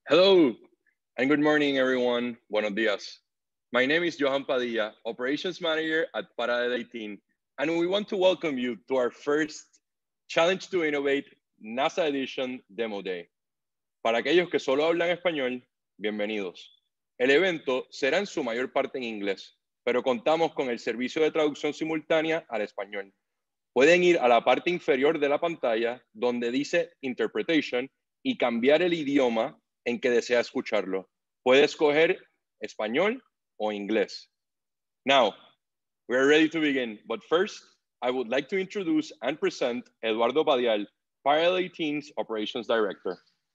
Hello and good morning, everyone. Buenos días. My name is Johan Padilla, Operations Manager at Parallel 18, and we want to welcome you to our first Challenge to Innovate NASA Edition Demo Day. Para aquellos que solo hablan español, bienvenidos. El evento será en su mayor parte en inglés, pero contamos con el servicio de traducción simultánea al español. Pueden ir a la parte inferior de la pantalla donde dice Interpretation y cambiar el idioma en que desea escucharlo. Puede escoger español o inglés. Now, we're ready to begin, but first, I would like to introduce and present Eduardo Padial, Parallel 18's Operations Director.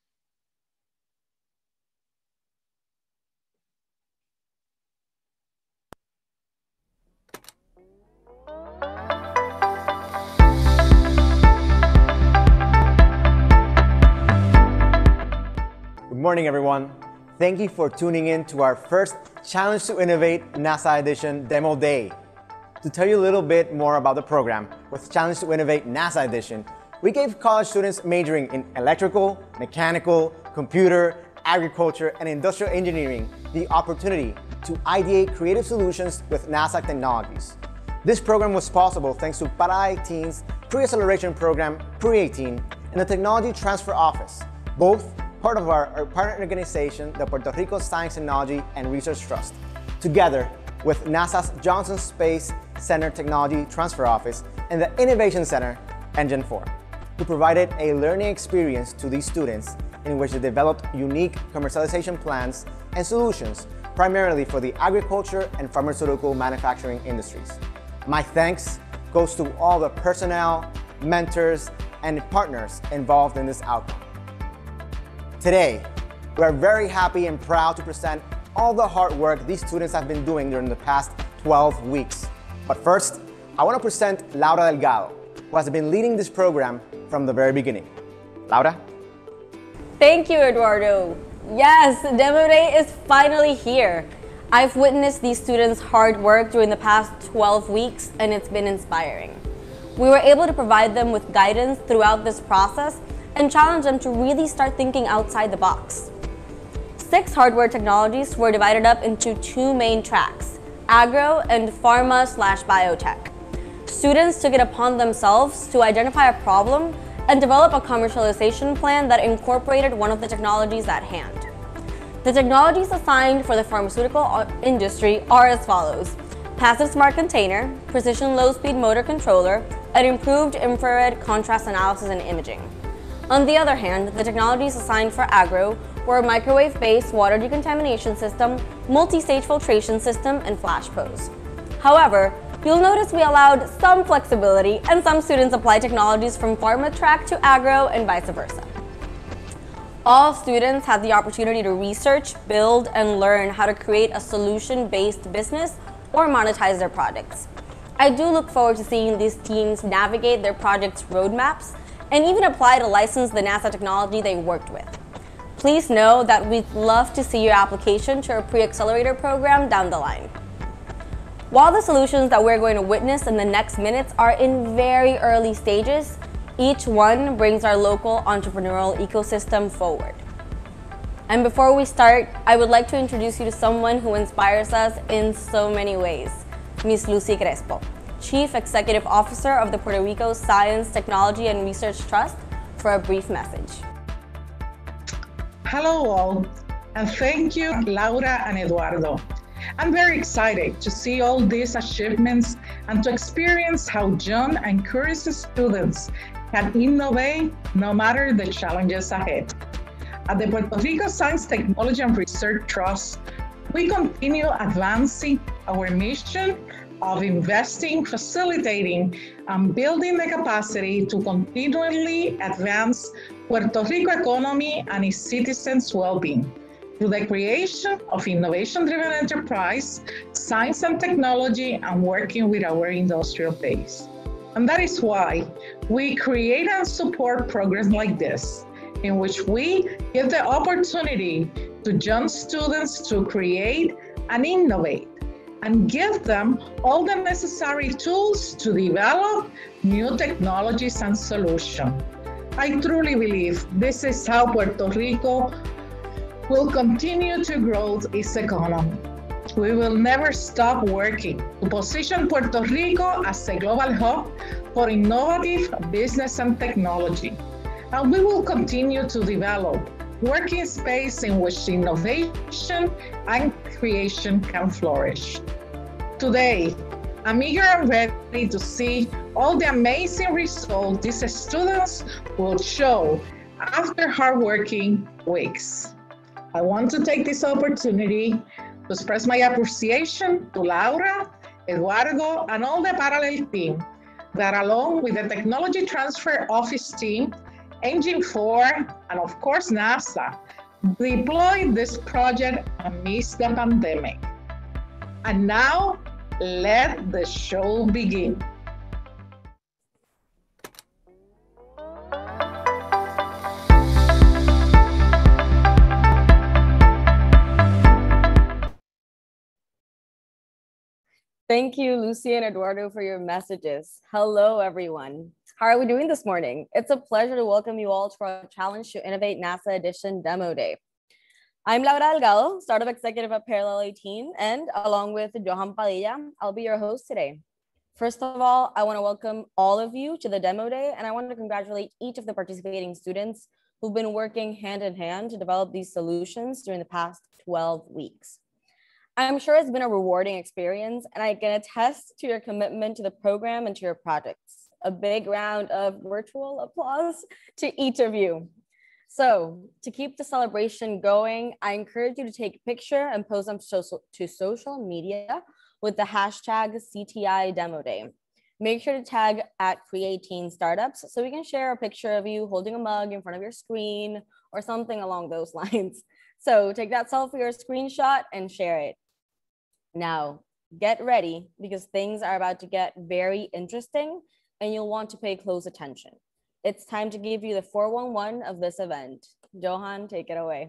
Good morning, everyone. Thank you for tuning in to our first Challenge to Innovate NASA Edition Demo Day. To tell you a little bit more about the program, with Challenge to Innovate NASA Edition, we gave college students majoring in electrical, mechanical, computer, agriculture, and industrial engineering the opportunity to ideate creative solutions with NASA technologies. This program was possible thanks to Parallel 18's Pre-Acceleration Program, Pre-18, and the Technology Transfer Office, both part of our partner organization, the Puerto Rico Science, Technology, and Research Trust, together with NASA's Johnson Space Center Technology Transfer Office and the Innovation Center, Engine 4, who provided a learning experience to these students in which they developed unique commercialization plans and solutions, primarily for the agriculture and pharmaceutical manufacturing industries. My thanks goes to all the personnel, mentors, and partners involved in this outcome. Today, we are very happy and proud to present all the hard work these students have been doing during the past 12 weeks. But first, I want to present Laura Delgado, who has been leading this program from the very beginning. Laura? Thank you, Eduardo. Yes, Demo Day is finally here. I've witnessed these students' hard work during the past 12 weeks, and it's been inspiring. We were able to provide them with guidance throughout this process and challenge them to really start thinking outside the box. 6 hardware technologies were divided up into 2 main tracks, agro and pharma/biotech. Students took it upon themselves to identify a problem and develop a commercialization plan that incorporated one of the technologies at hand. The technologies assigned for the pharmaceutical industry are as follows: passive smart container, precision low-speed motor controller, and improved infrared contrast analysis and imaging. On the other hand, the technologies assigned for agro were a microwave-based water decontamination system, multi-stage filtration system, and flash pose. However, you'll notice we allowed some flexibility and some students applied technologies from pharma track to agro and vice versa. All students had the opportunity to research, build, and learn how to create a solution-based business or monetize their projects. I do look forward to seeing these teams navigate their projects' roadmaps and even apply to license the NASA technology they worked with. Please know that we'd love to see your application to our pre-accelerator program down the line. While the solutions that we're going to witness in the next minutes are in very early stages, each one brings our local entrepreneurial ecosystem forward. And before we start, I would like to introduce you to someone who inspires us in so many ways, Ms. Lucy Crespo, Chief Executive Officer of the Puerto Rico Science, Technology, and Research Trust, for a brief message. Hello all, and thank you, Laura and Eduardo. I'm very excited to see all these achievements and to experience how young and curious students can innovate no matter the challenges ahead. At the Puerto Rico Science, Technology, and Research Trust, we continue advancing our mission of investing, facilitating, and building the capacity to continually advance Puerto Rico economy and its citizens' well-being through the creation of innovation-driven enterprise, science and technology, and working with our industrial base. And that is why we create and support programs like this, in which we give the opportunity to young students to create and innovate, and give them all the necessary tools to develop new technologies and solutions. I truly believe this is how Puerto Rico will continue to grow its economy. We will never stop working to position Puerto Rico as a global hub for innovative business and technology. And we will continue to develop working space in which innovation and creation can flourish. Today, I'm eager and ready to see all the amazing results these students will show after hardworking weeks. I want to take this opportunity to express my appreciation to Laura, Eduardo, and all the Parallel team that, along with the Technology Transfer Office team, Engine 4, and of course NASA, deployed this project amidst the pandemic. And now, let the show begin. Thank you, Lucy and Eduardo, for your messages. Hello, everyone. How are we doing this morning? It's a pleasure to welcome you all to our Challenge to Innovate NASA Edition Demo Day. I'm Laura Delgado, Startup Executive at Parallel 18, and along with Johan Padilla, I'll be your host today. First of all, I want to welcome all of you to the Demo Day, and I want to congratulate each of the participating students who've been working hand in hand to develop these solutions during the past 12 weeks. I'm sure it's been a rewarding experience, and I can attest to your commitment to the program and to your projects. A big round of virtual applause to each of you. So to keep the celebration going, I encourage you to take a picture and post them to social media with the hashtag CTI Demo Day. Make sure to tag at Creating Startups so we can share a picture of you holding a mug in front of your screen or something along those lines. So take that selfie or screenshot and share it. Now, get ready because things are about to get very interesting and you'll want to pay close attention. It's time to give you the 411 of this event. Johan, take it away.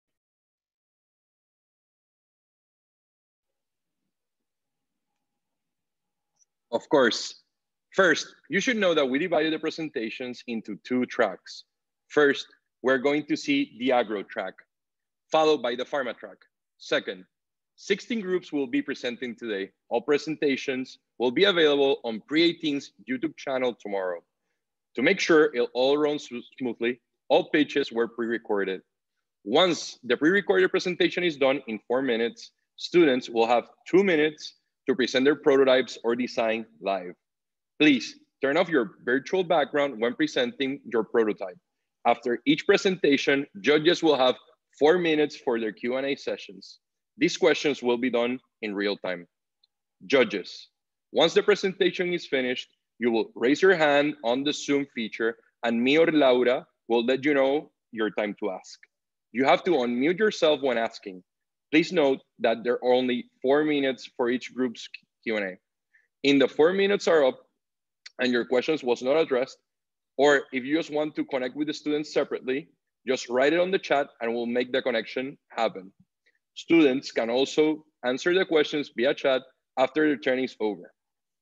Of course. First, you should know that we divided the presentations into two tracks. First, we're going to see the agro track, followed by the pharma track. Second, 16 groups will be presenting today. All presentations will be available on Pre-18's YouTube channel tomorrow. To make sure it all runs smoothly, all pitches were pre-recorded. Once the pre-recorded presentation is done in 4 minutes, students will have 2 minutes to present their prototypes or design live. Please turn off your virtual background when presenting your prototype. After each presentation, judges will have 4 minutes for their Q&A sessions. These questions will be done in real time. Judges, once the presentation is finished, you will raise your hand on the Zoom feature and me or Laura will let you know your time to ask. You have to unmute yourself when asking. Please note that there are only 4 minutes for each group's Q&A. In the 4 minutes are up and your questions was not addressed, or if you just want to connect with the students separately, just write it on the chat and we'll make the connection happen. Students can also answer the questions via chat after the training is over.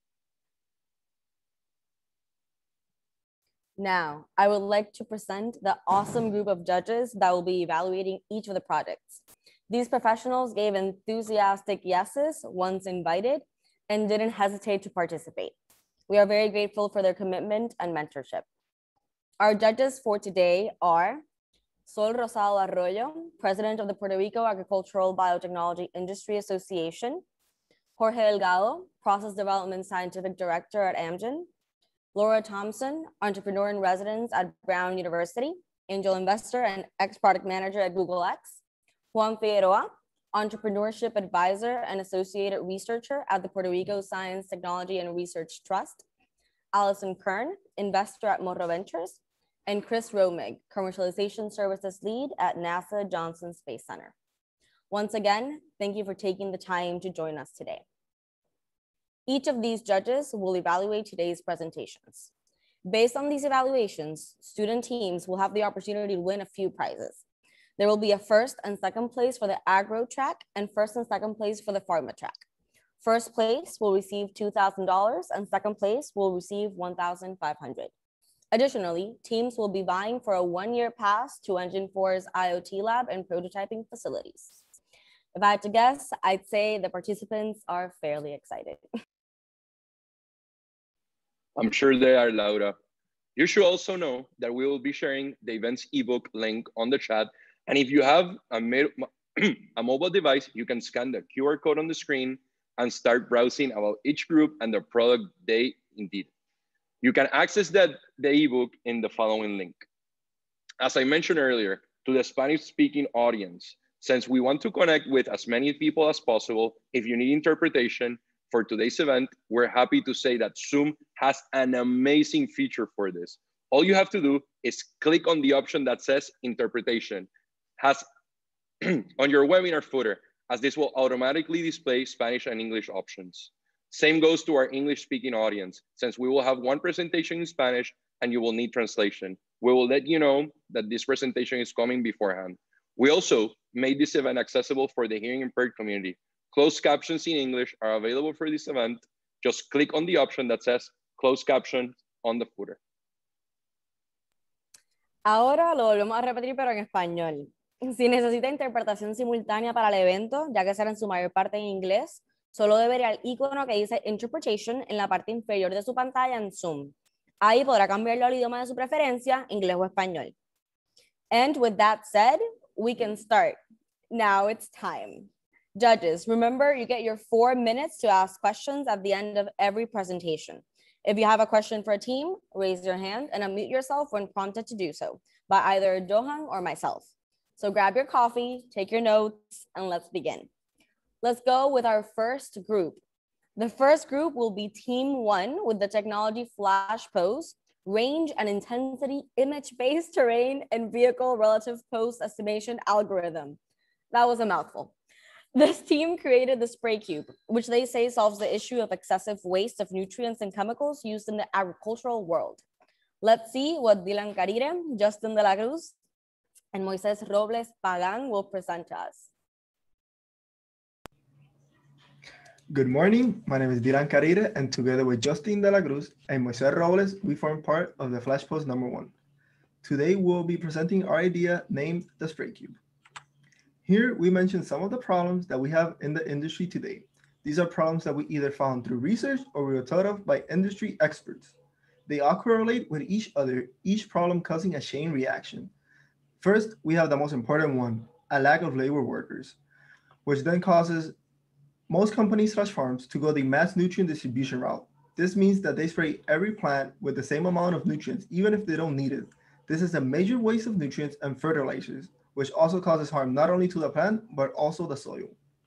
Now, I would like to present the awesome group of judges that will be evaluating each of the projects. These professionals gave enthusiastic yeses once invited and didn't hesitate to participate. We are very grateful for their commitment and mentorship. Our judges for today are Sol Rosado Arroyo, President of the Puerto Rico Agricultural Biotechnology Industry Association, Jorge Delgado, Process Development Scientific Director at Amgen, Laura Thompson, Entrepreneur in Residence at Brown University, Angel Investor and Ex-Product Manager at Google X, Juan Figueroa, Entrepreneurship Advisor and Associated Researcher at the Puerto Rico Science, Technology and Research Trust, Allison Kern, Investor at Morro Ventures, and Chris Romig, Commercialization Services Lead at NASA Johnson Space Center. Once again, thank you for taking the time to join us today. Each of these judges will evaluate today's presentations. Based on these evaluations, student teams will have the opportunity to win a few prizes. There will be a first and second place for the agro track and first and second place for the pharma track. First place will receive $2,000 and second place will receive $1,500. Additionally, teams will be vying for a 1-year pass to Engine 4's IoT lab and prototyping facilities. If I had to guess, I'd say the participants are fairly excited. I'm sure they are, Laura. You should also know that we will be sharing the event's ebook link on the chat. And if you have a mobile device, you can scan the QR code on the screen and start browsing about each group and the product they indeed. You can access the ebook in the following link. As I mentioned earlier, to the Spanish-speaking audience, since we want to connect with as many people as possible, if you need interpretation for today's event, we're happy to say that Zoom has an amazing feature for this. All you have to do is click on the option that says interpretation on your webinar footer, as this will automatically display Spanish and English options. Same goes to our English-speaking audience, since we will have one presentation in Spanish and you will need translation. We will let you know that this presentation is coming beforehand. We also made this event accessible for the hearing impaired community. Closed captions in English are available for this event. Just click on the option that says closed caption on the footer. Ahora lo volvemos a repetir, pero en español. Si necesita interpretación simultánea para el evento, ya que será en su mayor parte en inglés, solo deberá el icono que dice Interpretation en la parte inferior de su pantalla en Zoom. Ahí podrá cambiarlo al idioma de su preferencia, inglés o español. And with that said, we can start. Now it's time. Judges, remember you get your 4 minutes to ask questions at the end of every presentation. If you have a question for a team, raise your hand and unmute yourself when prompted to do so by either Dohan or myself. So grab your coffee, take your notes, and let's begin. Let's go with our first group. The first group will be Team 1 with the technology flash pose, range and intensity image-based terrain and vehicle relative pose estimation algorithm. That was a mouthful. This team created the Spray Cube, which they say solves the issue of excessive waste of nutrients and chemicals used in the agricultural world. Let's see what Dylan Carire, Justin de la Cruz, and Moises Robles Pagan will present to us. Good morning, my name is Dylan Carire, and together with Justin de la Cruz and Moises Robles, we form part of the Flash Post #1. Today, we'll be presenting our idea named the Spray Cube. Here, we mention some of the problems that we have in the industry today. These are problems that we either found through research or we were taught of by industry experts. They all correlate with each other, each problem causing a chain reaction. First, we have the most important one, a lack of labor workers, which then causes most companies/farms to go the mass nutrient distribution route. This means that they spray every plant with the same amount of nutrients, even if they don't need it. This is a major waste of nutrients and fertilizers, which also causes harm not only to the plant, but also the soil.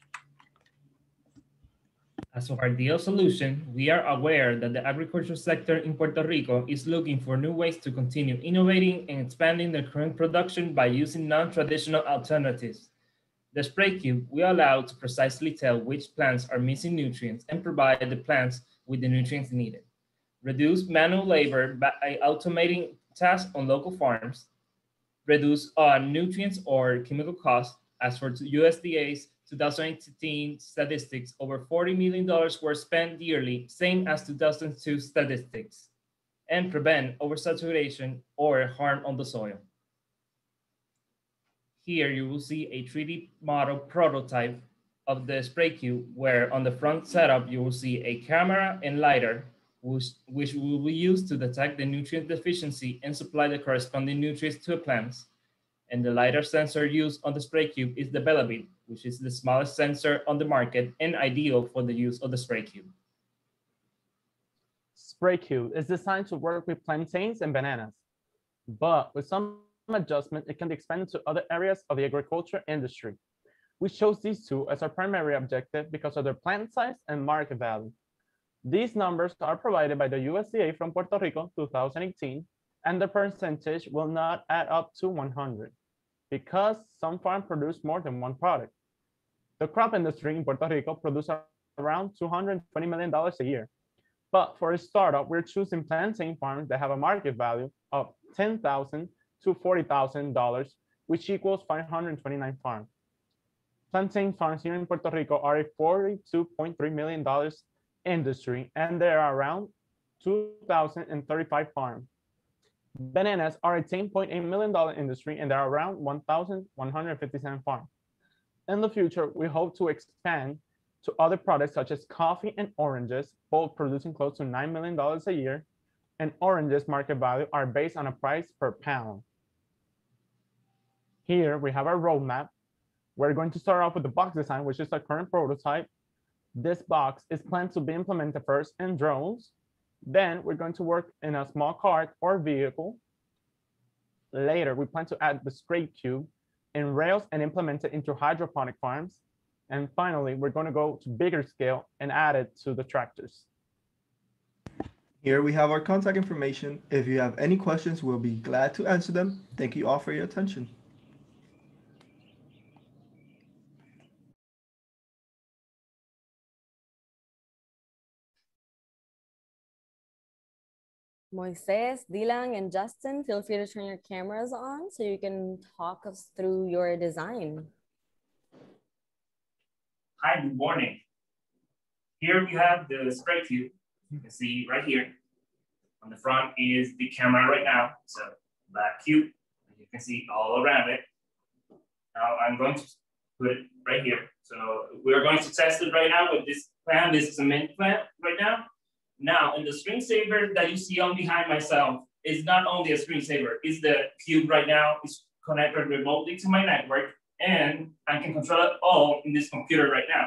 As of our ideal solution, we are aware that the agriculture sector in Puerto Rico is looking for new ways to continue innovating and expanding their current production by using non-traditional alternatives. The Spray Cube will allow to precisely tell which plants are missing nutrients and provide the plants with the nutrients needed. Reduce manual labor by automating tasks on local farms. Reduce nutrients or chemical costs. As for USDA's 2018 statistics, over $40 million were spent yearly, same as 2002 statistics, and prevent oversaturation or harm on the soil. Here you will see a 3D model prototype of the Spray Cube, where on the front setup, you will see a camera and lidar, which will be used to detect the nutrient deficiency and supply the corresponding nutrients to plants. And the lidar sensor used on the Spray Cube is the Belabit, which is the smallest sensor on the market and ideal for the use of the Spray Cube. Spray Cube is designed to work with plantains and bananas, but with some adjustment, it can be expanded to other areas of the agriculture industry. We chose these two as our primary objective because of their plant size and market value. These numbers are provided by the USDA from Puerto Rico 2018, and the percentage will not add up to 100 because some farms produce more than one product. The crop industry in Puerto Rico produces around $220 million a year. But for a startup, we're choosing plantain farms that have a market value of $10,000 to $40,000, which equals 529 farms. Plantain farms here in Puerto Rico are a $42.3 million industry, and there are around 2,035 farms. Bananas are a $10.8 million industry, and there are around 1,157 farms. In the future, we hope to expand to other products such as coffee and oranges, both producing close to $9 million a year, and oranges market value are based on a price per pound. Here we have our roadmap. We're going to start off with the box design, which is our current prototype. This box is planned to be implemented first in drones. Then we're going to work in a small cart or vehicle. Later, we plan to add the spray cube in rails and implement it into hydroponic farms. And finally, we're going to go to bigger scale and add it to the tractors. Here we have our contact information. If you have any questions, we'll be glad to answer them. Thank you all for your attention. Moises, Dylan, and Justin, feel free to turn your cameras on so you can talk us through your design. Hi, good morning. Here we have the spray cube. You can see right here. On the front is the camera right now. It's a black cube. You can see all around it. Now I'm going to put it right here. So we're going to test it right now with this plant. This is a mint plant right now. Now, in the screensaver that you see on behind myself is not only a screensaver, it's the cube right now. It's connected remotely to my network, and I can control it all in this computer right now.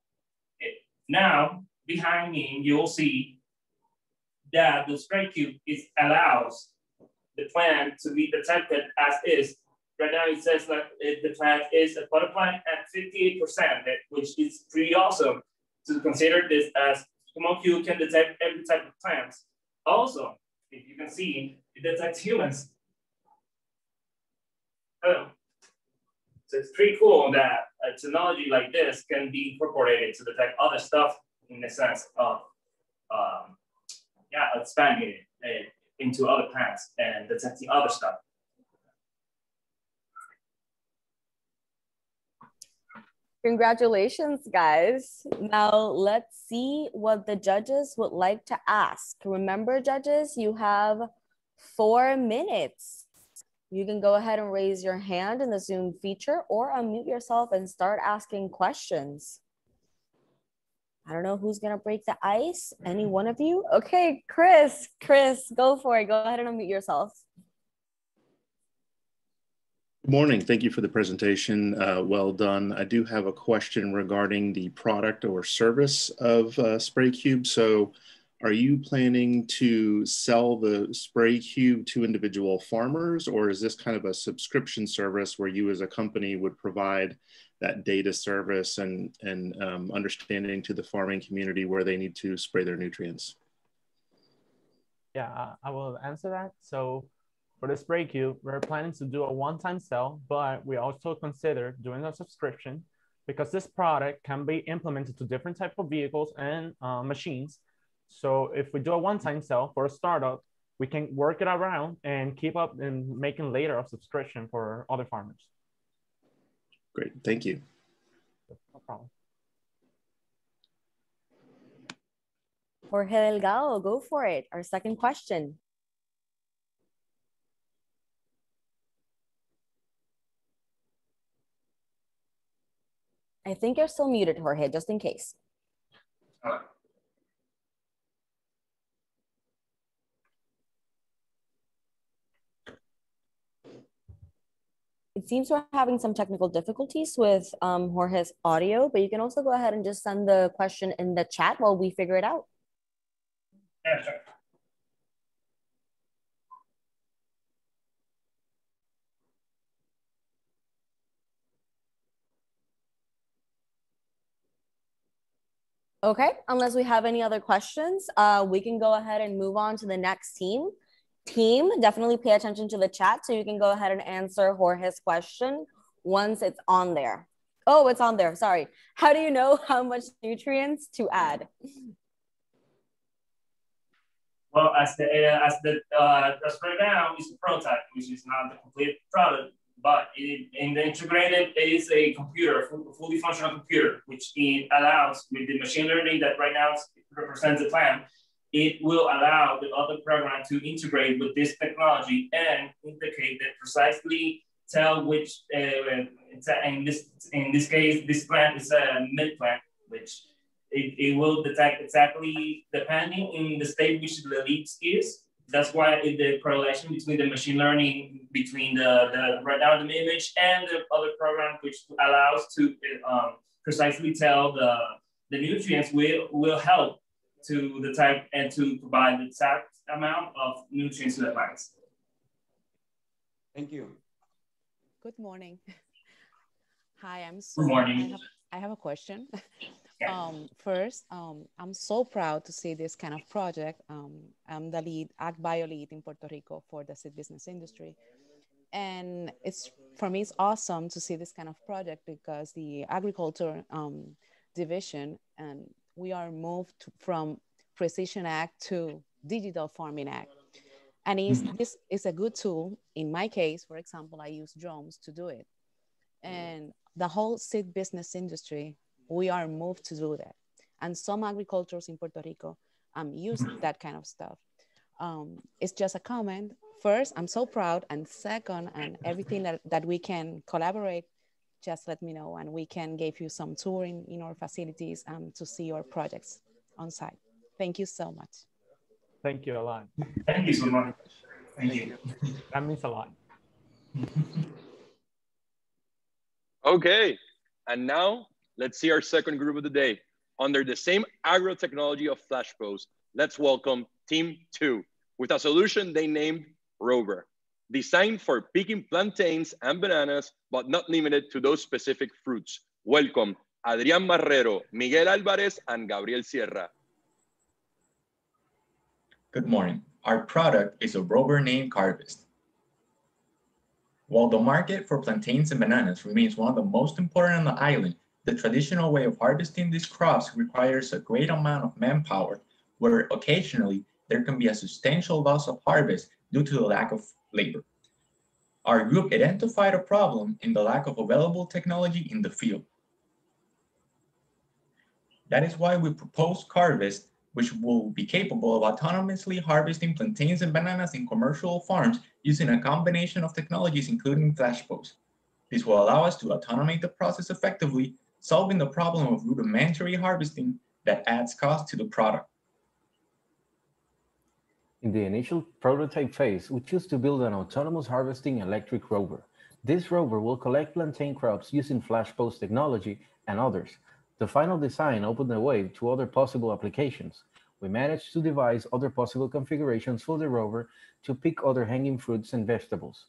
Now, behind me, you will see that the spray cube allows the plant to be detected as is. Right now, it says that the plant is a butter plant at 58%, which is pretty awesome to consider this as Small Cube can detect every type of plants. Also, if you can see, it detects humans. Oh. So it's pretty cool that a technology like this can be incorporated to detect other stuff in the sense of, expanding it into other plants and detecting other stuff. Congratulations, guys. Now let's see what the judges would like to ask. Remember, judges, you have 4 minutes. You can go ahead and raise your hand in the Zoom feature or unmute yourself and start asking questions. I don't know who's gonna break the ice. Any one of you? Okay, Chris, go for it. Go ahead and unmute yourself. Good morning. Thank you for the presentation. Well done. I do have a question regarding the product or service of Spray Cube. So are you planning to sell the Spray Cube to individual farmers, or is this kind of a subscription service where you as a company would provide that data service and understanding to the farming community where they need to spray their nutrients? Yeah, I will answer that. So for the Spray Cube, we're planning to do a one-time sell, but we also consider doing a subscription because this product can be implemented to different types of vehicles and machines. So if we do a one-time sell for a startup, we can work it around and keep up and making later a subscription for other farmers. Great, thank you. No problem. Jorge Delgado, go for it. Our second question. I think you're still muted, Jorge, just in case. It seems we're having some technical difficulties with Jorge's audio, but you can also go ahead and just send the question in the chat while we figure it out. Yeah, sure. Okay, unless we have any other questions, we can go ahead and move on to the next team. Team, definitely pay attention to the chat so you can go ahead and answer Jorge's question once it's on there. Oh, it's on there, sorry. How do you know how much nutrients to add? Well, as right now, it's a prototype, which is not the complete product, but in the integrated, it is a computer, a fully functional computer, which it allows with the machine learning that right now represents the plan. it will allow the other program to integrate with this technology and indicate that precisely tell which, in this case, this plant is a mid plant, which it will detect exactly depending in the state which the leaks is. That's why the correlation between the machine learning between the right now the image and the other program, which allows to precisely tell the nutrients will help to the type and to provide the exact amount of nutrients to the plants. Thank you. Good morning. Hi, I'm Sue. Good morning. I have a question. First, I'm so proud to see this kind of project. I'm the lead, AgBio lead in Puerto Rico for the seed business industry. And for me, it's awesome to see this kind of project because the agriculture division, and we are moved from Precision Ag to Digital Farming Ag. And this is a good tool. In my case, for example, I use drones to do it. And the whole seed business industry, we are moved to do that. And some agricultures in Puerto Rico use that kind of stuff. It's just a comment. First, I'm so proud. And second, and everything that we can collaborate, just let me know and we can give you some touring in our facilities to see your projects on site. Thank you so much. Thank you a lot. Thank you so much. Thank you. That means a lot. Okay, and now let's see our second group of the day. Under the same agro-technology of FlashPost, let's welcome Team 2 with a solution they named Rover, designed for picking plantains and bananas, but not limited to those specific fruits. Welcome Adrián Marrero, Miguel Álvarez, and Gabriel Sierra. Good morning. Our product is a rover named Carvest. While the market for plantains and bananas remains one of the most important on the island, the traditional way of harvesting these crops requires a great amount of manpower, where occasionally there can be a substantial loss of harvest due to the lack of labor. Our group identified a problem in the lack of available technology in the field. That is why we proposed Carvest, which will be capable of autonomously harvesting plantains and bananas in commercial farms using a combination of technologies, including FlashPost. This will allow us to automate the process effectively, solving the problem of rudimentary harvesting that adds cost to the product. In the initial prototype phase, we choose to build an autonomous harvesting electric rover. This rover will collect plantain crops using FlashPost technology and others. The final design opened the way to other possible applications. We managed to devise other possible configurations for the rover to pick other hanging fruits and vegetables.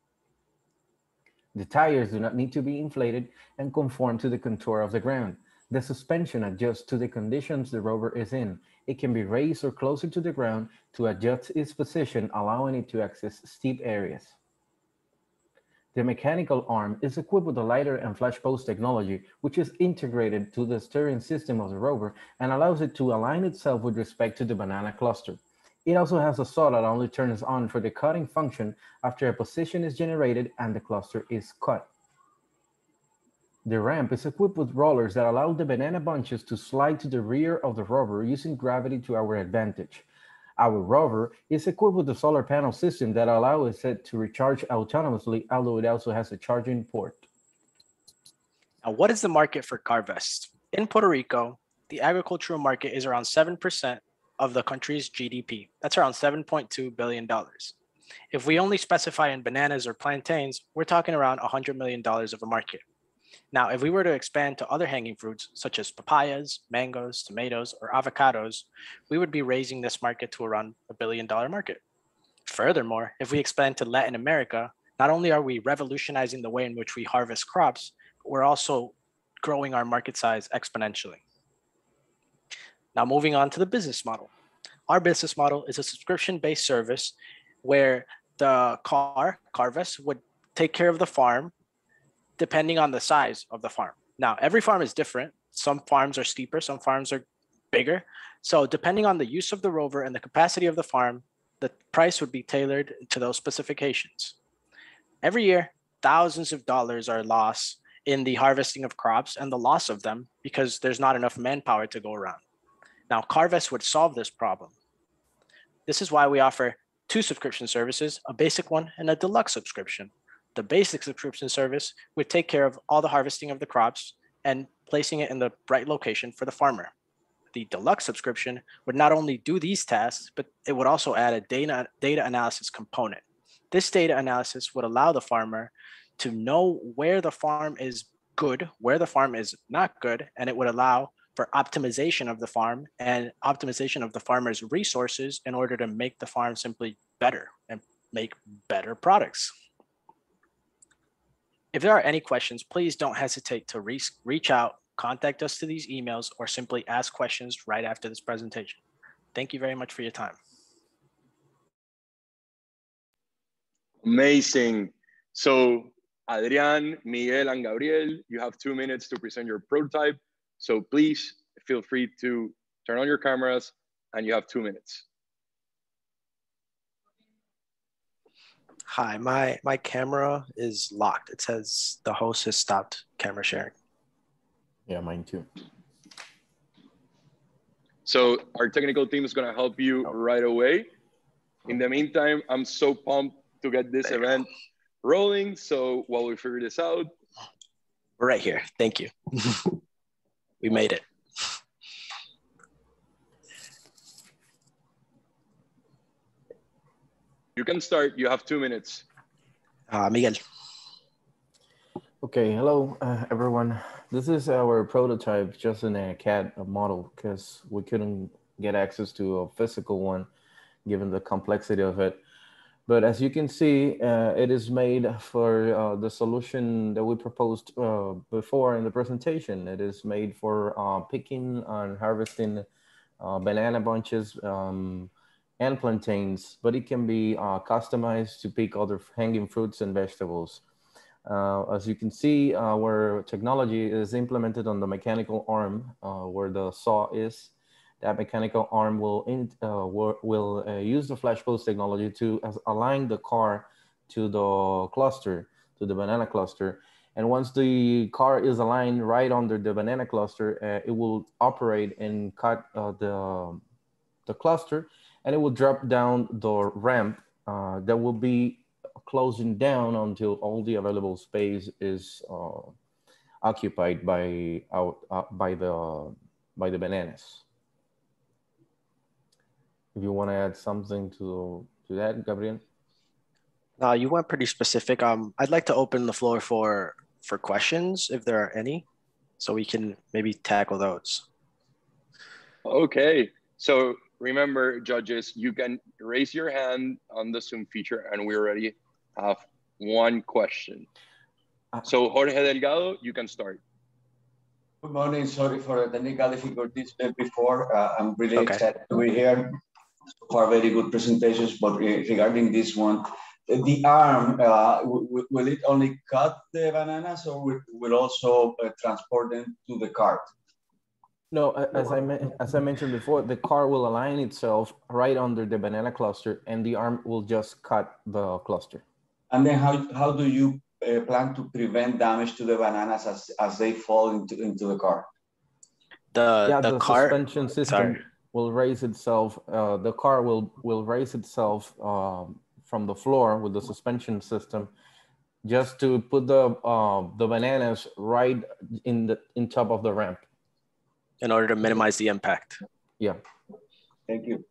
The tires do not need to be inflated and conform to the contour of the ground. The suspension adjusts to the conditions the rover is in. It can be raised or closer to the ground to adjust its position, allowing it to access steep areas. The mechanical arm is equipped with a LiDAR and FlashPost technology, which is integrated to the steering system of the rover and allows it to align itself with respect to the banana cluster. It also has a saw that only turns on for the cutting function after a position is generated and the cluster is cut. The ramp is equipped with rollers that allow the banana bunches to slide to the rear of the rover using gravity to our advantage. Our rover is equipped with a solar panel system that allows it to recharge autonomously, although it also has a charging port. Now, what is the market for Carvest? In Puerto Rico, the agricultural market is around 7% of the country's GDP. That's around $7.2 billion. If we only specify in bananas or plantains, we're talking around $100 million of a market. Now, if we were to expand to other hanging fruits, such as papayas, mangoes, tomatoes, or avocados, we would be raising this market to around $1 billion market. Furthermore, if we expand to Latin America, not only are we revolutionizing the way in which we harvest crops, but we're also growing our market size exponentially. Now, moving on to the business model. Our business model is a subscription-based service where the Carvest, would take care of the farm depending on the size of the farm. Now, every farm is different. Some farms are steeper, some farms are bigger. So depending on the use of the rover and the capacity of the farm, the price would be tailored to those specifications. Every year, thousands of dollars are lost in the harvesting of crops and the loss of them because there's not enough manpower to go around. Now, Carvest would solve this problem. This is why we offer 2 subscription services, a basic one and a deluxe subscription. The basic subscription service would take care of all the harvesting of the crops and placing it in the right location for the farmer. The deluxe subscription would not only do these tasks, but it would also add a data analysis component. This data analysis would allow the farmer to know where the farm is good, where the farm is not good, and it would allow for optimization of the farm and optimization of the farmer's resources in order to make the farm simply better and make better products. If there are any questions, please don't hesitate to reach out, contact us to these emails, or simply ask questions right after this presentation. Thank you very much for your time. Amazing. So Adrian, Miguel, and Gabriel, you have 2 minutes to present your prototype. So please feel free to turn on your cameras and you have 2 minutes. Hi, my camera is locked. It says the host has stopped camera sharing. Yeah, mine too. So our technical team is gonna help you right away. In the meantime, I'm so pumped to get this event rolling. So while we figure this out. We're right here, thank you. We made it. You can start, you have 2 minutes. Miguel. Okay, hello everyone. This is our prototype, just in a CAD model, because we couldn't get access to a physical one, given the complexity of it. But as you can see, it is made for the solution that we proposed before in the presentation. It is made for picking and harvesting banana bunches and plantains, but it can be customized to pick other hanging fruits and vegetables. As you can see, our technology is implemented on the mechanical arm where the saw is. That mechanical arm will use the FlashPost technology to align the car to the cluster, to the banana cluster. And once the car is aligned right under the banana cluster, it will operate and cut the cluster, and it will drop down the ramp that will be closing down until all the available space is occupied by the bananas. If you want to add something to that, Gabriel. You went pretty specific. I'd like to open the floor for questions, if there are any, so we can maybe tackle those. Okay, so remember, judges, you can raise your hand on the Zoom feature, and we already have one question. So Jorge Delgado, you can start. Good morning. Sorry for the technical difficulties before. I'm really excited to be here. So far, very good presentations, but regarding this one, the arm, will it only cut the bananas, or will also transport them to the cart? No, as I mentioned before, the car will align itself right under the banana cluster, and the arm will just cut the cluster. And then how do you plan to prevent damage to the bananas as they fall into the car? The suspension system will raise itself. The car will raise itself from the floor with the suspension system, just to put the bananas right in top of the ramp, in order to minimize the impact. Yeah. Thank you.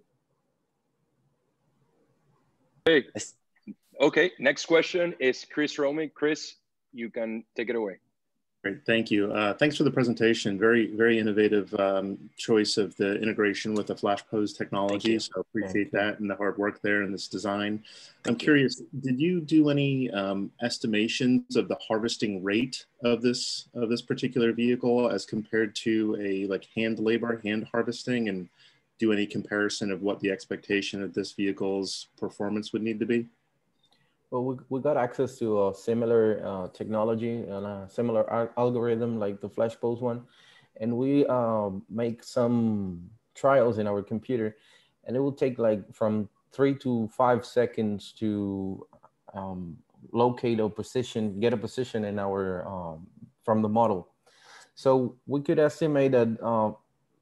Hey. Okay, next question is Chris Romick. Chris, you can take it away. Great, thank you. Thanks for the presentation. Very, very innovative choice of the integration with the FlashPost technology. So appreciate that and the hard work there in this design. I'm curious, did you do any estimations of the harvesting rate of this particular vehicle as compared to a hand labor, hand harvesting, and do any comparison of what the expectation of this vehicle's performance would need to be? Well, we got access to a similar technology and a similar algorithm like the FlashPost one. And we make some trials in our computer, and it will take from 3 to 5 seconds to locate a position, get a position in our, from the model. So we could estimate that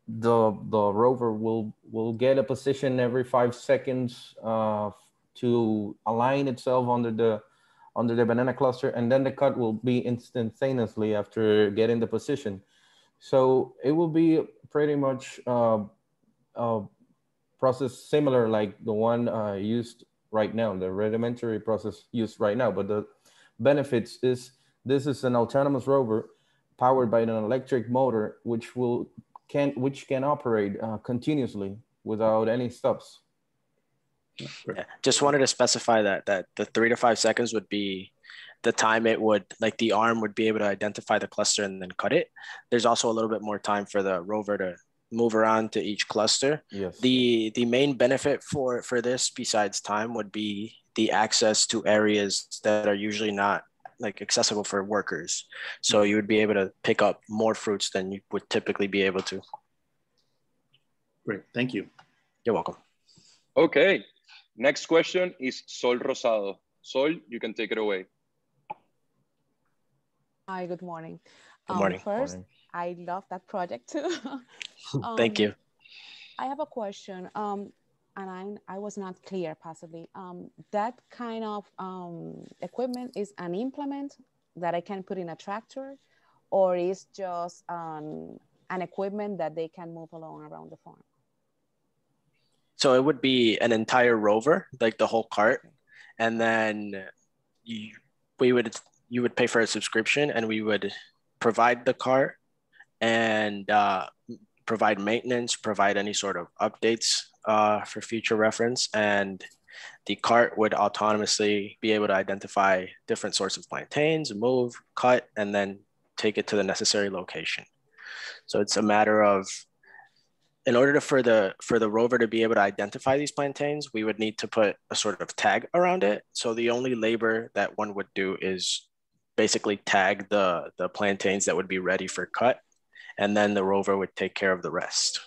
the rover will get a position every 5 seconds to align itself under the banana cluster, and then the cut will be instantaneously after getting the position. So it will be pretty much a process similar like the one used right now, the rudimentary process used right now. But the benefits is this is an autonomous rover powered by an electric motor, which can operate continuously without any stops. Yeah, just wanted to specify that the 3 to 5 seconds would be the time it would, like the arm would be able to identify the cluster and then cut it. There's also a little bit more time for the rover to move around to each cluster. Yes. The main benefit for this, besides time, would be the access to areas that are usually not like accessible for workers. So you would be able to pick up more fruits than you would typically be able to. Great, thank you. You're welcome. Okay, next question is Sol Rosado. Sol, you can take it away. Hi, good morning. Good morning. First, I love that project too. Thank you. I have a question, and I was not clear possibly. That kind of equipment is an implement that I can put in a tractor, or is just an equipment that they can move along around the farm? So it would be an entire rover, like the whole cart, and then you would pay for a subscription, and we would provide the cart and provide maintenance, provide any sort of updates for future reference, and the cart would autonomously be able to identify different sorts of plantains, move, cut, and then take it to the necessary location. So it's a matter of, in order for the rover to be able to identify these plantains, we would need to put a sort of tag around it. So the only labor that one would do is basically tag the plantains that would be ready for cut, and then the rover would take care of the rest.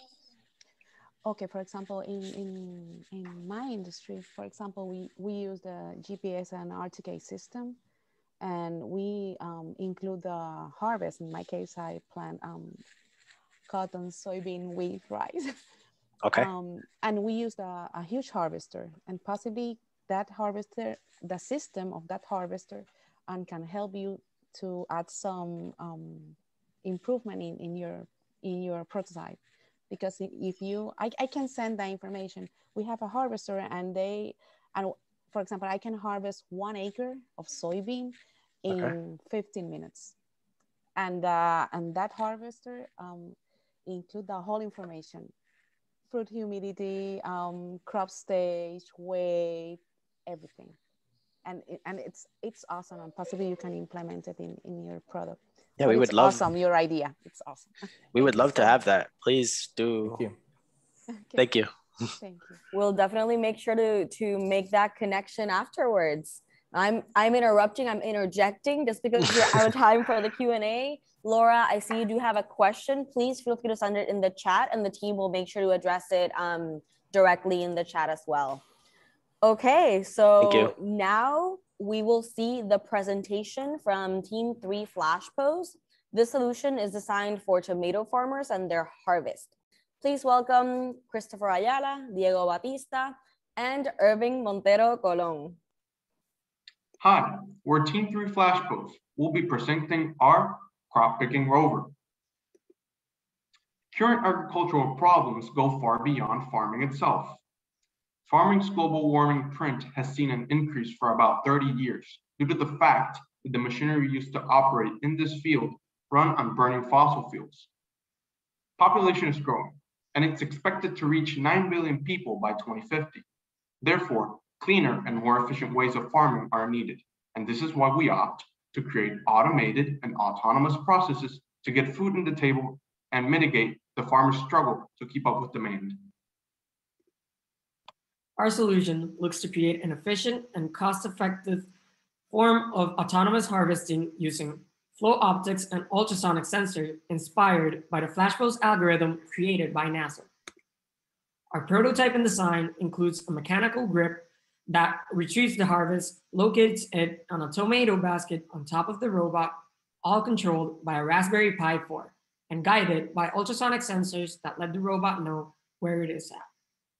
Okay, for example, in my industry, for example, we use the GPS and RTK system, and we include the harvest. In my case, I plant cotton, soybean, wheat, rice. Okay. And we used a huge harvester, and possibly that harvester, the system of that harvester, and can help you to add some improvement in your prototype. Because if you, I can send the information. We have a harvester, and for example, I can harvest 1 acre of soybean in 15 minutes, and that harvester include the whole information: fruit humidity, crop stage, weight, everything. And it's awesome, and possibly you can implement it in your product. Yeah, but we would love. Awesome, your idea. It's awesome. We would love to have that. Please do. Thank you. Okay. Thank you. Thank you. We'll definitely make sure to make that connection afterwards. I'm interrupting, I'm interjecting just because we're out of time for the Q&A. Laura, I see you do have a question. Please feel free to send it in the chat, and the team will make sure to address it directly in the chat as well. Okay, so now we will see the presentation from Team 3 Flash Pose. This solution is designed for tomato farmers and their harvest. Please welcome Christopher Ayala, Diego Batista, and Irving Montero Colon. Hi, we're Team 3 Flash Pose. We'll be presenting our crop picking rover. Current agricultural problems go far beyond farming itself. Farming's global warming trend has seen an increase for about 30 years due to the fact that the machinery used to operate in this field run on burning fossil fuels. Population is growing, and it's expected to reach 9 billion people by 2050. Therefore, cleaner and more efficient ways of farming are needed, and this is why we opt to create automated and autonomous processes to get food on the table and mitigate the farmer's struggle to keep up with demand. Our solution looks to create an efficient and cost-effective form of autonomous harvesting using flow optics and ultrasonic sensor inspired by the FlashPose algorithm created by NASA. Our prototype and design includes a mechanical grip that retrieves the harvest, locates it on a tomato basket on top of the robot, all controlled by a Raspberry Pi 4, and guided by ultrasonic sensors that let the robot know where it is at.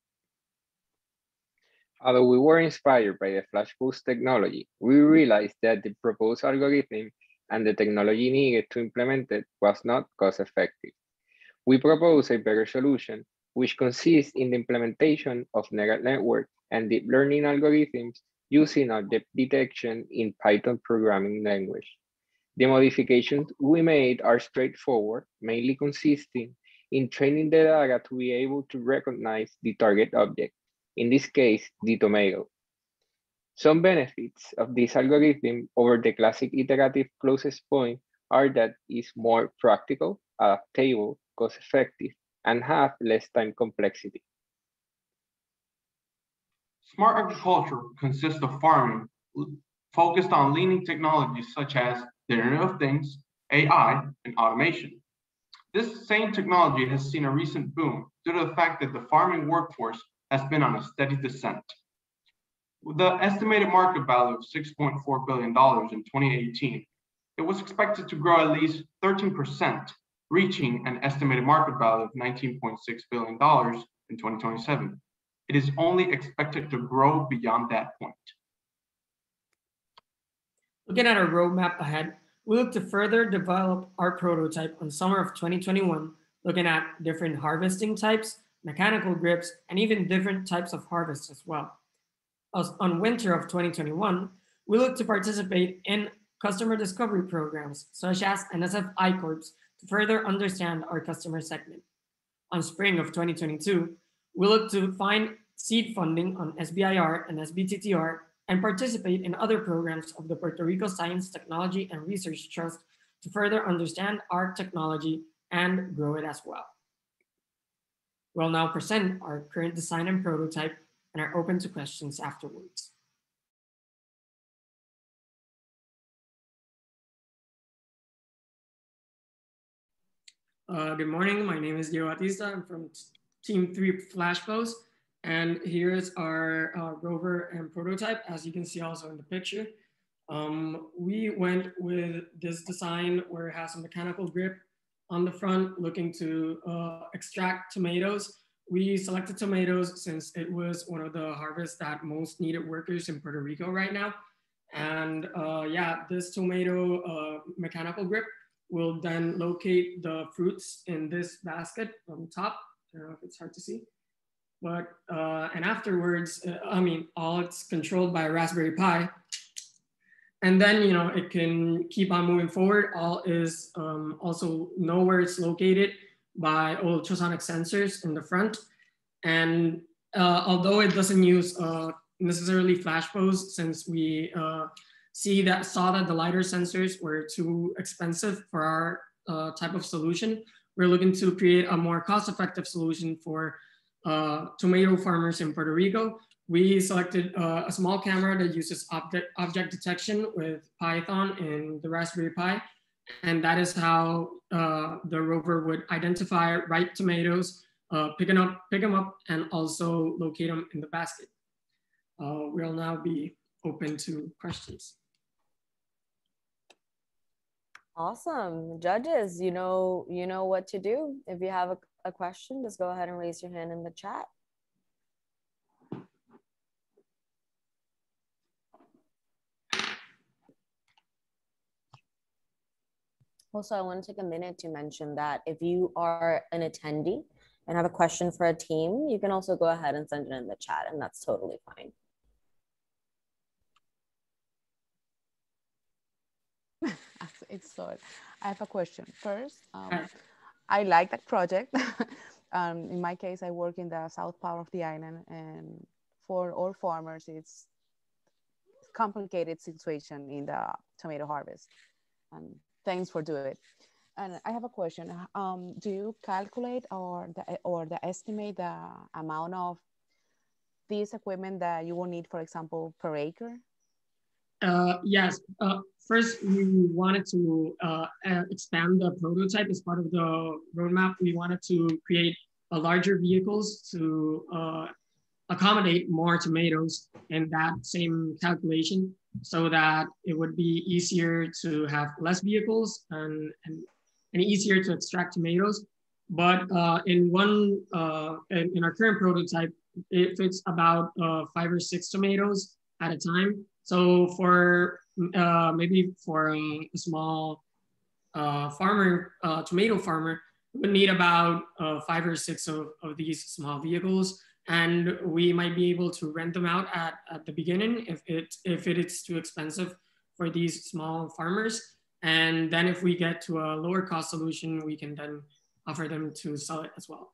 Although we were inspired by the FlashPost technology, we realized that the proposed algorithm and the technology needed to implement it was not cost-effective. We propose a better solution, which consists in the implementation of neural network and deep learning algorithms using object detection in Python programming language. The modifications we made are straightforward, mainly consisting in training the data to be able to recognize the target object, in this case, the tomato. Some benefits of this algorithm over the classic iterative closest point are that it's more practical, adaptable, cost-effective, and have less time complexity. Smart agriculture consists of farming focused on leading technologies such as the Internet of Things, AI, and automation. This same technology has seen a recent boom due to the fact that the farming workforce has been on a steady descent. With the estimated market value of $6.4 billion in 2018, it was expected to grow at least 13%, reaching an estimated market value of $19.6 billion in 2027. It is only expected to grow beyond that point. Looking at our roadmap ahead, we look to further develop our prototype on summer of 2021, looking at different harvesting types, mechanical grips, and even different types of harvests as well. On winter of 2021, we look to participate in customer discovery programs, such as NSF I-Corps, to further understand our customer segment. On spring of 2022, we look to find seed funding on SBIR and SBTTR and participate in other programs of the Puerto Rico Science, Technology, and Research Trust to further understand our technology and grow it as well. We'll now present our current design and prototype and are open to questions afterwards. Good morning, my name is Diego Batista. I'm from Team 3 FlashPost, and here's our rover and prototype, as you can see also in the picture. We went with this design where it has a mechanical grip on the front, looking to extract tomatoes. We selected tomatoes since it was one of the harvests that most needed workers in Puerto Rico right now. And yeah, this tomato mechanical grip will then locate the fruits in this basket on top. I don't know if it's hard to see, but, and afterwards, all it's controlled by a Raspberry Pi. And then, it can keep on moving forward. All is also know where it's located by ultrasonic sensors in the front. And although it doesn't use necessarily FlashPost, since we saw that the LiDAR sensors were too expensive for our type of solution, we're looking to create a more cost-effective solution for tomato farmers in Puerto Rico. We selected a small camera that uses object detection with Python and the Raspberry Pi. And that is how the rover would identify ripe tomatoes, pick them up, and also locate them in the basket. We'll now be open to questions. Awesome. Judges, you know what to do. If you have a question, just go ahead and raise your hand in the chat. Also, I want to take a minute to mention that if you are an attendee and have a question for a team, you can also go ahead and send it in the chat, and that's totally fine. I have a question. First, I like that project. In my case, I work in the south part of the island, and for all farmers, it's a complicated situation in the tomato harvest. Thanks for doing it. And I have a question. Do you calculate or estimate the amount of this equipment that you will need, for example, per acre? Yes. First, we wanted to expand the prototype as part of the roadmap. We wanted to create larger vehicles to accommodate more tomatoes in that same calculation, so that it would be easier to have less vehicles and and easier to extract tomatoes. But in our current prototype, it fits about 5 or 6 tomatoes at a time. So for maybe for a small tomato farmer, would need about 5 or 6 of these small vehicles, and we might be able to rent them out at the beginning if it is too expensive for these small farmers. And then if we get to a lower cost solution, we can then offer them to sell it as well.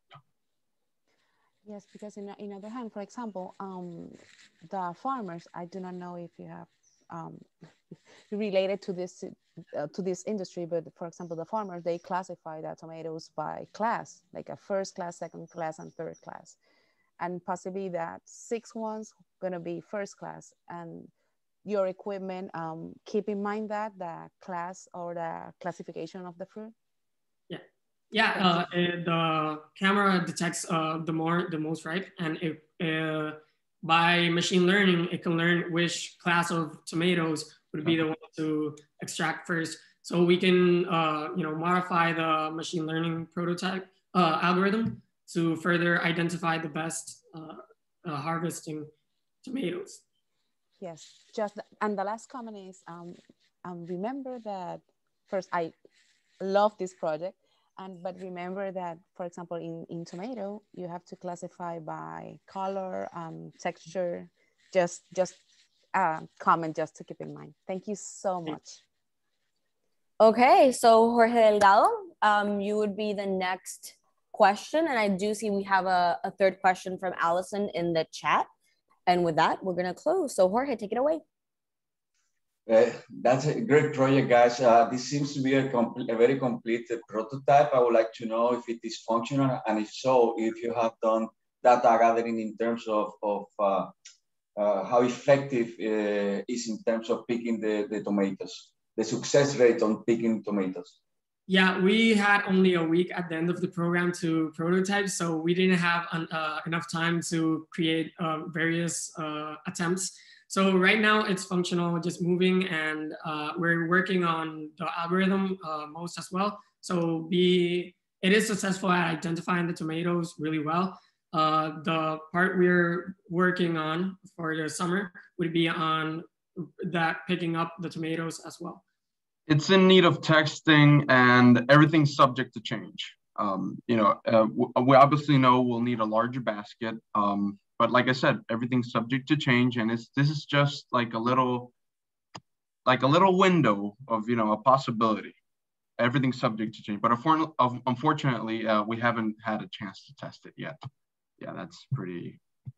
Yes, because in other hand, for example, the farmers, I do not know if you have related to this industry, but for example, the farmers, they classify the tomatoes by class, like a first class, second class, and third class. And possibly that 6 ones gonna be first class, and your equipment, keep in mind that the class or the classification of the fruit. Yeah, the camera detects the most ripe, and by machine learning, it can learn which class of tomatoes would be the one to extract first. So we can modify the machine learning prototype algorithm to further identify the best harvesting tomatoes. Yes, and the last comment is, remember that first, I love this project. But remember that, for example, in tomato, you have to classify by color, texture, just comment just to keep in mind. Thank you so much. Okay, so Jorge Delgado, you would be the next question. And I do see we have a third question from Allison in the chat. And with that, we're gonna close. So Jorge, take it away. That's a great project, guys. This seems to be a very complete prototype. I would like to know if it is functional, and if so, if you have done data gathering in terms of how effective is in terms of picking the tomatoes, the success rate on picking tomatoes. Yeah, we had only a week at the end of the program to prototype, so we didn't have enough time to create various attempts. So right now it's functional, just moving, and we're working on the algorithm most as well. So it is successful at identifying the tomatoes really well. The part we're working on for the summer would be on that picking up the tomatoes as well. It's in need of testing, and everything's subject to change. We obviously know we'll need a larger basket. But like I said, everything's subject to change, and this is just like a little window of a possibility. Everything's subject to change, but unfortunately, we haven't had a chance to test it yet. Yeah, that's pretty.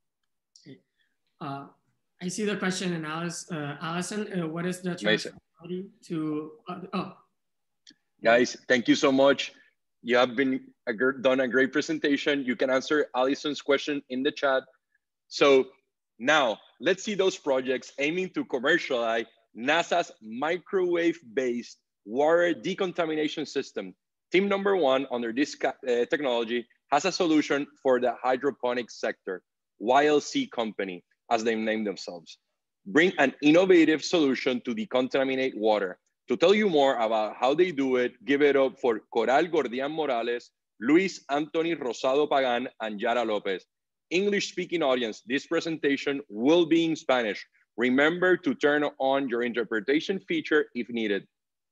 I see the question in Allison. What is the transferability to? Guys, thank you so much. You have done a great presentation. You can answer Allison's question in the chat. So now let's see those projects aiming to commercialize NASA's microwave-based water decontamination system. Team number 1 under this technology has a solution for the hydroponics sector, YLC Company, as they name themselves. Bring an innovative solution to decontaminate water. To tell you more about how they do it, give it up for Coral Gordian Morales, Luis Anthony Rosado Pagan, and Yara Lopez. English-speaking audience, this presentation will be in Spanish. Remember to turn on your interpretation feature if needed.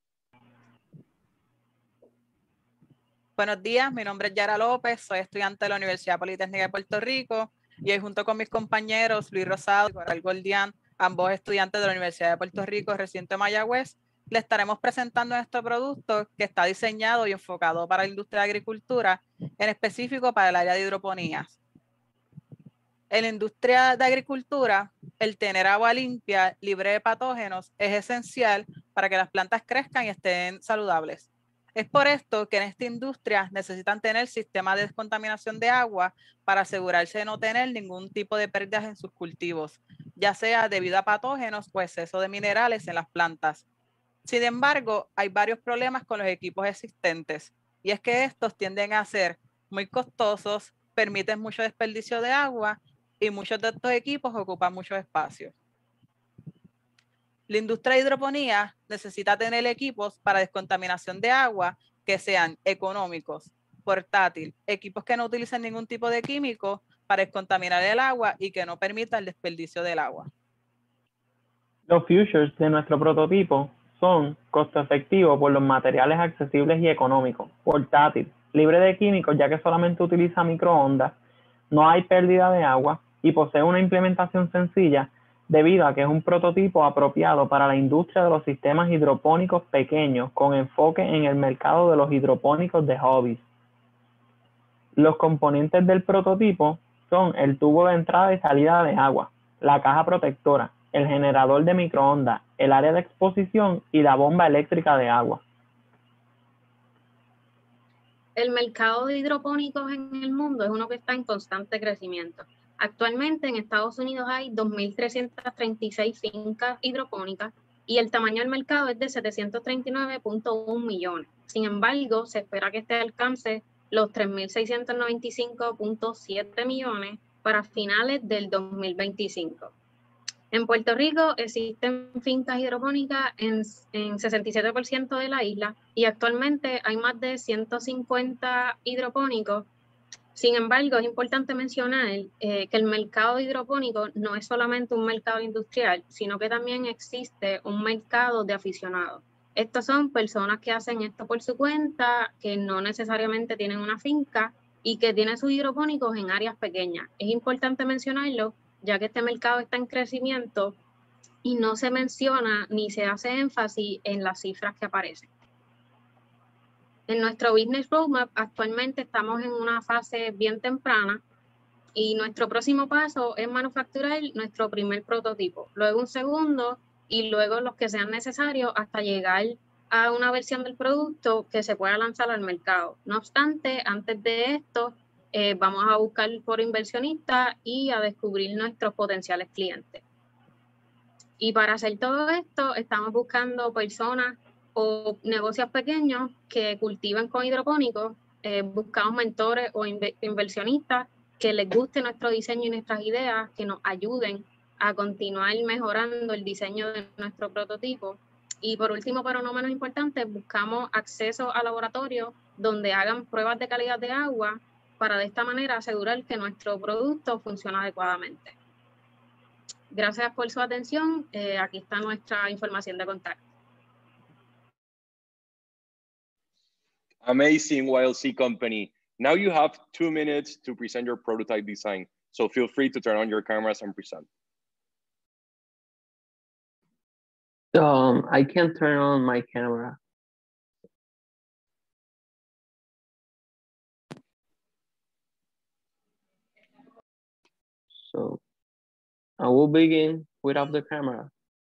Buenos días, mi nombre es Yara López, soy estudiante de la Universidad Politécnica de Puerto Rico y hoy junto con mis compañeros Luis Rosado y Coral Gordian, ambos estudiantes de la Universidad de Puerto Rico, recinto de Mayagüez, le estaremos presentando nuestro producto que está diseñado y enfocado para la industria de agricultura, en específico para el área de hidroponías. En la industria de agricultura, el tener agua limpia, libre de patógenos, es esencial para que las plantas crezcan y estén saludables. Es por esto que en esta industria necesitan tener sistemas de descontaminación de agua para asegurarse de no tener ningún tipo de pérdidas en sus cultivos, ya sea debido a patógenos o exceso de minerales en las plantas. Sin embargo, hay varios problemas con los equipos existentes, y es que estos tienden a ser muy costosos, permiten mucho desperdicio de agua y muchos de estos equipos ocupan mucho espacio. La industria de hidroponía necesita tener equipos para descontaminación de agua que sean económicos, portátil, equipos que no utilizan ningún tipo de químico para descontaminar el agua y que no permita el desperdicio del agua. Los features de nuestro prototipo son costo efectivo por los materiales accesibles y económicos, portátil, libre de químicos ya que solamente utiliza microondas, no hay pérdida de agua y posee una implementación sencilla debido a que es un prototipo apropiado para la industria de los sistemas hidropónicos pequeños con enfoque en el mercado de los hidropónicos de hobbies. Los componentes del prototipo son el tubo de entrada y salida de agua, la caja protectora, el generador de microondas, el área de exposición y la bomba eléctrica de agua. El mercado de hidropónicos en el mundo es uno que está en constante crecimiento. Actualmente en Estados Unidos hay 2.336 fincas hidropónicas y el tamaño del mercado es de 739.1 millones. Sin embargo, se espera que este alcance los 3.695.7 millones para finales del 2025. En Puerto Rico existen fincas hidropónicas en 67% de la isla y actualmente hay más de 150 hidropónicos. Sin embargo, es importante mencionar que el mercado hidropónico no es solamente un mercado industrial, sino que también existe un mercado de aficionados. Estos son personas que hacen esto por su cuenta, que no necesariamente tienen una finca y que tienen sus hidropónicos en áreas pequeñas. Es importante mencionarlo, ya que este mercado está en crecimiento y no se menciona ni se hace énfasis en las cifras que aparecen. En nuestro Business Roadmap actualmente estamos en una fase bien temprana y nuestro próximo paso es manufacturar nuestro primer prototipo, luego un segundo y luego los que sean necesarios hasta llegar a una versión del producto que se pueda lanzar al mercado. No obstante, antes de esto, vamos a buscar por inversionistas y a descubrir nuestros potenciales clientes. Y para hacer todo esto, estamos buscando personas o negocios pequeños que cultiven con hidropónicos, buscamos mentores o inversionistas que les guste nuestro diseño y nuestras ideas, que nos ayuden a continuar mejorando el diseño de nuestro prototipo. Y por último, pero no menos importante, buscamos acceso a laboratorios donde hagan pruebas de calidad de agua para de esta manera asegurar que nuestro producto funciona adecuadamente. Gracias por su atención. Aquí está nuestra información de contacto. Amazing YLC company. Now you have 2 minutes to present your prototype design. So feel free to turn on your cameras and present. I can't turn on my camera. So I will begin without the camera.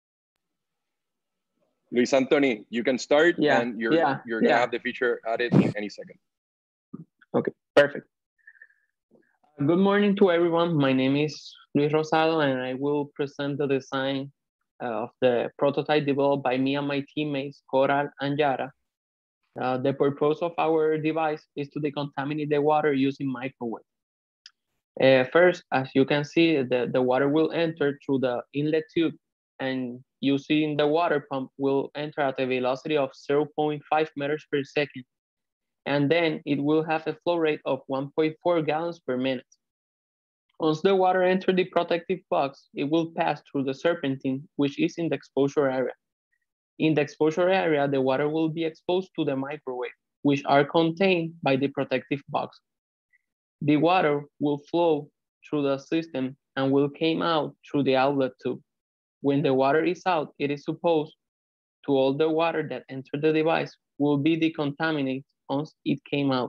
Luis Anthony, you can start and you're gonna have the feature added in any second. Okay, perfect. Good morning to everyone. My name is Luis Rosado and I will present the design of the prototype developed by me and my teammates, Coral and Yara. The purpose of our device is to decontaminate the water using microwave. First, as you can see, the water will enter through the inlet tube and using the water pump will enter at a velocity of 0.5 meters per second. And then it will have a flow rate of 1.4 gallons per minute. Once the water enters the protective box, it will pass through the serpentine, which is in the exposure area. In the exposure area, the water will be exposed to the microwave, which are contained by the protective box. The water will flow through the system and will come out through the outlet tube. When the water is out, it is supposed to all the water that entered the device will be decontaminated once it came out.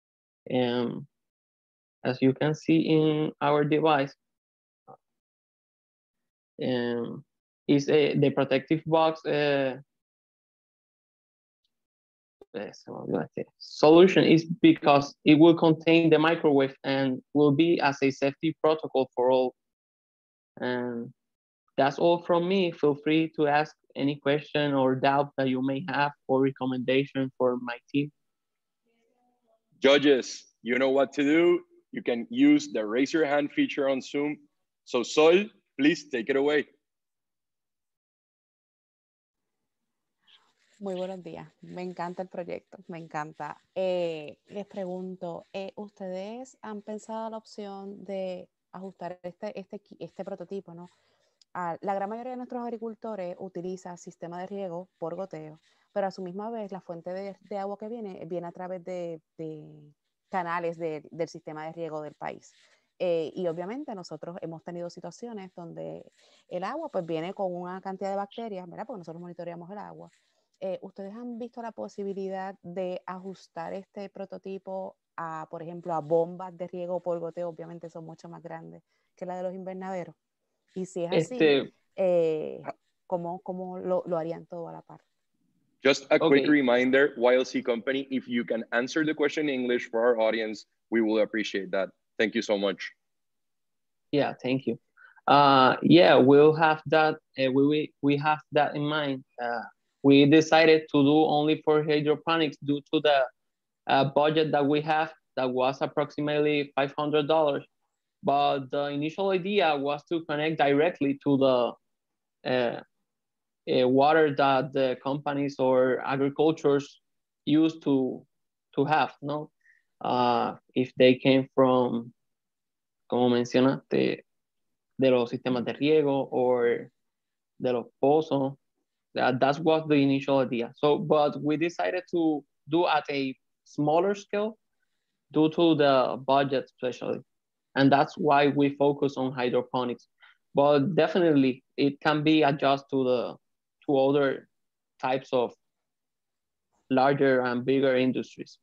As you can see in our device, is the protective box solution is because it will contain the microwave and will be as a safety protocol for all. And that's all from me. Feel free to ask any question or doubt that you may have or recommendation for my team. Judges, you know what to do. You can use the raise your hand feature on Zoom. So Sol, please take it away. Muy buenos días. Me encanta el proyecto, me encanta. Les pregunto, ¿ustedes han pensado la opción de ajustar este prototipo, ¿no? La gran mayoría de nuestros agricultores utiliza sistema de riego por goteo, pero a su misma vez la fuente de agua que viene a través de canales del sistema de riego del país. Y obviamente nosotros hemos tenido situaciones donde el agua pues viene con una cantidad de bacterias, ¿verdad? Porque nosotros monitoreamos el agua. ¿Ustedes han visto la posibilidad de ajustar este prototipo a, por ejemplo, a bombas de riego por goteo? Obviamente son mucho más grandes que la de los invernaderos. Y si es así, ¿cómo lo harían todo a la par? Just a quick reminder, YLC Company, if you can answer the question in English for our audience, we will appreciate that. Thank you so much. Yeah, thank you. Yeah, we'll have that. We have that in mind. We decided to do only for hydroponics due to the budget that we have that was approximately $500. But the initial idea was to connect directly to the water that the companies or agricultures used to have, no? If they came from, como mencionaste, de los sistemas de riego or de los pozos. That was the initial idea. So, but we decided to do at a smaller scale due to the budget, especially. And that's why we focus on hydroponics. But definitely, it can be adjusted to other types of larger and bigger industries.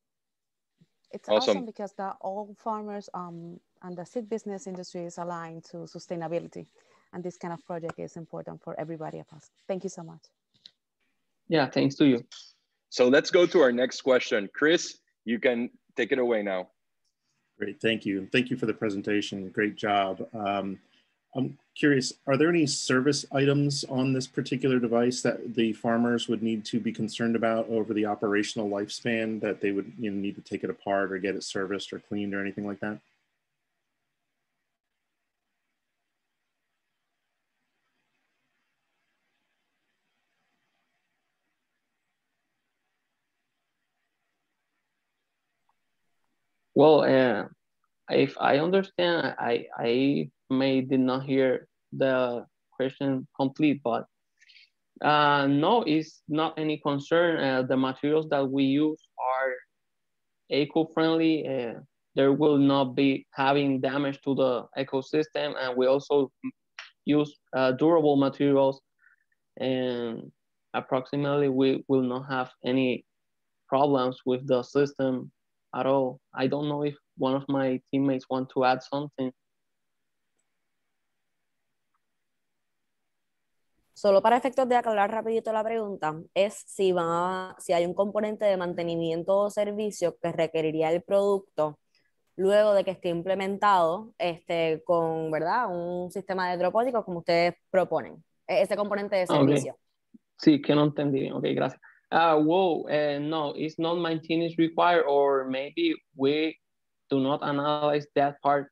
It's awesome because all farmers and the seed business industry is aligned to sustainability. And this kind of project is important for everybody of us. Thank you so much. Yeah, thanks to you. So let's go to our next question. Chris, you can take it away now. Great, thank you. Thank you for the presentation. Great job. I'm curious, are there any service items on this particular device that the farmers would need to be concerned about over the operational lifespan that they would need to take it apart or get it serviced or cleaned or anything like that? Well, if I understand, I did not hear the question complete, but no, it's not any concern. The materials that we use are eco-friendly. There will not be having damage to the ecosystem, and we also use durable materials, and approximately we will not have any problems with the system at all. I don't know if one of my teammates want to add something. Solo para efectos de aclarar rapidito la pregunta, es si hay un componente de mantenimiento o servicio que requeriría el producto luego de que esté implementado con, ¿verdad?, un sistema de hidropónicos como ustedes proponen. Ese componente de servicio. Okay. Sí, que no entendí. Ok, gracias. No, it's not maintenance required, or maybe we do not analyze that part.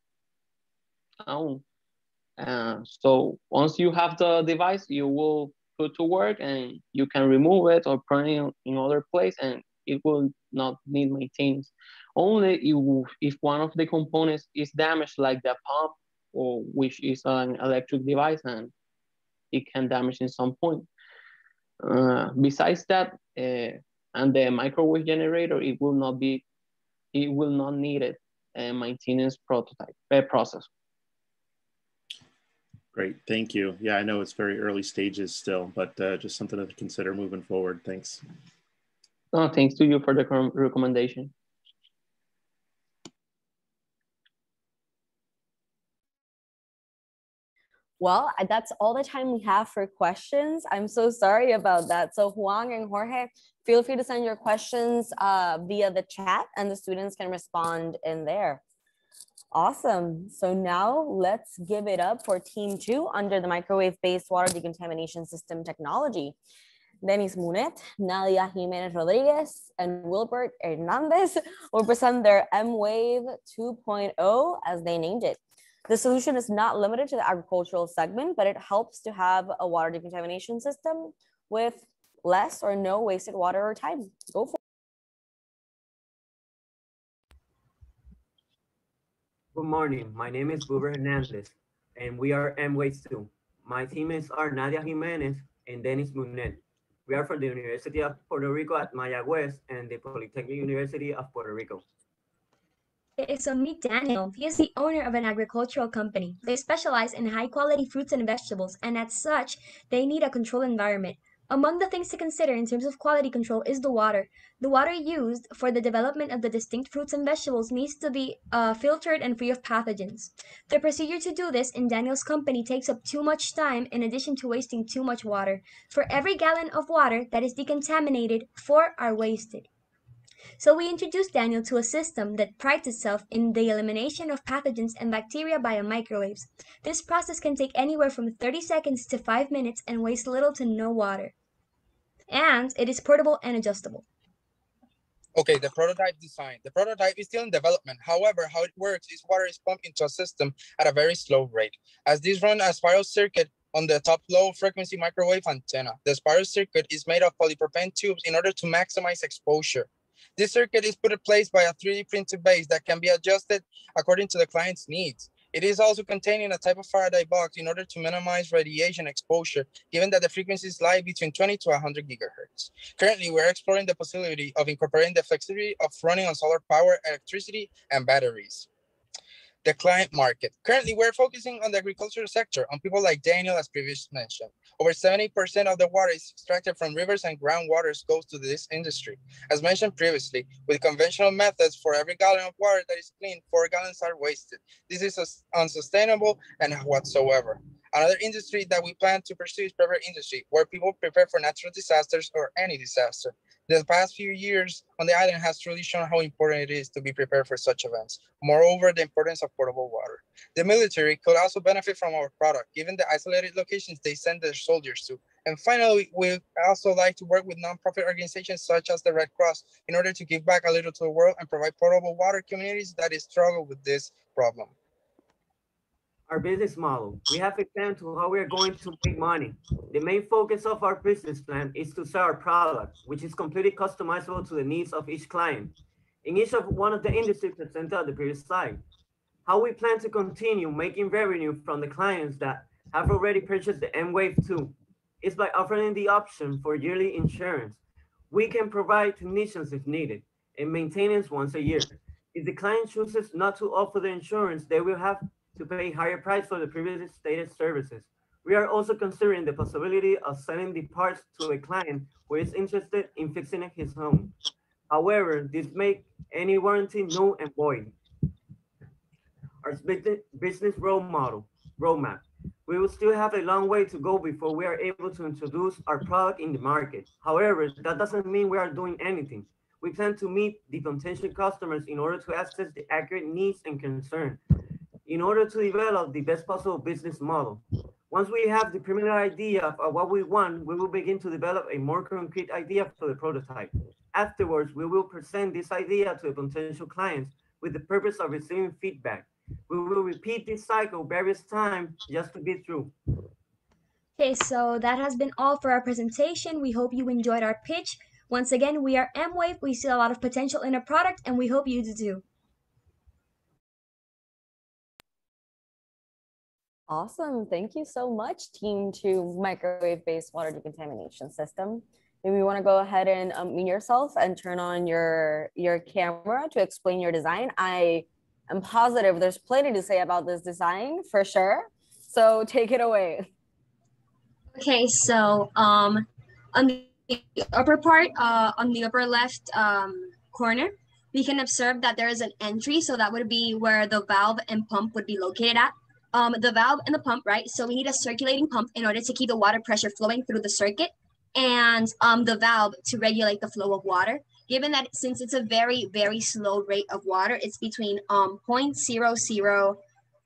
So once you have the device, you will put to work and you can remove it or put it in other place, and it will not need maintenance. Only if one of the components is damaged, like the pump, or which is an electric device, and it can damage in some point. Besides that, and the microwave generator, it will not need a maintenance process. Great, thank you. Yeah, I know it's very early stages still, but just something to consider moving forward. Thanks. Oh, thanks to you for the recommendation. Well, that's all the time we have for questions. I'm so sorry about that. So Juan and Jorge, feel free to send your questions via the chat, and the students can respond in there. Awesome. So now let's give it up for Team 2 under the microwave-based water decontamination system technology. Denis Munet, Nadia Jimenez Rodriguez, and Wilbert Hernandez will present their M-Wave 2.0 as they named it. The solution is not limited to the agricultural segment, but it helps to have a water decontamination system with less or no wasted water or time. Go for it. Good morning. My name is Buber Hernandez, and we are MWaste 2. My teammates are Nadia Jimenez and Dennis Munet. We are from the University of Puerto Rico at Mayagüez and the Polytechnic University of Puerto Rico. Okay, so meet Daniel. He is the owner of an agricultural company. They specialize in high-quality fruits and vegetables, and as such, they need a controlled environment. Among the things to consider in terms of quality control is the water. The water used for the development of the distinct fruits and vegetables needs to be filtered and free of pathogens. The procedure to do this in Daniel's company takes up too much time in addition to wasting too much water. For every gallon of water that is decontaminated, 4 are wasted. So we introduced Daniel to a system that prides itself in the elimination of pathogens and bacteria via microwaves. This process can take anywhere from 30 seconds to 5 minutes and waste little to no water. And it is portable and adjustable. Okay, the prototype design. The prototype is still in development. However, how it works is water is pumped into a system at a very slow rate. As this runs a spiral circuit on the top low frequency microwave antenna. The spiral circuit is made of polypropylene tubes in order to maximize exposure. This circuit is put in place by a 3D printed base that can be adjusted according to the client's needs. It is also contained in a type of Faraday box in order to minimize radiation exposure, given that the frequencies lie between 20 to 100 gigahertz. Currently, we're exploring the possibility of incorporating the flexibility of running on solar power, electricity, and batteries. The client market. Currently, we're focusing on the agricultural sector, on people like Daniel, as previously mentioned. Over 70% of the water is extracted from rivers and groundwaters goes to this industry. As mentioned previously, with conventional methods, for every gallon of water that is cleaned, 4 gallons are wasted. This is unsustainable and whatsoever. Another industry that we plan to pursue is prepare industry, where people prepare for natural disasters or any disaster. The past few years on the island has truly shown how important it is to be prepared for such events. Moreover, the importance of potable water. The military could also benefit from our product, given the isolated locations they send their soldiers to. And finally, we also like to work with nonprofit organizations such as the Red Cross in order to give back a little to the world and provide potable water communities that struggle with this problem. Our business model. We have a plan to how we are going to make money. The main focus of our business plan is to sell our product, which is completely customizable to the needs of each client. In each of one of the industries presented on the previous slide. How we plan to continue making revenue from the clients that have already purchased the MWave 2 is by offering the option for yearly insurance. We can provide technicians if needed and maintenance once a year. If the client chooses not to offer the insurance, they will have to pay higher price for the previously stated services. We are also considering the possibility of selling the parts to a client who is interested in fixing his home. However, this makes any warranty null and void. Our business roadmap. We will still have a long way to go before we are able to introduce our product in the market. However, that doesn't mean we are doing anything. We plan to meet the potential customers in order to assess the accurate needs and concerns, in order to develop the best possible business model. Once we have the preliminary idea of what we want, we will begin to develop a more concrete idea for the prototype. Afterwards, we will present this idea to potential clients with the purpose of receiving feedback. We will repeat this cycle various times just to get through. Okay, so that has been all for our presentation. We hope you enjoyed our pitch. Once again, we are MWave. We see a lot of potential in our product, and we hope you do too. Awesome. Thank you so much, Team 2 Microwave-Based Water Decontamination System. Maybe you want to go ahead and unmute yourself and turn on your camera to explain your design. I am positive there's plenty to say about this design for sure. So take it away. Okay, so on the upper part, on the upper left corner, we can observe that there is an entry. So that would be where the valve and pump would be located at. The valve and the pump, right? So we need a circulating pump in order to keep the water pressure flowing through the circuit, and the valve to regulate the flow of water. Given that since it's a very, very slow rate of water, it's between 0.00,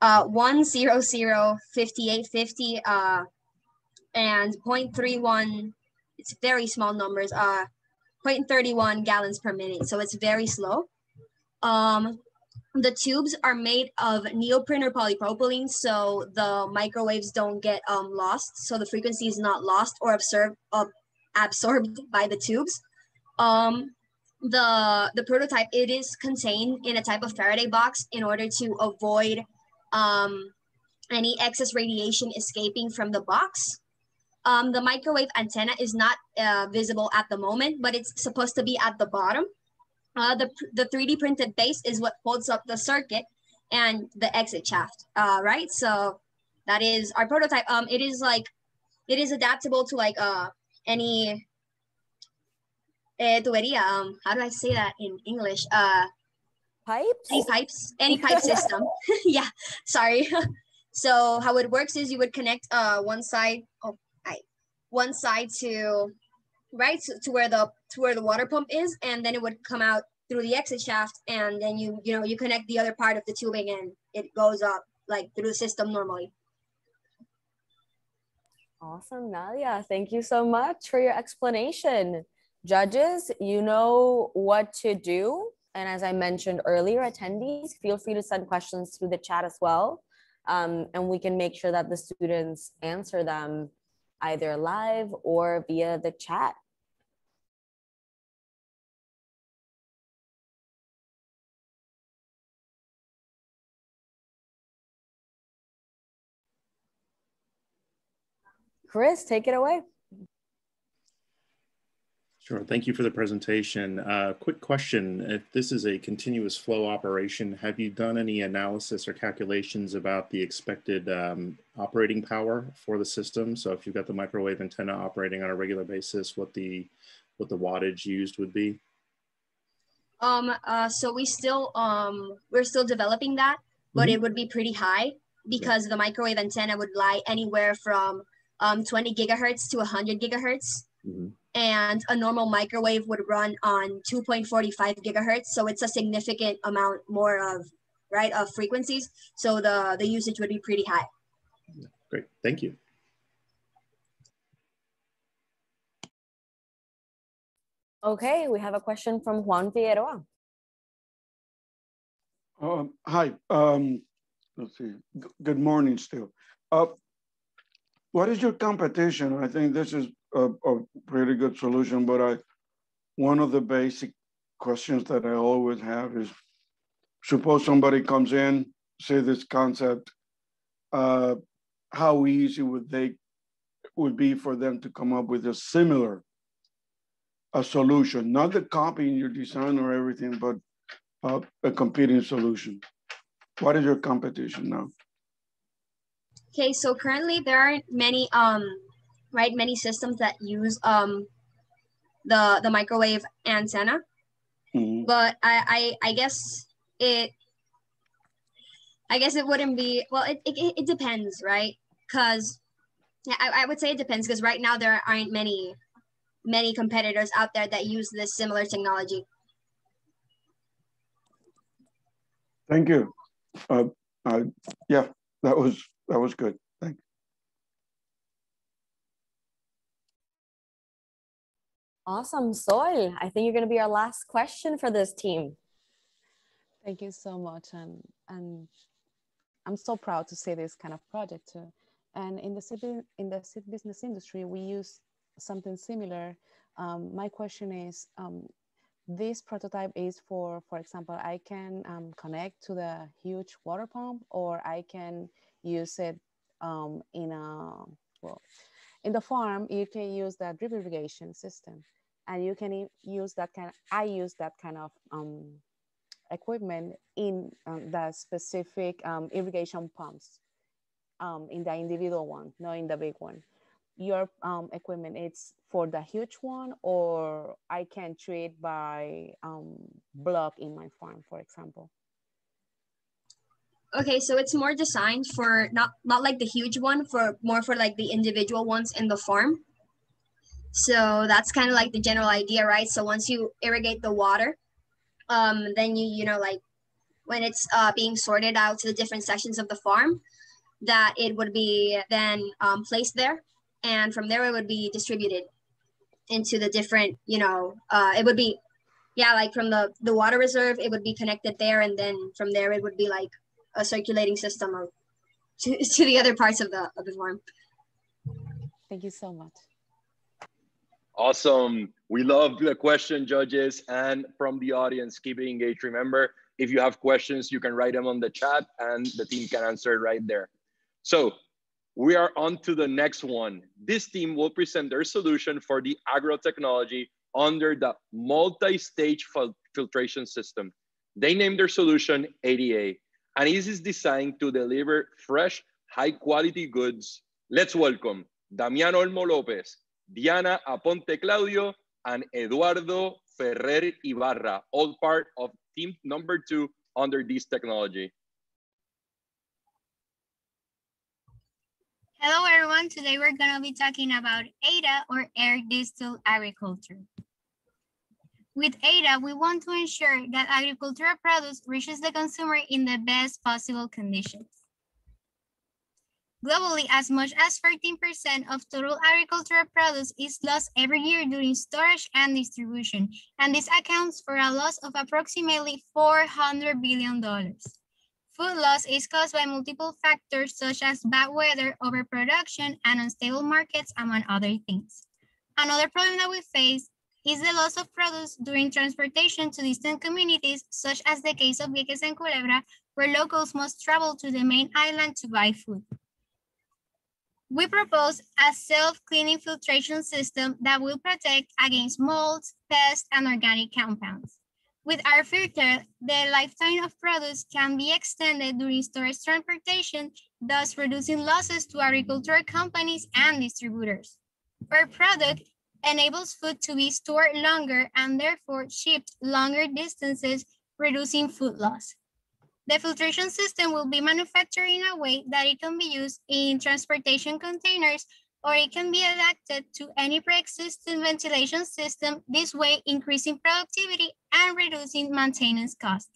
100, 5850, and 0.31, it's very small numbers, 0.31 gallons per minute. So it's very slow. The tubes are made of neoprene or polypropylene, so the microwaves don't get lost. So the frequency is not lost or absorbed absorbed by the tubes. The prototype, it is contained in a type of Faraday box in order to avoid any excess radiation escaping from the box. The microwave antenna is not visible at the moment, but it's supposed to be at the bottom. The 3D printed base is what holds up the circuit and the exit shaft, right? So that is our prototype. It is adaptable to like any tubería. How do I say that in English? Pipes? Any pipe system. Yeah, sorry. So how it works is you would connect one side to right to where the water pump is, and then it would come out through the exit shaft, and then you connect the other part of the tubing, and it goes up like through the system normally. Awesome, Nadia. Thank you so much for your explanation. Judges, you know what to do. And as I mentioned earlier, attendees, feel free to send questions through the chat as well. And we can make sure that the students answer them either live or via the chat. Chris, take it away. Sure. Thank you for the presentation. Quick question. If this is a continuous flow operation, have you done any analysis or calculations about the expected operating power for the system? So if you've got the microwave antenna operating on a regular basis, what the wattage used would be? So we're still developing that, but it would be pretty high because the microwave antenna would lie anywhere from 20 gigahertz to 100 gigahertz. And a normal microwave would run on 2.45 gigahertz. So it's a significant amount more of frequencies. So the usage would be pretty high. Great, thank you. Okay, we have a question from Juan Figueroa. Hi, let's see, good morning still. What is your competition? I think this is a pretty good solution, but one of the basic questions that I always have is, suppose somebody comes in, say this concept, how easy would be for them to come up with a similar solution, not the copying your design or everything, but a competing solution. What is your competition now? Okay, so currently there aren't many many systems that use the microwave antenna. But I guess it wouldn't be, well, it depends, right? Because I would say it depends, because right now there aren't many competitors out there that use this similar technology. Thank you. Yeah, that was good. Thanks. Awesome. Sol, I think you're going to be our last question for this team. Thank you so much. And I'm so proud to see this kind of project too. And in the seed business industry, we use something similar. My question is, this prototype is for example, I can connect to the huge water pump, or I can use it in the farm. You can use the drip irrigation system, and you can use that I use that kind of equipment in the specific irrigation pumps, in the individual one, not in the big one. Your equipment, it's for the huge one, or I can treat by block in my farm, for example? Okay, so it's more designed for not like the huge one, for more for like the individual ones in the farm. So that's kind of like the general idea, right? So once you irrigate the water, then you know, like when it's being sorted out to the different sections of the farm, that it would be then placed there, and from there it would be distributed into the different, you know, it would be, yeah, like from the water reserve, it would be connected there, and then from there it would be like a circulating system of to the other parts of the farm. Thank you so much. Awesome. We love the question, judges, and from the audience, keep it engaged. Remember, if you have questions, you can write them on the chat and the team can answer it right there. So we are on to the next one. This team will present their solution for the agro-technology under the multi-stage filtration system. They named their solution ADA, and this is designed to deliver fresh, high-quality goods. Let's welcome Damián Olmo López, Diana Aponte Claudio, and Eduardo Ferrer Ibarra, all part of team number 2 under this technology. Hello everyone, today we're going to be talking about ADA, or air distilled agriculture. With ADA, we want to ensure that agricultural produce reaches the consumer in the best possible conditions. Globally, as much as 13% of total agricultural produce is lost every year during storage and distribution, and this accounts for a loss of approximately $400 billion. Food loss is caused by multiple factors such as bad weather, overproduction, and unstable markets, among other things. Another problem that we face is the loss of produce during transportation to distant communities, such as the case of Vieques and Culebra, where locals must travel to the main island to buy food. We propose a self-cleaning filtration system that will protect against molds, pests, and organic compounds. With our filter, the lifetime of produce can be extended during storage transportation, thus reducing losses to agricultural companies and distributors. Our product enables food to be stored longer and therefore shipped longer distances, reducing food loss. The filtration system will be manufactured in a way that it can be used in transportation containers, or it can be adapted to any pre-existing ventilation system, this way increasing productivity and reducing maintenance costs.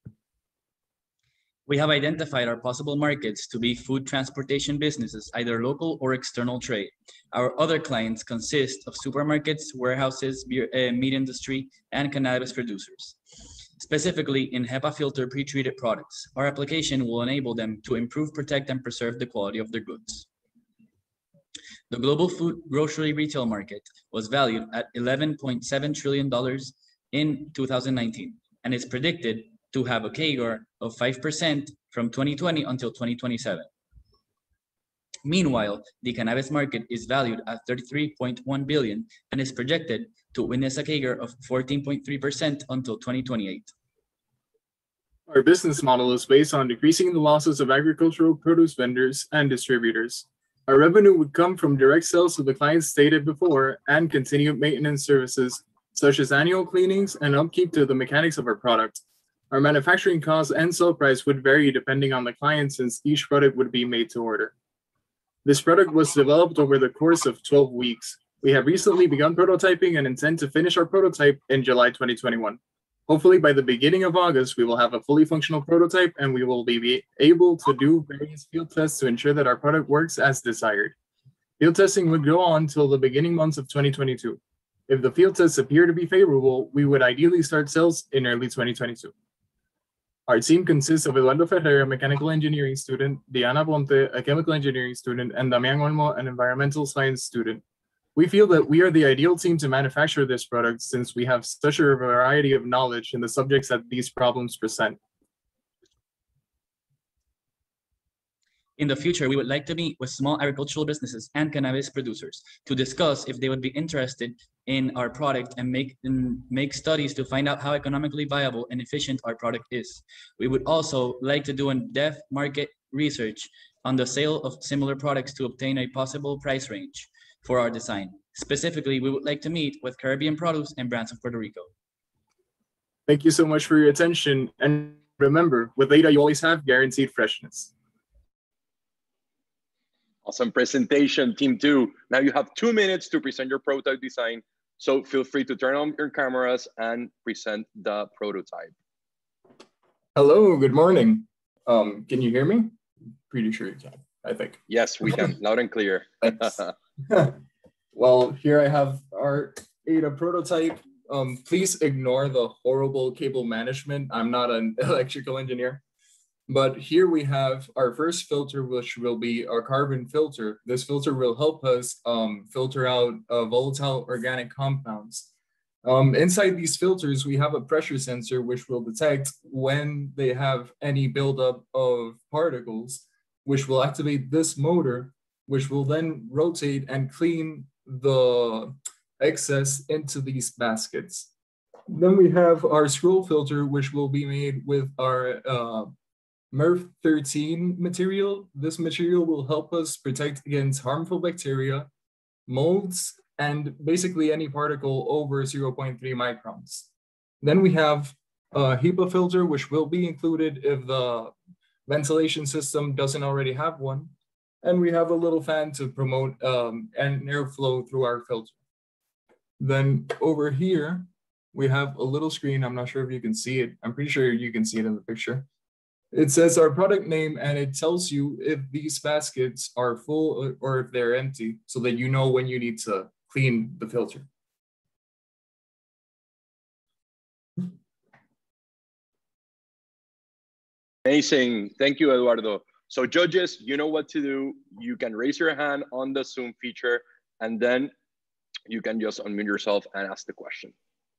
We have identified our possible markets to be food transportation businesses, either local or external trade. Our other clients consist of supermarkets, warehouses, meat industry, and cannabis producers. Specifically in HEPA filter pre-treated products, our application will enable them to improve, protect, and preserve the quality of their goods. The global food grocery retail market was valued at $11.7 trillion in 2019, and is predicted to have a CAGR of 5% from 2020 until 2027. Meanwhile, the cannabis market is valued at $33.1 billion and is projected to witness a CAGR of 14.3% until 2028. Our business model is based on decreasing the losses of agricultural produce vendors and distributors. Our revenue would come from direct sales to the clients stated before and continued maintenance services, such as annual cleanings and upkeep to the mechanics of our product. Our manufacturing costs and sell price would vary depending on the client, since each product would be made to order. This product was developed over the course of 12 weeks. We have recently begun prototyping and intend to finish our prototype in July 2021. Hopefully by the beginning of August, we will have a fully functional prototype and we will be able to do various field tests to ensure that our product works as desired. Field testing would go on till the beginning months of 2022. If the field tests appear to be favorable, we would ideally start sales in early 2022. Our team consists of Eduardo Ferrer, a mechanical engineering student, Diana Ponte, a chemical engineering student, and Damián Olmo, an environmental science student. We feel that we are the ideal team to manufacture this product since we have such a variety of knowledge in the subjects that these problems present. In the future, we would like to meet with small agricultural businesses and cannabis producers to discuss if they would be interested in our product and make studies to find out how economically viable and efficient our product is. We would also like to do in-depth market research on the sale of similar products to obtain a possible price range for our design. Specifically, we would like to meet with Caribbean Produce and Brands of Puerto Rico. Thank you so much for your attention. And remember, with ADA, you always have guaranteed freshness. Awesome presentation, Team 2. Now you have 2 minutes to present your prototype design. So feel free to turn on your cameras and present the prototype. Hello, good morning. Can you hear me? Pretty sure you can, I think. Yes, we can, loud and clear. Well, here I have our ADA prototype. Please ignore the horrible cable management. I'm not an electrical engineer. But here we have our first filter, which will be our carbon filter. This filter will help us filter out volatile organic compounds. Inside these filters, we have a pressure sensor, which will detect when they have any buildup of particles, which will activate this motor, which will then rotate and clean the excess into these baskets. Then we have our scroll filter, which will be made with our MERV 13 material. This material will help us protect against harmful bacteria, molds, and basically any particle over 0.3 microns. Then we have a HEPA filter, which will be included if the ventilation system doesn't already have one. And we have a little fan to promote an airflow through our filter. Then over here, we have a little screen. I'm not sure if you can see it. I'm pretty sure you can see it in the picture. It says our product name, and it tells you if these baskets are full or if they're empty, so that you know when you need to clean the filter. Amazing. Thank you, Eduardo. So judges, you know what to do. You can raise your hand on the Zoom feature, and then you can just unmute yourself and ask the question.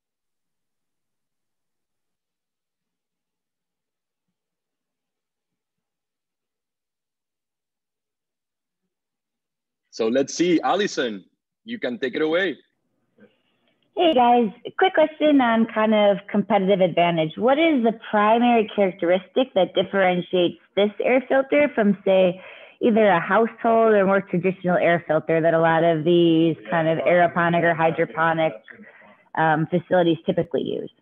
So let's see, Allison, you can take it away. Hey guys, quick question on kind of competitive advantage. What is the primary characteristic that differentiates this air filter from, say, either a household or more traditional air filter that a lot of these kind of aeroponic or hydroponic facilities typically use?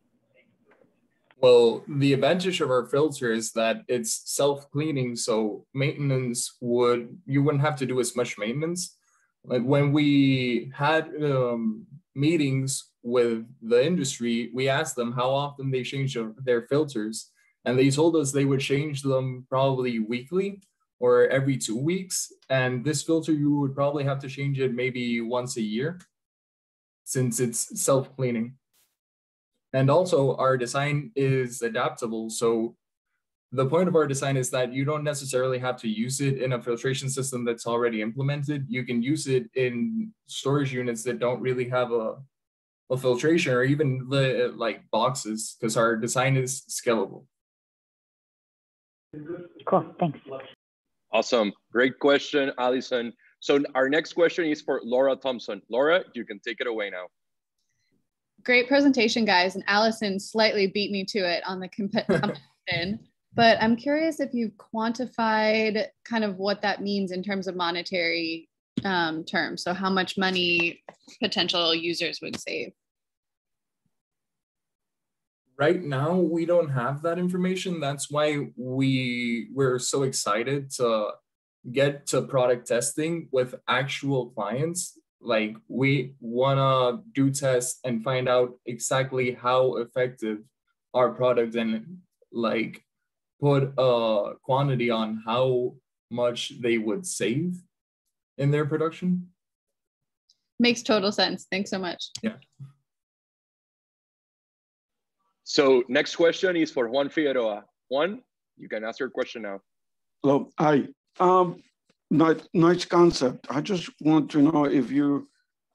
Well, the advantage of our filter is that it's self-cleaning, so maintenance you wouldn't have to do as much maintenance. Like when we had meetings with the industry, we asked them how often they change their filters, and they told us they would change them probably weekly or every 2 weeks. And this filter, you would probably have to change it maybe once a year since it's self-cleaning. And also our design is adaptable. So the point of our design is that you don't necessarily have to use it in a filtration system that's already implemented. You can use it in storage units that don't really have a filtration, or even like boxes, because our design is scalable. Cool, thanks. Awesome, great question, Allison. So our next question is for Laura Thompson. Laura, you can take it away now. Great presentation, guys. And Allison slightly beat me to it on the competition. But I'm curious if you've quantified kind of what that means in terms of monetary terms. So how much money potential users would save? Right now, we don't have that information. That's why we're so excited to get to product testing with actual clients. Like we wanna do tests and find out exactly how effective our product, and like put a quantity on how much they would save in their production. Makes total sense. Thanks so much. Yeah. So next question is for Juan Figueroa. Juan, you can ask your question now. Hello, hi. Nice concept. I just want to know if you,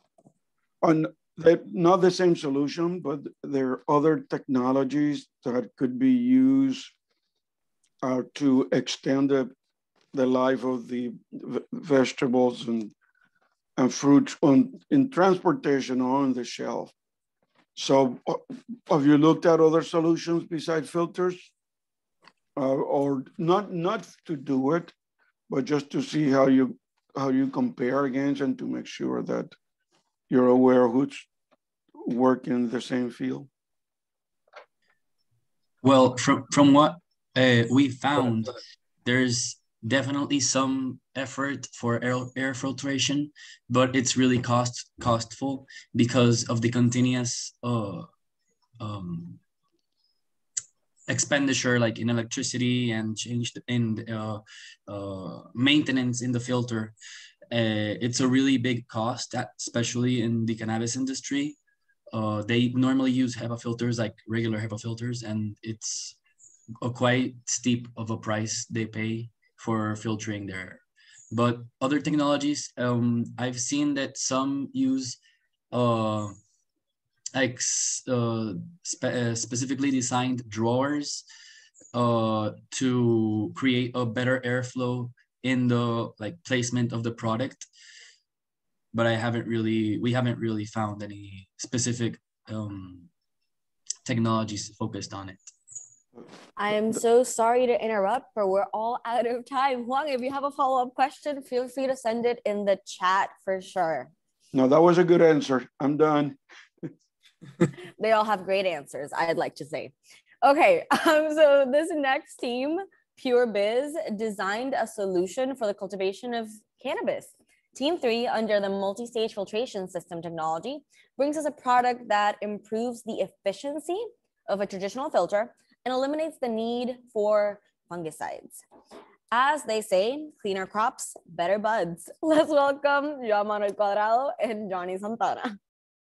not the same solution, but there are other technologies that could be used to extend the life of the vegetables and fruits in transportation or on the shelf. So have you looked at other solutions besides filters? Or not to do it, but just to see how you compare against, and to make sure that you're aware of who's working in the same field? Well, from what we found, there's definitely some effort for air filtration, but it's really costful because of the continuous expenditure, like in electricity and change in maintenance in the filter. It's a really big cost, especially in the cannabis industry. They normally use HEPA filters, like regular HEPA filters, and it's a quite steep of a price they pay for filtering their air. But other technologies, I've seen that some use specifically designed drawers to create a better airflow in the placement of the product. But we haven't really found any specific technologies focused on it. I am so sorry to interrupt, but we're all out of time. Huang, if you have a follow-up question, feel free to send it in the chat for sure. No, that was a good answer. I'm done. They all have great answers, I'd like to say. Okay, so this next team, Pure Biz, designed a solution for the cultivation of cannabis. Team 3, under the multi-stage filtration system technology, brings us a product that improves the efficiency of a traditional filter and eliminates the need for fungicides. As they say, cleaner crops, better buds. Let's welcome Joan Manuel Cuadrado and Johnny Santana.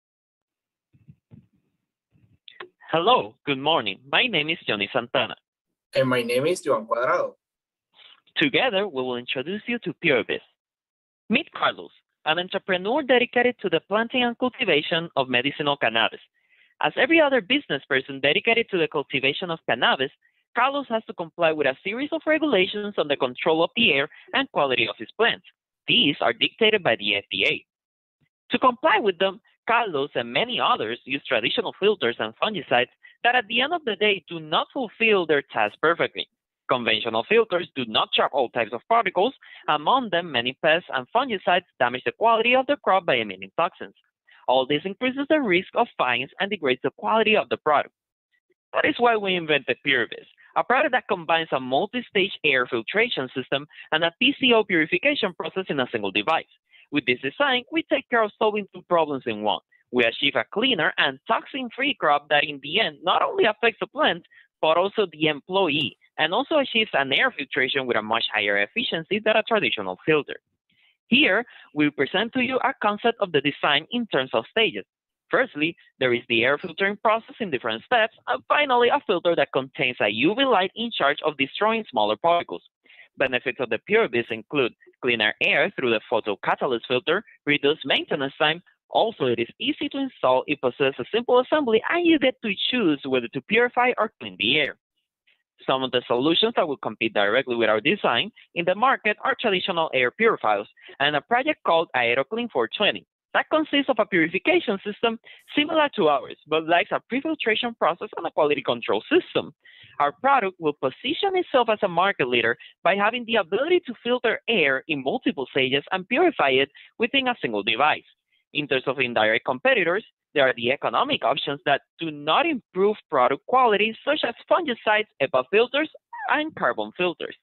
Hello, good morning. My name is Johnny Santana. And my name is Joan Cuadrado. Together, we will introduce you to PureBiz. Meet Carlos, an entrepreneur dedicated to the planting and cultivation of medicinal cannabis. As every other business person dedicated to the cultivation of cannabis, Carlos has to comply with a series of regulations on the control of the air and quality of his plants. These are dictated by the FDA. To comply with them, Carlos and many others use traditional filters and fungicides that at the end of the day do not fulfill their task perfectly. Conventional filters do not trap all types of particles. Among them, many pests and fungicides damage the quality of the crop by emitting toxins. All this increases the risk of fines and degrades the quality of the product. That is why we invented PureBiz, a product that combines a multi-stage air filtration system and a TCO purification process in a single device. With this design, we take care of solving two problems in one. We achieve a cleaner and toxin-free crop that in the end not only affects the plant, but also the employee, and also achieves an air filtration with a much higher efficiency than a traditional filter. Here, we present to you a concept of the design in terms of stages. Firstly, there is the air filtering process in different steps, and finally, a filter that contains a UV light in charge of destroying smaller particles. Benefits of the PureBiz include cleaner air through the photocatalyst filter, reduced maintenance time. Also, it is easy to install, it possesses a simple assembly, and you get to choose whether to purify or clean the air. Some of the solutions that will compete directly with our design in the market are traditional air purifiers and a project called AeroClean 420. That consists of a purification system similar to ours, but lacks a pre-filtration process and a quality control system. Our product will position itself as a market leader by having the ability to filter air in multiple stages and purify it within a single device. In terms of indirect competitors, there are the economic options that do not improve product quality, such as fungicides, HEPA filters, and carbon filters.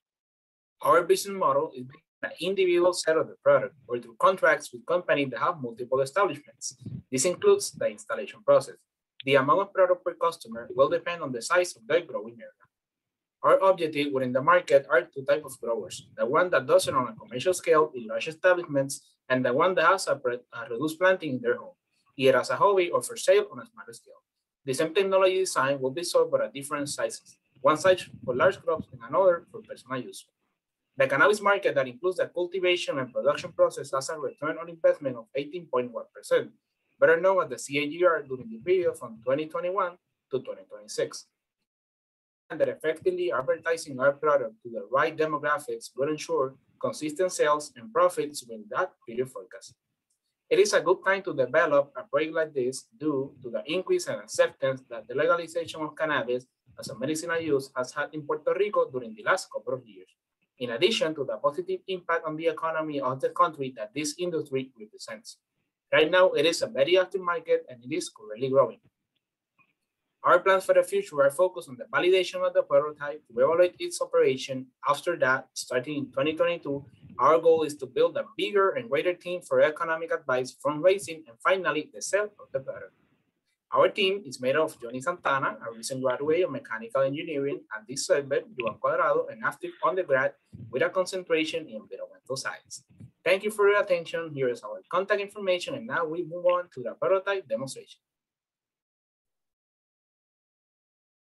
Our business model is an individual sale of the product or through contracts with companies that have multiple establishments. This includes the installation process. The amount of product per customer will depend on the size of their growing area. Our objective within the market are two types of growers, the one that does it on a commercial scale in large establishments and the one that has a reduced planting in their home, either as a hobby or for sale on a smaller scale. The same technology design will be sold but at different sizes, one size for large crops and another for personal use. The cannabis market that includes the cultivation and production process has a return on investment of 18.1%, better known as the CAGR during the period from 2021 to 2026. And that effectively advertising our product to the right demographics will ensure consistent sales and profits with that period forecast. It is a good time to develop a project like this due to the increase in acceptance that the legalization of cannabis as a medicinal use has had in Puerto Rico during the last couple of years, in addition to the positive impact on the economy of the country that this industry represents. Right now, it is a very active market and it is currently growing. Our plans for the future are focused on the validation of the prototype to evaluate its operation. After that, starting in 2022, our goal is to build a bigger and greater team for economic advice, fundraising, and finally, the sale of the product. Our team is made of Johnny Santana, a recent graduate of mechanical engineering, and this server, Joan Cuadrado, an active undergrad with a concentration in environmental science. Thank you for your attention. Here is our contact information, and now we move on to the prototype demonstration.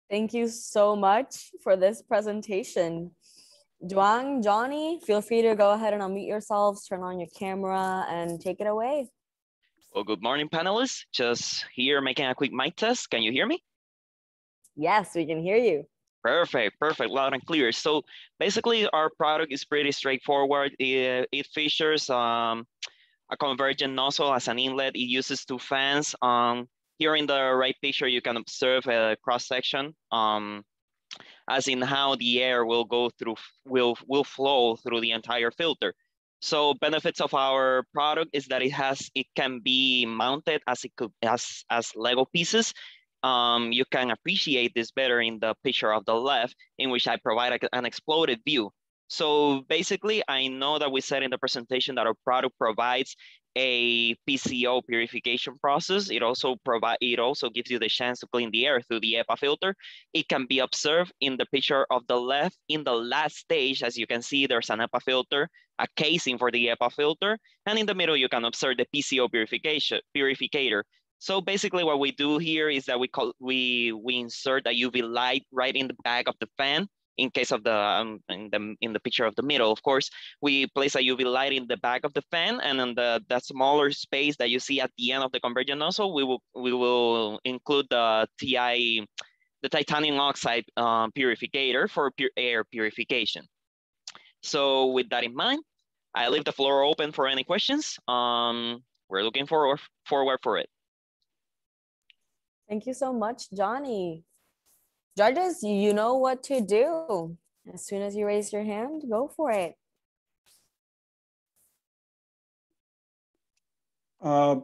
Thank you so much for this presentation. Juan, Johnny, feel free to go ahead and unmute yourselves, turn on your camera, and take it away. Well, good morning, panelists. Just here making a quick mic test. Can you hear me? Yes, we can hear you. Perfect, perfect, loud and clear. So basically, our product is pretty straightforward. It features a convergent nozzle as an inlet. It uses two fans. Here in the right picture, you can observe a cross-section, as in how the air will go through, will flow through the entire filter. So benefits of our product is that it can be mounted as Lego pieces. You can appreciate this better in the picture of the left, in which I provide an exploded view. So basically, I know that we said in the presentation that our product provides a PCO purification process. It also gives you the chance to clean the air through the HEPA filter. It can be observed in the picture of the left. In the last stage, as you can see, there's an HEPA filter, a casing for the HEPA filter, and in the middle, you can observe the PCO purificator. So basically what we do here is that we insert a UV light right in the back of the fan. In case of the in the picture of the middle, of course, we place a UV light in the back of the fan, and in that smaller space that you see at the end of the convergent nozzle, we will include the titanium oxide purificator for air purification. So with that in mind, I leave the floor open for any questions. We're looking forward for it. Thank you so much, Johnny. Judges, you know what to do. As soon as you raise your hand, go for it. Go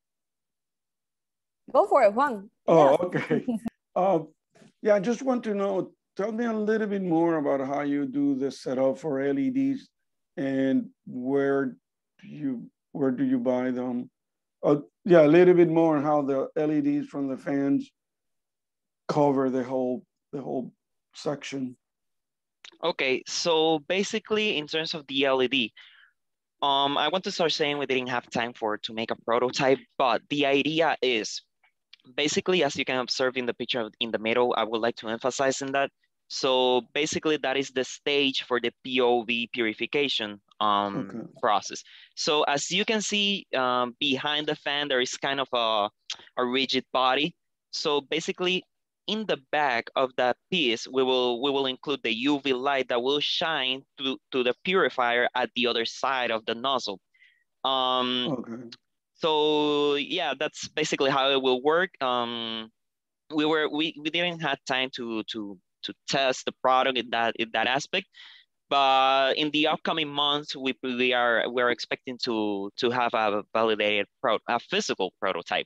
for it, Juan. Oh, okay. Yeah, I just want to know, tell me a little bit more about how you do the setup for LEDs and where do you buy them? Yeah, a little bit more on how the LEDs from the fans cover the whole section. Okay, so basically in terms of the LED, I want to start saying we didn't have time to make a prototype, but the idea is basically, as you can observe in the picture in the middle, I would like to emphasize in that. So basically that is the stage for the POV purification process. So as you can see behind the fan, there is kind of a rigid body. So basically in the back of that piece, we will include the UV light that will shine to the purifier at the other side of the nozzle. So yeah, that's basically how it will work. We didn't have time to test the product in that aspect, but in the upcoming months, we're expecting to have a validated physical prototype.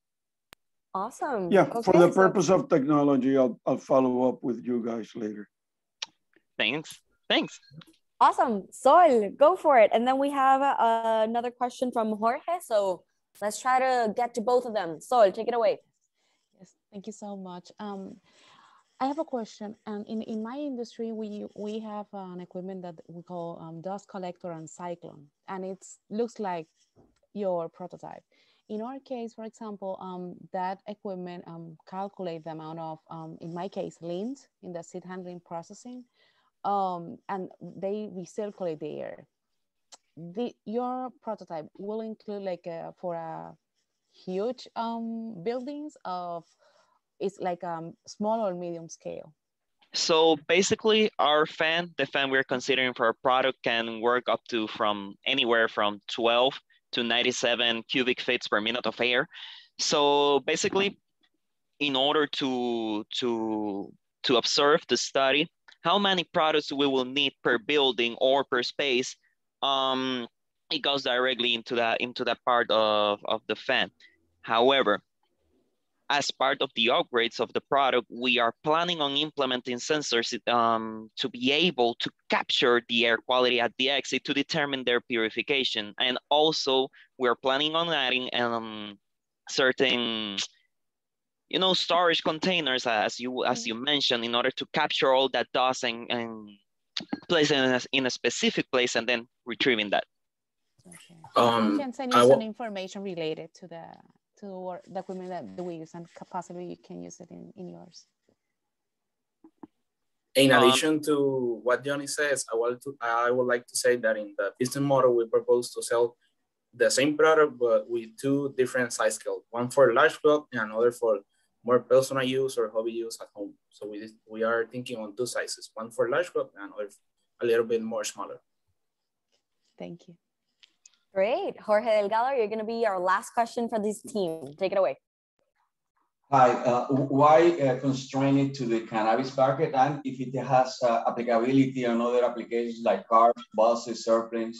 Awesome. Yeah, okay, for the purpose of technology, I'll follow up with you guys later. Thanks. Awesome. Sol, go for it. And then we have another question from Jorge. So let's try to get to both of them. Sol, take it away. Yes, thank you so much. I have a question. In my industry, we have an equipment that we call dust collector and cyclone, and it looks like your prototype. In our case, for example, that equipment calculate the amount of, in my case, lint in the seed handling processing, and they recirculate the air. Your prototype will include like for a huge buildings of, it's like small or medium scale. So basically our the fan we're considering for our product can work up to anywhere from 12 to 97 cubic feet per minute of air. So basically, in order to observe the study, how many products we will need per building or per space, it goes directly into that part of the fan. However, as part of the upgrades of the product, we are planning on implementing sensors to be able to capture the air quality at the exit to determine their purification. And also, we're planning on adding certain, storage containers, as you mentioned, in order to capture all that dust and place it in a specific place and then retrieving that. Okay. I can send you some information related to the equipment that we use, and possibly you can use it in yours. In addition to what Johnny says, I would like to say that in the business model, we propose to sell the same product, but with two different size scales, one for large crop and another for more personal use or hobby use at home. So we are thinking on two sizes, one for large crop and another a little bit more smaller. Thank you. Great. Jorge Delgado, you're going to be our last question for this team. Take it away. Hi, why constrain it to the cannabis market, and if it has applicability on other applications like cars, buses, airplanes?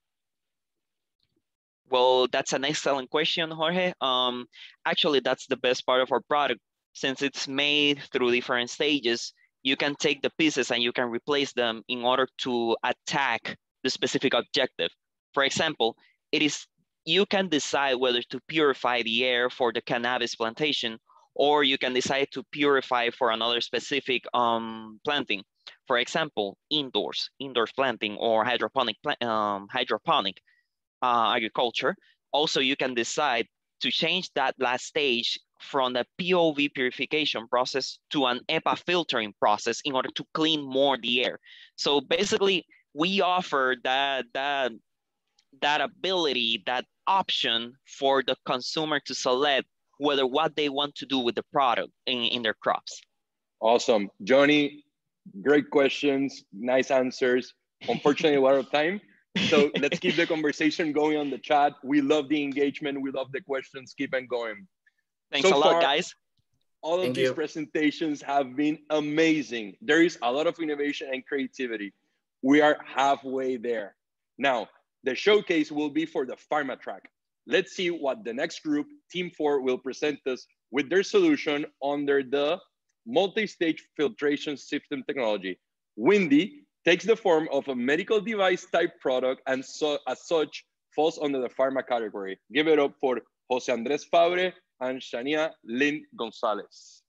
Well, that's an excellent question, Jorge. Actually, that's the best part of our product. Since it's made through different stages, you can take the pieces and you can replace them in order to attack the specific objective. For example, you can decide whether to purify the air for the cannabis plantation, or you can decide to purify for another specific planting. For example, indoor planting or hydroponic agriculture. Also, you can decide to change that last stage from the POV purification process to an EPA filtering process in order to clean more the air. So basically, we offer that ability, that option for the consumer to select whether what they want to do with the product in their crops. Awesome. Johnny, great questions, nice answers. Unfortunately, we're out of time. So let's keep the conversation going on the chat. We love the engagement. We love the questions. Keep on going. Thanks a lot, guys. All of these presentations have been amazing. There is a lot of innovation and creativity. We are halfway there. Now, the showcase will be for the pharma track. Let's see what the next group, Team 4, will present us with their solution under the multi-stage filtration system technology. Windy takes the form of a medical device type product and as such falls under the pharma category. Give it up for Jose Andres Fabre and Shania Lynn Gonzalez.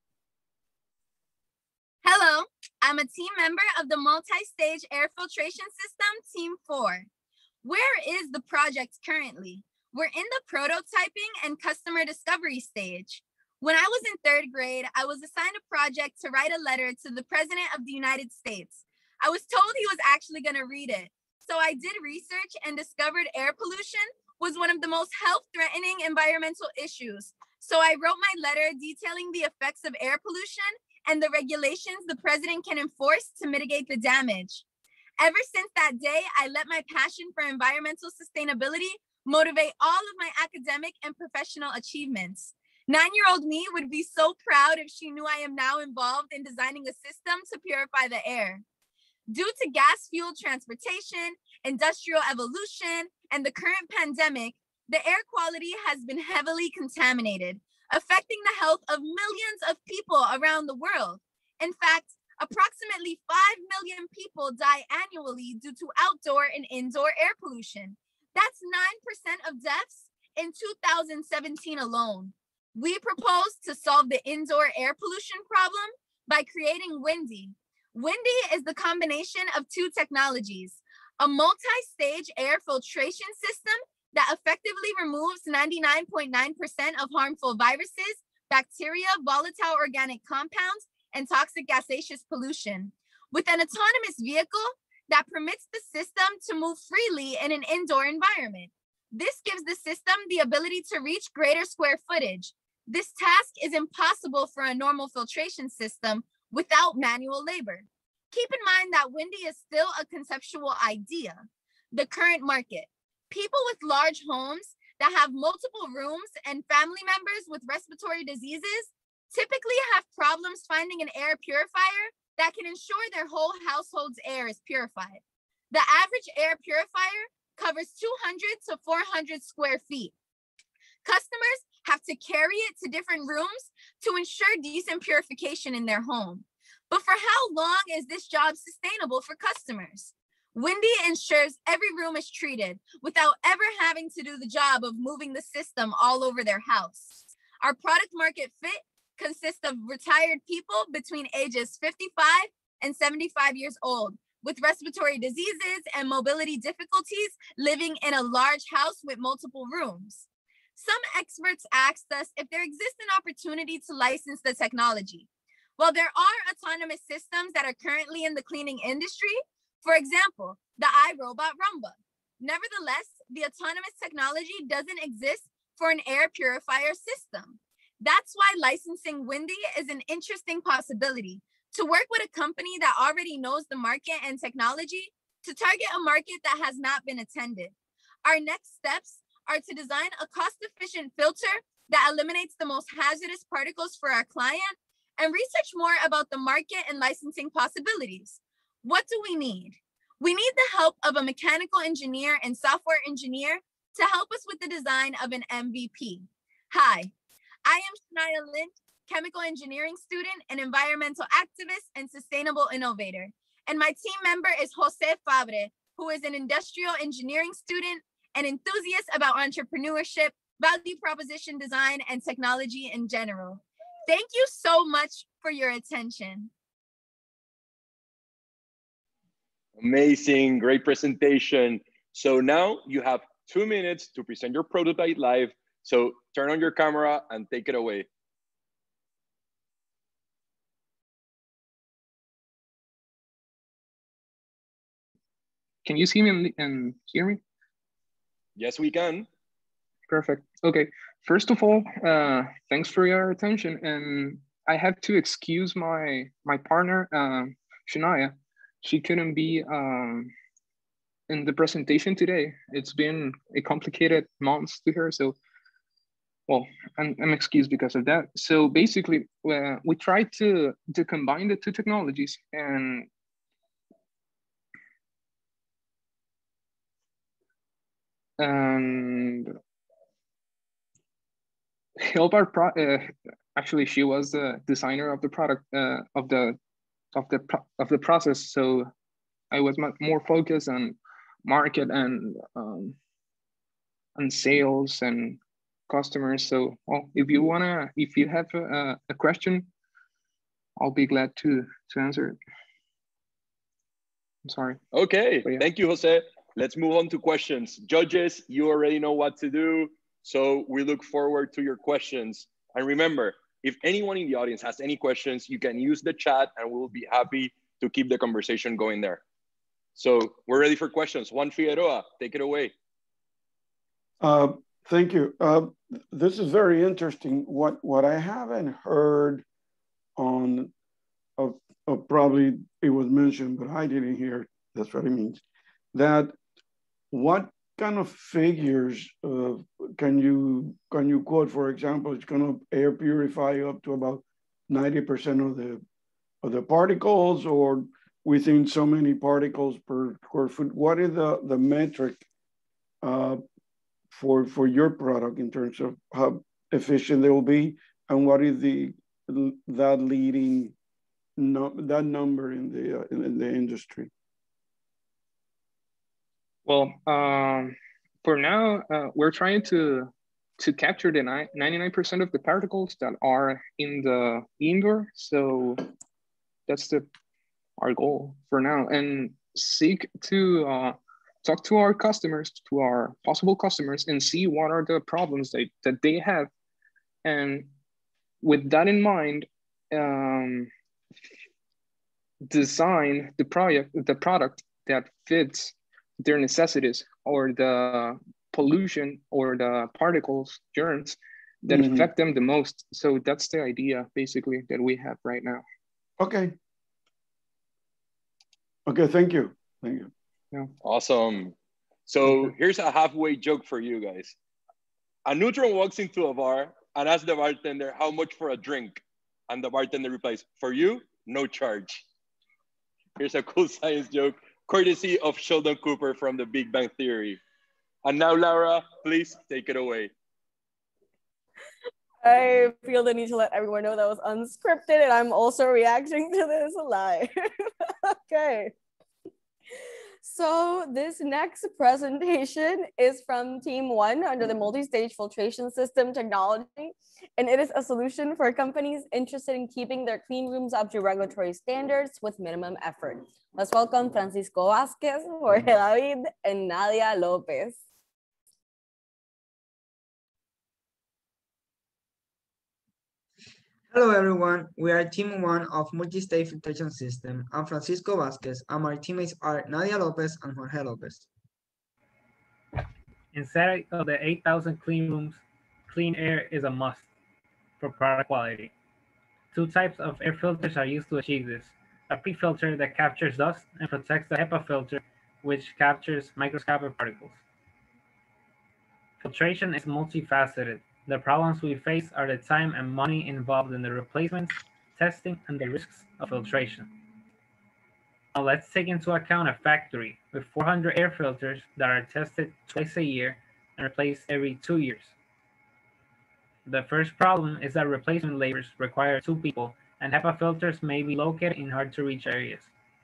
Hello, I'm a team member of the multi-stage air filtration system, Team 4. Where is the project currently? We're in the prototyping and customer discovery stage. When I was in 3rd grade, I was assigned a project to write a letter to the President of the United States. I was told he was actually going to read it. So I did research and discovered air pollution was one of the most health-threatening environmental issues. So I wrote my letter detailing the effects of air pollution and the regulations the president can enforce to mitigate the damage. Ever since that day, I let my passion for environmental sustainability motivate all of my academic and professional achievements. 9-year-old me would be so proud if she knew I am now involved in designing a system to purify the air. Due to gas-fueled transportation, industrial evolution, and the current pandemic, the air quality has been heavily contaminated, affecting the health of millions of people around the world. In fact, approximately 5 million people die annually due to outdoor and indoor air pollution. That's 9% of deaths in 2017 alone. We propose to solve the indoor air pollution problem by creating Windy. Windy is the combination of two technologies, a multi-stage air filtration system that effectively removes 99.9% of harmful viruses, bacteria, volatile organic compounds, and toxic gaseous pollution, with an autonomous vehicle that permits the system to move freely in an indoor environment. This gives the system the ability to reach greater square footage. This task is impossible for a normal filtration system without manual labor. Keep in mind that Windy is still a conceptual idea. The current market, people with large homes that have multiple rooms and family members with respiratory diseases typically have problems finding an air purifier that can ensure their whole household's air is purified. The average air purifier covers 200 to 400 square feet. Customers have to carry it to different rooms to ensure decent purification in their home. But for how long is this job sustainable for customers? Windy ensures every room is treated without ever having to do the job of moving the system all over their house. Our product market fit consists of retired people between ages 55 and 75 years old with respiratory diseases and mobility difficulties living in a large house with multiple rooms. Some experts asked us if there exists an opportunity to license the technology. While there are autonomous systems that are currently in the cleaning industry, for example, the iRobot Roomba. Nevertheless, the autonomous technology doesn't exist for an air purifier system. That's why licensing Windy is an interesting possibility, to work with a company that already knows the market and technology to target a market that has not been attended. Our next steps are to design a cost-efficient filter that eliminates the most hazardous particles for our client and research more about the market and licensing possibilities. What do we need? We need the help of a mechanical engineer and software engineer to help us with the design of an MVP. Hi, I am Shania Lind, chemical engineering student and environmental activist and sustainable innovator. And my team member is Jose Fabre, who is an industrial engineering student and enthusiast about entrepreneurship, value proposition design, and technology in general. Thank you so much for your attention. Amazing, great presentation. So now you have 2 minutes to present your prototype live. So turn on your camera and take it away. Can you see me and hear me? Yes, we can. Perfect. Okay. First of all, thanks for your attention. And I have to excuse my partner, Shania. She couldn't be in the presentation today. It's been a complicated month to her. So, well, I'm excused because of that. So basically, we tried to combine the two technologies and help our actually she was the designer of the product of the process, so I was much more focused on market and sales and customers. So, well, if you have a question, I'll be glad to answer it. I'm sorry. Okay, yeah. Thank you, Jose. Let's move on to questions. Judges, you already know what to do. So we look forward to your questions. And remember, if anyone in the audience has any questions, you can use the chat and we'll be happy to keep the conversation going there. So we're ready for questions. Juan Figueroa, take it away. Thank you. This is very interesting. What I haven't heard on, probably it was mentioned, but I didn't hear it. That's what it means. That what kind of figures can you quote? For example, it's going to air purify up to about 90% of the particles, or within so many particles per square foot. What is the metric for your product in terms of how efficient they will be, and what is that leading that number in the industry? Well, for now, we're trying to capture the 99% of the particles that are in the indoor. So that's our goal for now, and seek to talk to our customers, to our possible customers, and see what are the problems that they have. And with that in mind, design the product that fits their necessities, or the pollution or the particles, germs that affect them the most. So that's the idea basically that we have right now. Okay. Okay, thank you. Thank you. Yeah. Awesome. So here's a halfway joke for you guys. A neutron walks into a bar and asks the bartender how much for a drink. And the bartender replies, "For you, no charge." Here's a cool science joke, courtesy of Sheldon Cooper from The Big Bang Theory. And now, Laura, please take it away. I feel the need to let everyone know that was unscripted, and I'm also reacting to this live. Okay. So this next presentation is from Team 1 under the multi-stage filtration system technology, and it is a solution for companies interested in keeping their clean rooms up to regulatory standards with minimum effort. Let's welcome Francisco Vázquez, Jorge David, and Nadia Lopez. Hello everyone, we are team 1 of multi-state filtration system. I'm Francisco Vasquez and my teammates are Nadia Lopez and Jorge Lopez. Inside of the 8,000 clean rooms, clean air is a must for product quality. Two types of air filters are used to achieve this. A pre-filter that captures dust and protects the HEPA filter, which captures microscopic particles. Filtration is multifaceted. The problems we face are the time and money involved in the replacements, testing, and the risks of filtration. Now let's take into account a factory with 400 air filters that are tested twice a year and replaced every 2 years. The first problem is that replacement labors require 2 people, and HEPA filters may be located in hard-to-reach areas.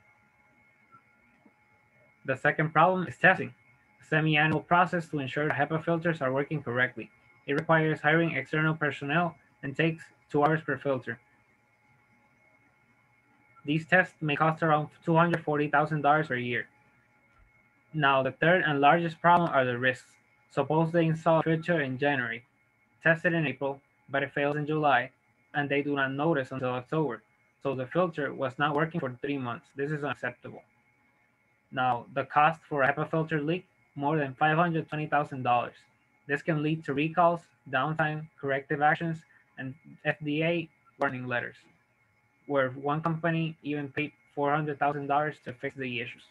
The second problem is testing, a semi-annual process to ensure HEPA filters are working correctly. It requires hiring external personnel and takes 2 hours per filter. These tests may cost around $240,000 per year. Now, the third and largest problem are the risks. Suppose they install a filter in January, test it in April, but it fails in July, and they do not notice until October. So the filter was not working for 3 months. This is unacceptable. Now, the cost for a HEPA filter leak, more than $520,000. This can lead to recalls, downtime, corrective actions, and FDA warning letters, where one company even paid $400,000 to fix the issues.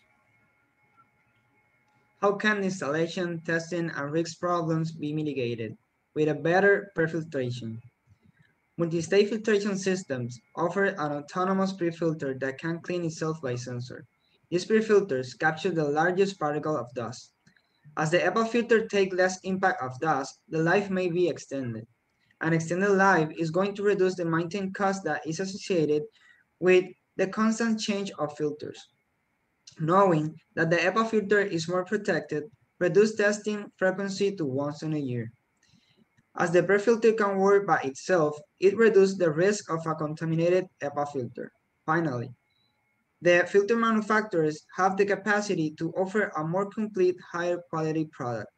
How can installation, testing, and risk problems be mitigated with a better pre-filtration? Multi-state filtration systems offer an autonomous pre-filter that can clean itself by sensor. These pre-filters capture the largest particle of dust. As the HEPA filter takes less impact of dust, the life may be extended. An extended life is going to reduce the maintenance cost that is associated with the constant change of filters. Knowing that the HEPA filter is more protected, reduce testing frequency to once in a year. As the pre-filter can work by itself, it reduces the risk of a contaminated HEPA filter. Finally, the filter manufacturers have the capacity to offer a more complete, higher quality product.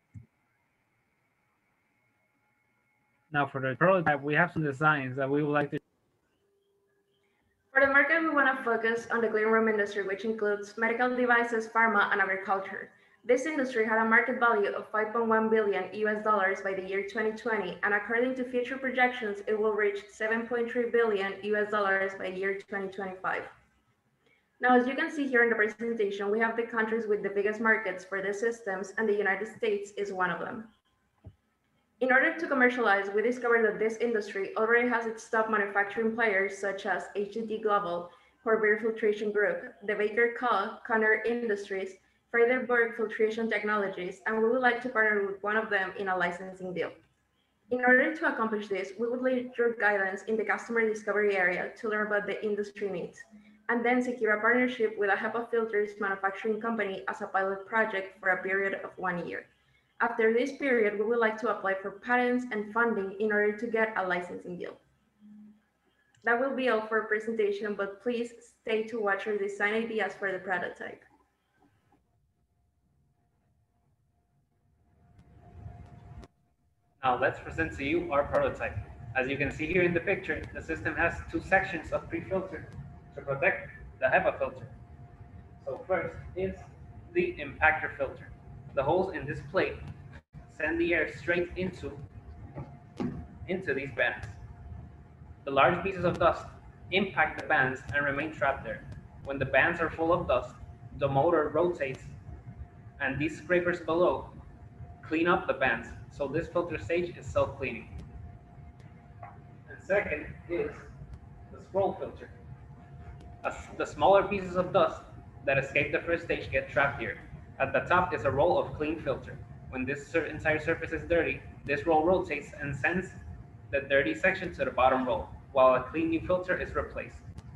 Now for the prototype, we have some designs that we would like to. For the market, we want to focus on the clean room industry, which includes medical devices, pharma, and agriculture. This industry had a market value of $5.1 billion US by the year 2020, and according to future projections, it will reach $7.3 billion US by year 2025. Now, as you can see here in the presentation, we have the countries with the biggest markets for these systems, and the United States is one of them. In order to commercialize, we discovered that this industry already has its top manufacturing players such as HDD Global, Corvair Filtration Group, the Baker Conner Industries, Freiberg Filtration Technologies, and we would like to partner with one of them in a licensing deal. In order to accomplish this, we would need your guidance in the customer discovery area to learn about the industry needs, and then secure a partnership with a HEPA filters manufacturing company as a pilot project for a period of 1 year. After this period, we would like to apply for patents and funding in order to get a licensing deal. That will be all for our presentation, but please stay to watch our design ideas for the prototype. Now let's present to you our prototype. As you can see here in the picture, the system has 2 sections of pre-filter to protect the HEPA filter. So first is the impactor filter. The holes in this plate send the air straight into these bands. The large pieces of dust impact the bands and remain trapped there. When the bands are full of dust, the motor rotates and these scrapers below clean up the bands. So this filter stage is self-cleaning. And second is the scroll filter. The smaller pieces of dust that escape the first stage get trapped here. At the top is a roll of clean filter. When this entire surface is dirty, this roll rotates and sends the dirty section to the bottom roll, while a clean new filter is replaced.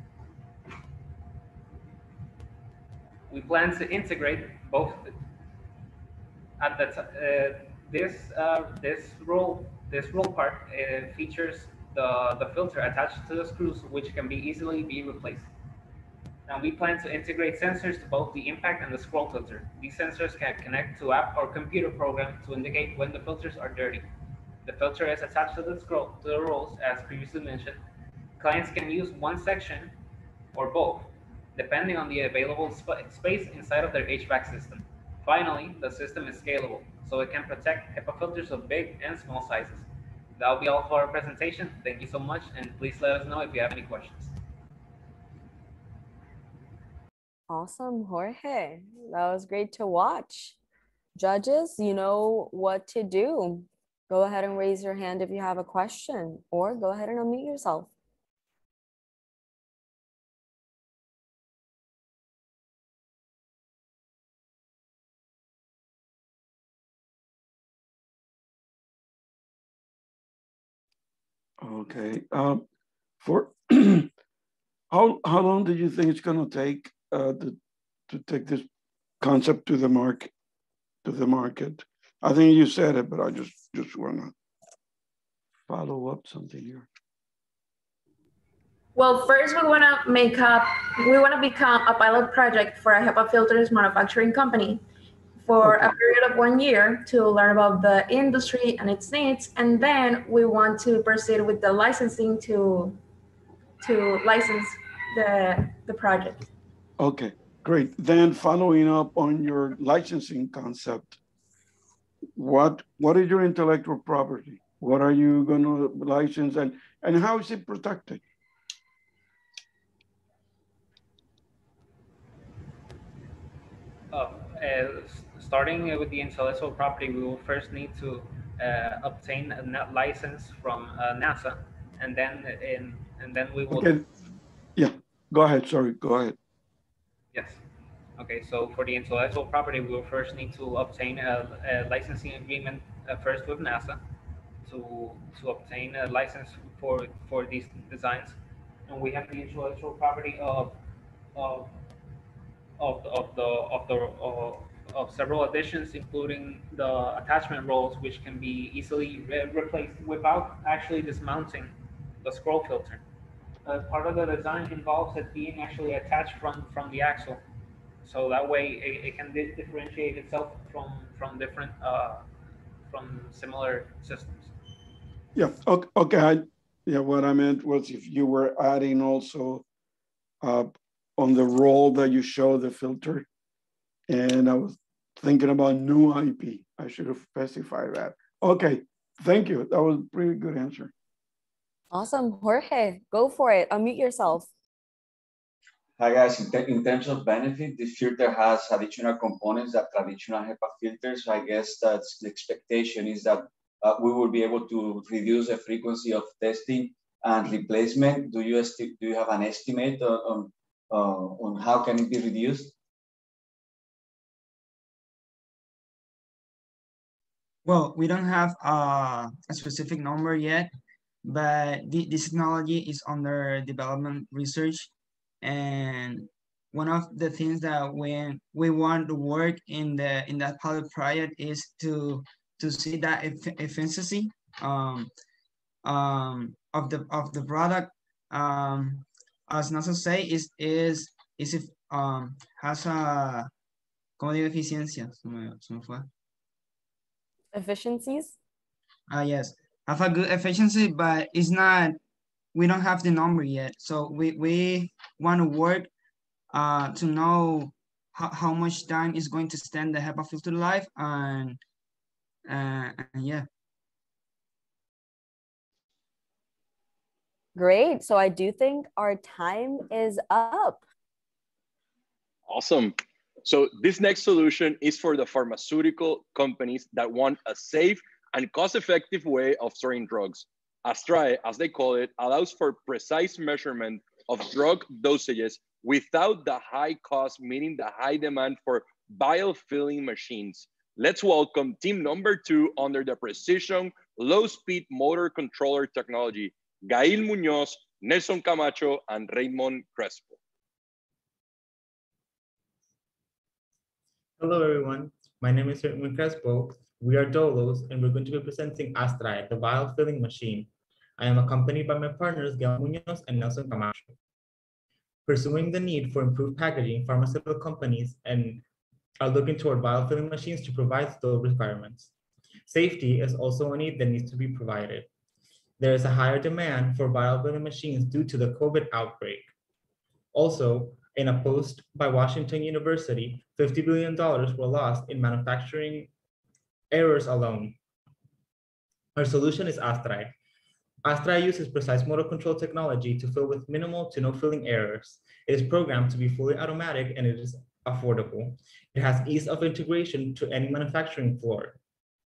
We plan to integrate both. At the this roll part features the filter attached to the screws, which can easily be replaced. Now we plan to integrate sensors to both the impact and the scroll filter. These sensors can connect to app or computer program to indicate when the filters are dirty. The filter is attached to the rolls, as previously mentioned, Clients can use one section or both, depending on the available space inside of their HVAC system. Finally, the system is scalable, so it can protect HEPA filters of big and small sizes. That'll be all for our presentation. Thank you so much, and please let us know if you have any questions. Awesome, Jorge. That was great to watch. Judges, you know what to do. Go ahead and raise your hand if you have a question, or go ahead and unmute yourself. Okay. For how long do you think it's going to take to take this concept to the market? I think you said it, but I just want to follow up something here. Well, first we want to become a pilot project for a HEPA filters manufacturing company for a period of 1 year to learn about the industry and its needs, and then we want to proceed with the licensing to license the project. Okay, great. Then following up on your licensing concept, what is your intellectual property? What are you going to license, and how is it protected? Starting with the intellectual property, we will first need to obtain a net license from NASA, and then we will. Okay. Yeah. Go ahead. Sorry. Go ahead. Yes. Okay. So for the intellectual property, we will first need to obtain a licensing agreement first with NASA to obtain a license for these designs, and we have the intellectual property of several additions, including the attachment rolls, which can be easily replaced without actually dismounting the scroll filter. Part of the design involves it being actually attached from the axle, so that way it can differentiate itself from different from similar systems. Yeah. Okay. Yeah. What I meant was if you were adding also on the roll that you show the filter, and I was thinking about new IP. I should have specified that. Okay, thank you. That was a pretty good answer. Awesome, Jorge, go for it. Unmute yourself. Hi guys, in terms of benefit, this filter has additional components that traditional HEPA filters. So I guess that's the expectation is that we will be able to reduce the frequency of testing and replacement. Do you have an estimate on how can it be reduced? Well, we don't have a specific number yet, but this technology is under development research. And one of the things that we want to work in that pilot project is to see that efficiency of the product. As NASA say, has a ¿cómo digo eficiencia? Se me fue. Efficiencies? Yes, have a good efficiency, but it's not, we don't have the number yet. So we want to work to know how much time is going to stand the HEPA filter life, and yeah. Great, so I do think our time is up. Awesome. So this next solution is for the pharmaceutical companies that want a safe and cost-effective way of storing drugs. Astrae, as they call it, allows for precise measurement of drug dosages without the high cost, meeting the high demand for vial filling machines. Let's welcome team number 2 under the precision low-speed motor controller technology, Gail Muñoz, Nelson Camacho, and Raymond Crespo. Hello, everyone. My name is Raymond Crespo. We are Dolos, and we're going to be presenting Astrae, the vial filling machine. I am accompanied by my partners, Gail Muñoz and Nelson Camacho. Pursuing the need for improved packaging, pharmaceutical companies are looking toward vial filling machines to provide those requirements. Safety is also a need that needs to be provided. There is a higher demand for vial filling machines due to the COVID outbreak. Also, in a post by Washington University, $50 billion were lost in manufacturing errors alone. Our solution is Astrae. Astrae uses precise motor control technology to fill with minimal to no filling errors. It is programmed to be fully automatic and it is affordable. It has ease of integration to any manufacturing floor.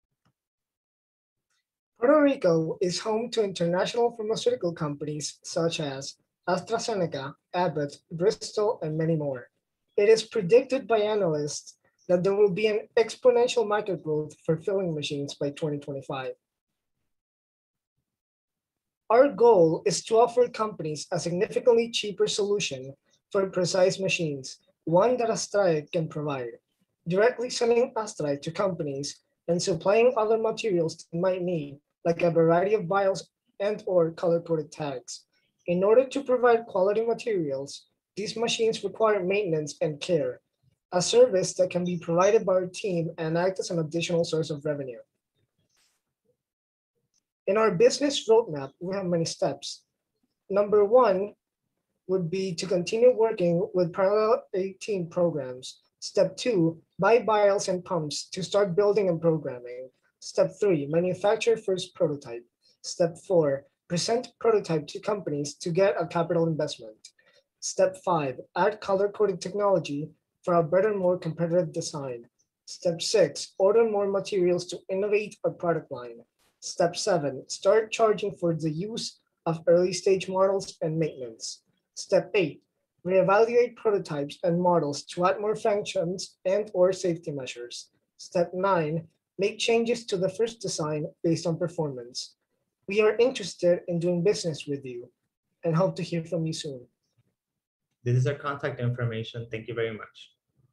Puerto Rico is home to international pharmaceutical companies such as AstraZeneca, Abbott, Bristol, and many more. It is predicted by analysts that there will be an exponential market growth for filling machines by 2025. Our goal is to offer companies a significantly cheaper solution for precise machines, one that Astrae can provide. Directly selling Astrae to companies and supplying other materials they might need, like a variety of vials and/or color-coded tags. In order to provide quality materials, these machines require maintenance and care, a service that can be provided by our team and act as an additional source of revenue. In our business roadmap, we have many steps. Number one would be to continue working with Parallel 18 programs. Step 2, buy vials and pumps to start building and programming. Step 3, manufacture first prototype. Step 4, present prototype to companies to get a capital investment. Step 5, add color-coded technology for a better, more competitive design. Step 6, order more materials to innovate our product line. Step 7, start charging for the use of early-stage models and maintenance. Step 8, reevaluate prototypes and models to add more functions and/or safety measures. Step 9, make changes to the first design based on performance. We are interested in doing business with you and hope to hear from you soon. This is our contact information. Thank you very much.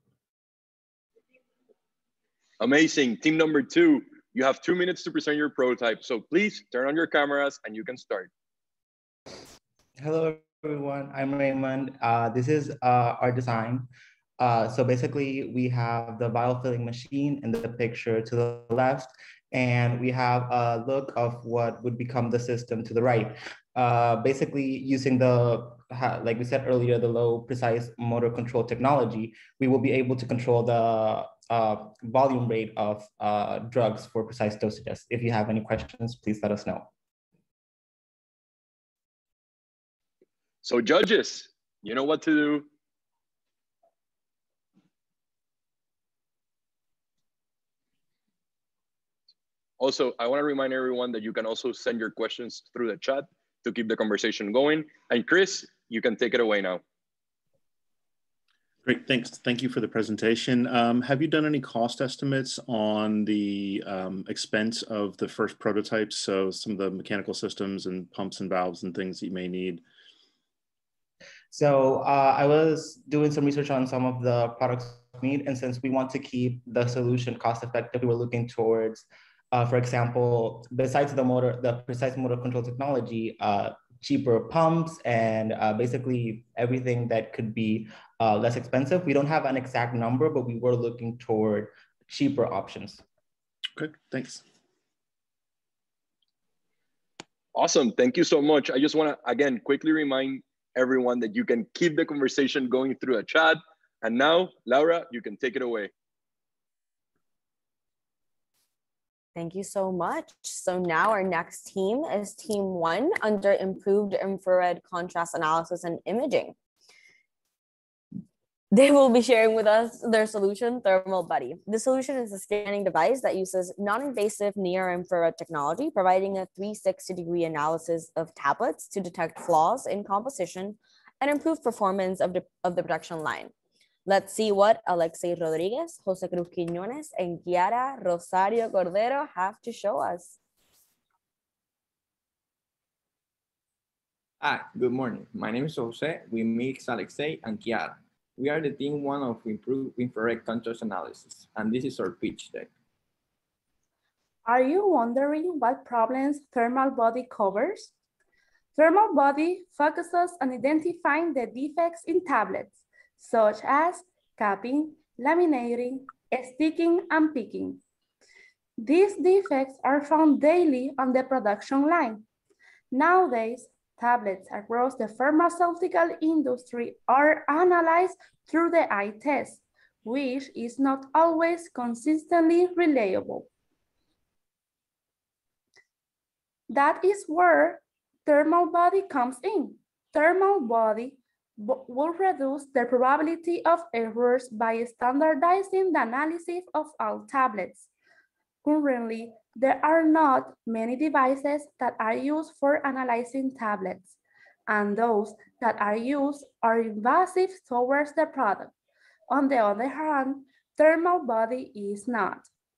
Amazing. Team number 2, you have 2 minutes to present your prototype. So please turn on your cameras and you can start. Hello, everyone. I'm Raymond. This is our design. So basically, we have the vial filling machine in the picture to the left, and we have a look of what would become the system to the right. Basically, using the, like we said earlier, the low precise motor control technology, we will be able to control the volume rate of drugs for precise dosages. If you have any questions, please let us know. So judges, you know what to do. Also, I want to remind everyone that you can also send your questions through the chat to keep the conversation going. And Chris, you can take it away now. Great, thanks. Thank you for the presentation. Have you done any cost estimates on the expense of the first prototypes? So some of the mechanical systems and pumps and valves and things that you may need. So I was doing some research on some of the products we need, and since we want to keep the solution cost effective, we were looking towards, for example, besides the precise motor control technology, cheaper pumps and basically everything that could be less expensive. We don't have an exact number, but we were looking toward cheaper options. Okay, thanks. Awesome, thank you so much. I just want to, again, quickly remind everyone that you can keep the conversation going through a chat. And now, Laura, you can take it away. Thank you so much. So now our next team is Team 1 under Improved Infrared Contrast Analysis and Imaging. They will be sharing with us their solution, Thermal Buddy. The solution is a scanning device that uses non-invasive near-infrared technology, providing a 360-degree analysis of tablets to detect flaws in composition and improve performance of the production line. Let's see what Alexei Rodriguez, Jose Cruz Quiñones, and Kiara Rosario Cordero have to show us. Hi, good morning. My name is Jose. We mix Alexei and Kiara. We are the team 1 of Improved Infrared Contrast Analysis, and this is our pitch deck. Are you wondering what problems Thermal Buddy covers? Thermal Buddy focuses on identifying the defects in tablets, such as capping, laminating, sticking, and picking. These defects are found daily on the production line. Nowadays, tablets across the pharmaceutical industry are analyzed through the eye test, which is not always consistently reliable. That is where thermal body comes in. Thermal body will reduce the probability of errors by standardizing the analysis of all tablets. Currently, there are not many devices that are used for analyzing tablets, and those that are used are invasive towards the product. On the other hand, thermal body is not.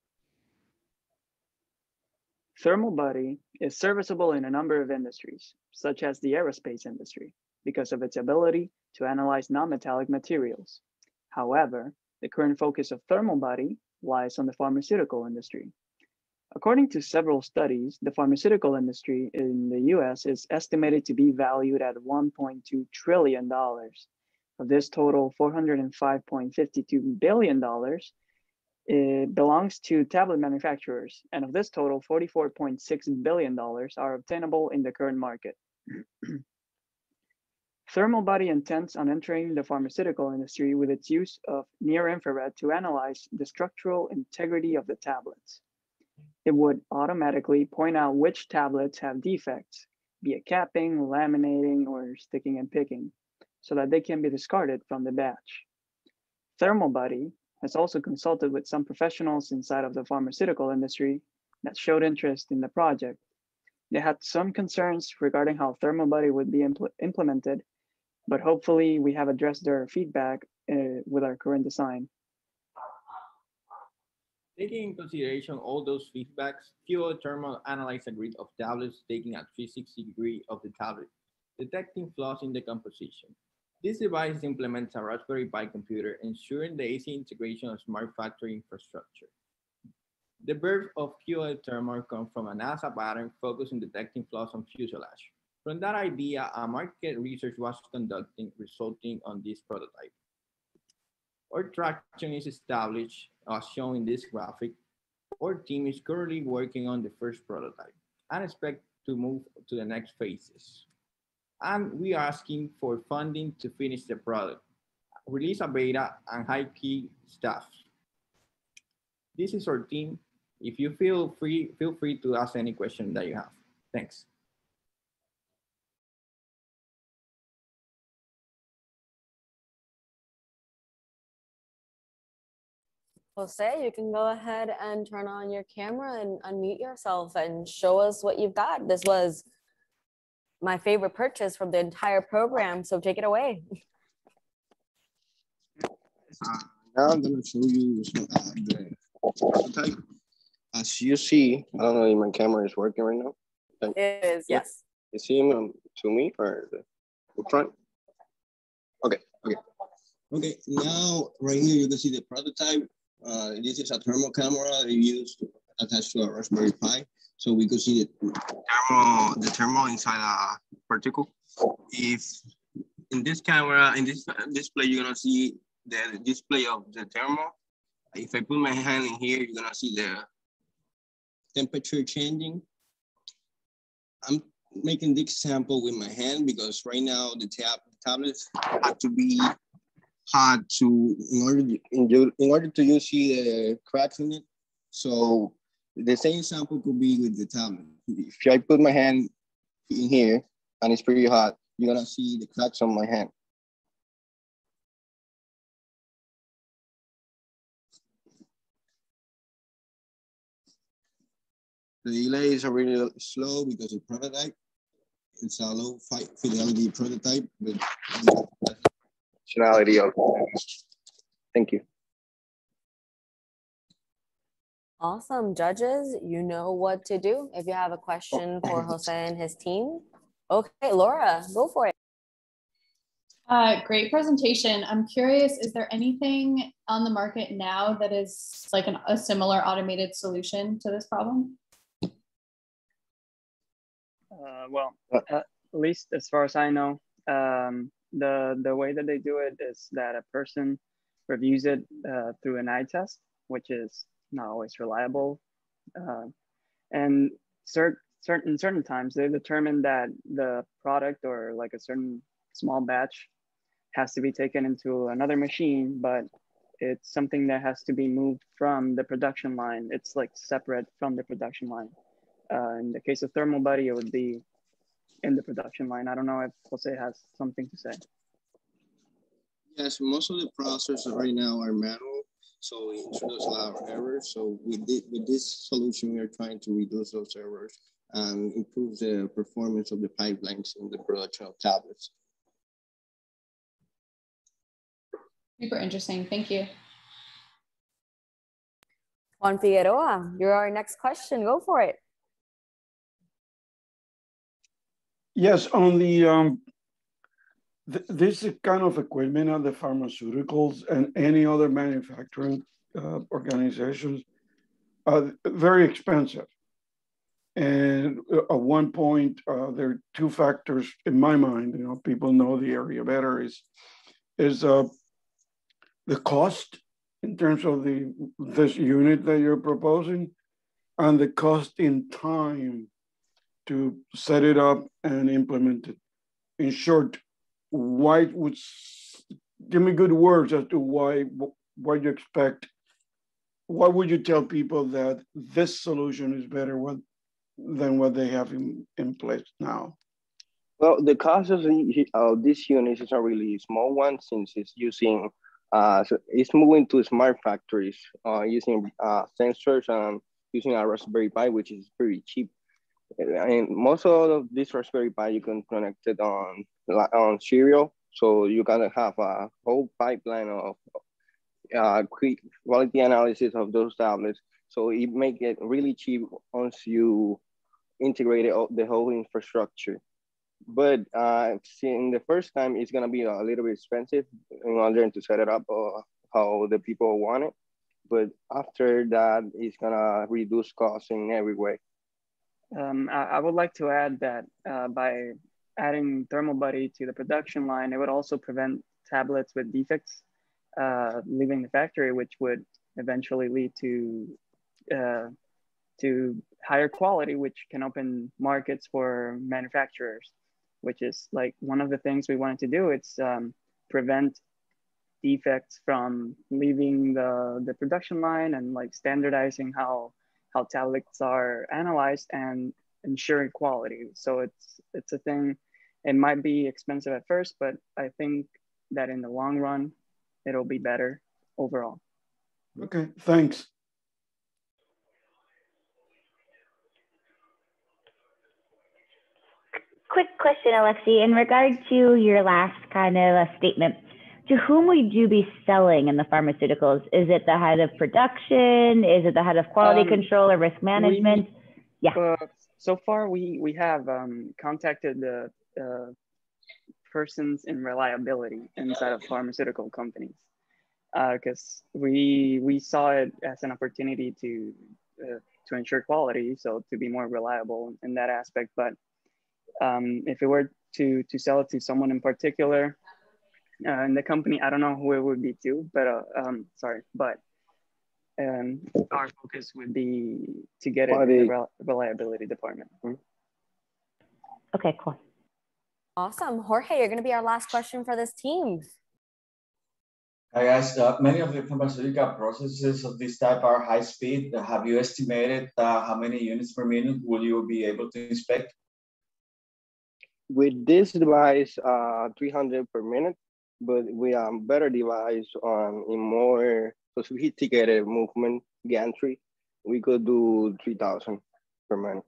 Thermal body is serviceable in a number of industries, such as the aerospace industry, because of its ability to analyze non-metallic materials. However, the current focus of thermal body lies on the pharmaceutical industry. According to several studies, the pharmaceutical industry in the US is estimated to be valued at $1.2 trillion. Of this total, $405.52 billion it belongs to tablet manufacturers, and of this total, $44.6 billion are obtainable in the current market. Thermal body intends on entering the pharmaceutical industry with its use of near-infrared to analyze the structural integrity of the tablets. It would automatically point out which tablets have defects, be it capping, laminating, or sticking and picking, so that they can be discarded from the batch. Thermal body has also consulted with some professionals inside of the pharmaceutical industry that showed interest in the project. They had some concerns regarding how thermal body would be implemented, but hopefully we have addressed their feedback with our current design. Taking in consideration all those feedbacks, QL Thermal analyzed a grid of tablets taking a 360 degree of the tablet, detecting flaws in the composition. This device implements a Raspberry Pi computer, ensuring the easy integration of smart factory infrastructure. The birth of QL Thermal comes from a NASA pattern focused on detecting flaws on fuselage. From that idea, a market research was conducted, resulting on this prototype. Our traction is established, as shown in this graphic. Our team is currently working on the first prototype and expect to move to the next phases. And we are asking for funding to finish the product, release a beta, and hire key staff. This is our team. If you feel free to ask any question that you have. Thanks. Jose, you can go ahead and turn on your camera and unmute yourself and show us what you've got. This was my favorite purchase from the entire program, so take it away. Now I'm going to show you the prototype. As you see, I don't know if my camera is working right now. It is, yes. You see him to me or in front? Okay. Now, right here, you can see the prototype. This is a thermal camera they used to attach to a Raspberry Pi. So we could see the thermal inside a particle. If in this camera, in this display, you're gonna see the display of the thermal. If I put my hand in here, you're gonna see the temperature changing. I'm making this example with my hand because right now the tablets have to be hot in order to you see the cracks in it. So the same sample could be with the tablet. If I put my hand in here and it's pretty hot, you're gonna see the cracks on my hand. The delays are really slow because the prototype, it's a low fidelity prototype with functionality of. Thank you. Awesome. Judges, you know what to do if you have a question for Jose and his team. Okay, Laura, go for it. Great presentation. I'm curious, is there anything on the market now that is like a similar automated solution to this problem? At least as far as I know, the way that they do it is that a person reviews it through an eye test, which is not always reliable. And certain times they determine that the product or like a certain small batch has to be taken into another machine, but it's something that has to be moved from the production line. It's like separate from the production line. In the case of Thermal Buddy, it would be in the production line. I don't know if Jose has something to say. Yes, most of the processes right now are manual, so it introduces a lot of errors. So with this solution, we are trying to reduce those errors and improve the performance of the pipelines in the production of tablets. Super interesting. Thank you. Juan Figueroa, you're our next question. Go for it. Yes, on the this kind of equipment on the pharmaceuticals and any other manufacturing organizations are very expensive. And at one point, there are two factors in my mind. You know, people know the area better. Is the cost in terms of this unit that you're proposing, and the cost in time to set it up and implement it. In short, give me good words as to why you expect, why would you tell people that this solution is better than what they have in place now? Well, the cost of this unit is a really small one, since it's using, so it's moving to smart factories using sensors and using a Raspberry Pi, which is pretty cheap. And most of this Raspberry Pi, you can connect it on serial. So you can have a whole pipeline of quick quality analysis of those tablets. So it make it really cheap once you integrate the whole infrastructure. But seeing the first time, it's gonna be a little bit expensive in order to set it up how the people want it. But after that, it's gonna reduce costs in every way. I would like to add that by adding Thermal Buddy to the production line, it would also prevent tablets with defects leaving the factory, which would eventually lead to higher quality, which can open markets for manufacturers, which is like one of the things we wanted to do. It's prevent defects from leaving the production line, and like standardizing how tablets are analyzed and ensuring quality. So it's a thing. It might be expensive at first, but I think that in the long run, it'll be better overall. Okay, thanks. Quick question, Alexi, in regard to your last kind of a statement, to whom would you be selling in the pharmaceuticals? Is it the head of production? Is it the head of quality control or risk management? So far, we have contacted the persons in reliability inside of pharmaceutical companies, because we saw it as an opportunity to ensure quality, so to be more reliable in that aspect. But if it were to sell it to someone in particular in the company, I don't know who it would be to, but sorry, but our focus would be to get it in the reliability department. Okay, cool. Awesome. Jorge, you're going to be our last question for this team. Hi guys, many of the pharmaceutical processes of this type are high speed. Have you estimated how many units per minute will you be able to inspect? With this device, 300 per minute, but we have better device in more sophisticated movement gantry, we could do 3,000 per minute.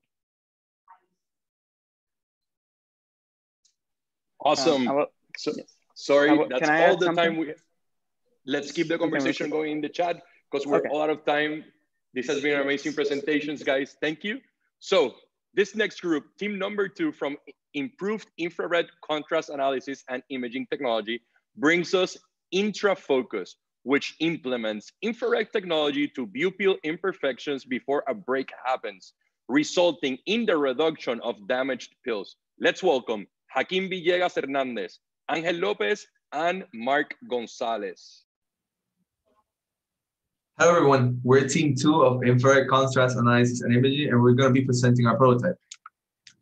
Awesome. Sorry, that's all the time we. Let's keep the conversation going in the chat because we're out of time. This has been an amazing presentations, guys. Thank you. So this next group, team number 2 from Improved Infrared Contrast Analysis and Imaging Technology, brings us IntraFocus, which implements infrared technology to view pill imperfections before a break happens, resulting in the reduction of damaged pills. Let's welcome Joaquín Villegas Hernández, Ángel López, and Mark González. Hello everyone, we're team 2 of Infrared Contrast Analysis and Imaging, and we're going to be presenting our prototype.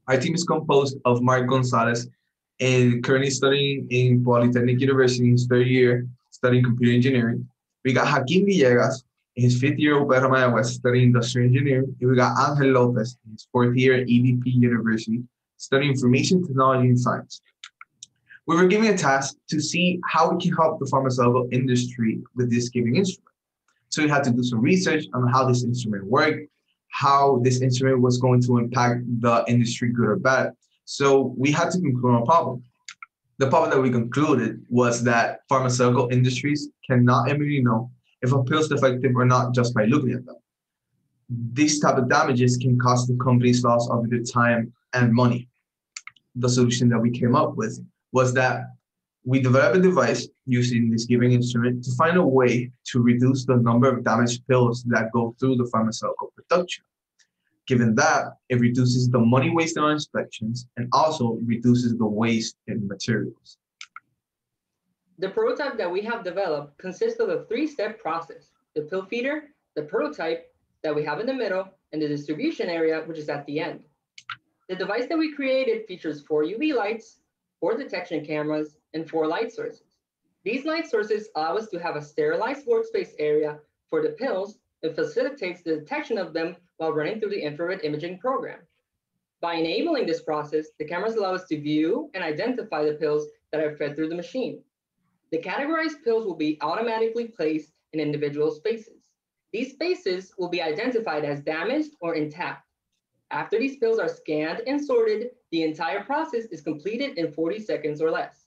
Our team is composed of Mark Gonzalez, and currently studying in Polytechnic University in his third year, studying computer engineering. We got Hakeem Villegas in his fifth year at Mayagüez West, studying industrial engineering. And we got Angel Lopez in his fourth year at EDP University, studying information technology and science. We were given a task to see how we can help the pharmaceutical industry with this giving instrument. So we had to do some research on how this instrument worked, how this instrument was going to impact the industry, good or bad. So we had to conclude on a problem. The problem that we concluded was that pharmaceutical industries cannot immediately know if a pill is effective or not just by looking at them. These type of damages can cost the companies loss of their time and money. The solution that we came up with was that we developed a device using this giving instrument to find a way to reduce the number of damaged pills that go through the pharmaceutical production. Given that, it reduces the money wasted on inspections and also reduces the waste in materials. The prototype that we have developed consists of a three-step process: the pill feeder, the prototype that we have in the middle, and the distribution area, which is at the end. The device that we created features 4 UV lights, 4 detection cameras, and 4 light sources. These light sources allow us to have a sterilized workspace area for the pills and facilitates the detection of them while running through the infrared imaging program. By enabling this process, the cameras allow us to view and identify the pills that are fed through the machine. The categorized pills will be automatically placed in individual spaces. These spaces will be identified as damaged or intact. After these pills are scanned and sorted, the entire process is completed in 40 seconds or less.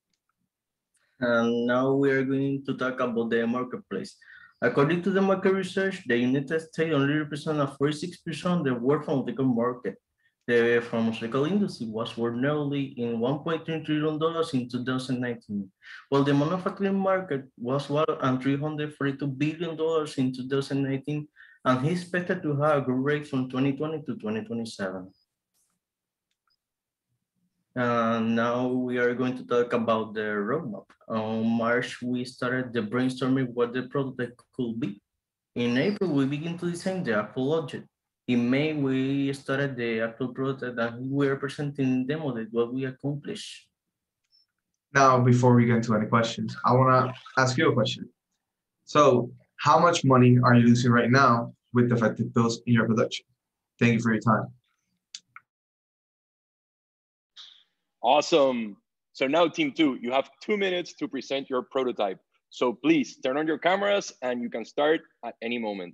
And now we are going to talk about the marketplace. According to the market research, the United States only represents 46% of the world pharmaceutical market. The pharmaceutical industry was worth nearly in $1.3 trillion in 2019, while the manufacturing market was worth $342 billion in 2019, and is expected to have a growth rate from 2020 to 2027. Now we are going to talk about the roadmap. On March, we started the brainstorming what the prototype could be. In April, we began to design the actual object. In May, we started the actual prototype and we are presenting demo that what we accomplished. Now, before we get into any questions, I want to ask you a question. So, how much money are you losing right now with defective pills in your production? Thank you for your time. Awesome. So now Team 2, you have 2 minutes to present your prototype. So please turn on your cameras and you can start at any moment.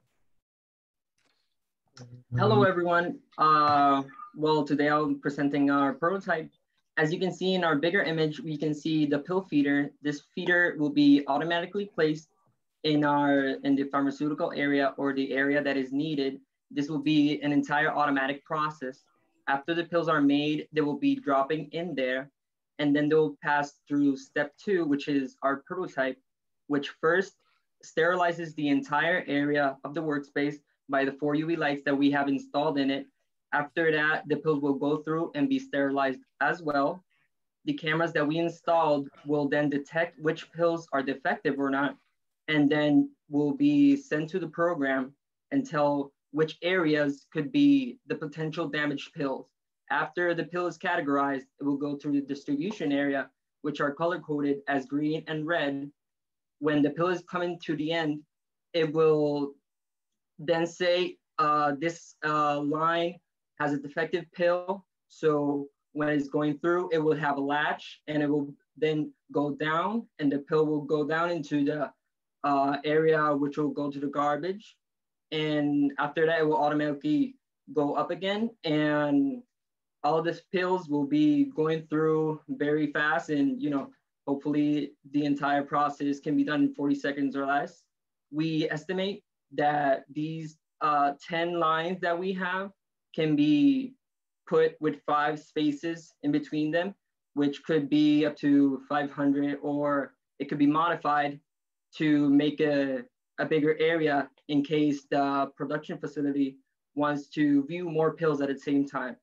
Hello, everyone. Well, today I'm presenting our prototype. As you can see in our bigger image, we can see the pill feeder. This feeder will be automatically placed in the pharmaceutical area or the area that is needed. This will be an entire automatic process. After the pills are made, they will be dropping in there, and then they'll pass through step 2, which is our prototype, which first sterilizes the entire area of the workspace by the 4 UV lights that we have installed in it. After that, the pills will go through and be sterilized as well. The cameras that we installed will then detect which pills are defective or not, and then will be sent to the program and tell which areas could be the potential damaged pills. After the pill is categorized, it will go to the distribution area, which are color-coded as green and red. When the pill is coming to the end, it will then say this line has a defective pill. So when it's going through, it will have a latch and it will then go down, and the pill will go down into the area which will go to the garbage. And after that, it will automatically go up again. And all of these pills will be going through very fast. And, hopefully the entire process can be done in 40 seconds or less. We estimate that these 10 lines that we have can be put with 5 spaces in between them, which could be up to 500, or it could be modified to make a bigger area in case the production facility wants to view more pills at the same time.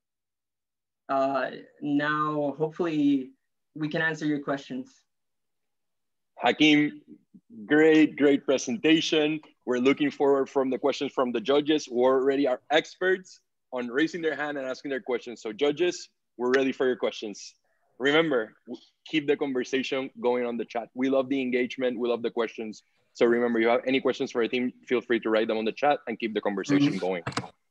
Now, hopefully we can answer your questions. Hakeem, great presentation. We're looking forward from the questions from the judges who already are experts. on raising their hand and asking their questions. So judges, we're ready for your questions. Remember, keep the conversation going on the chat. We love the engagement. We love the questions. So remember, you have any questions for our team, feel free to write them on the chat and keep the conversation going.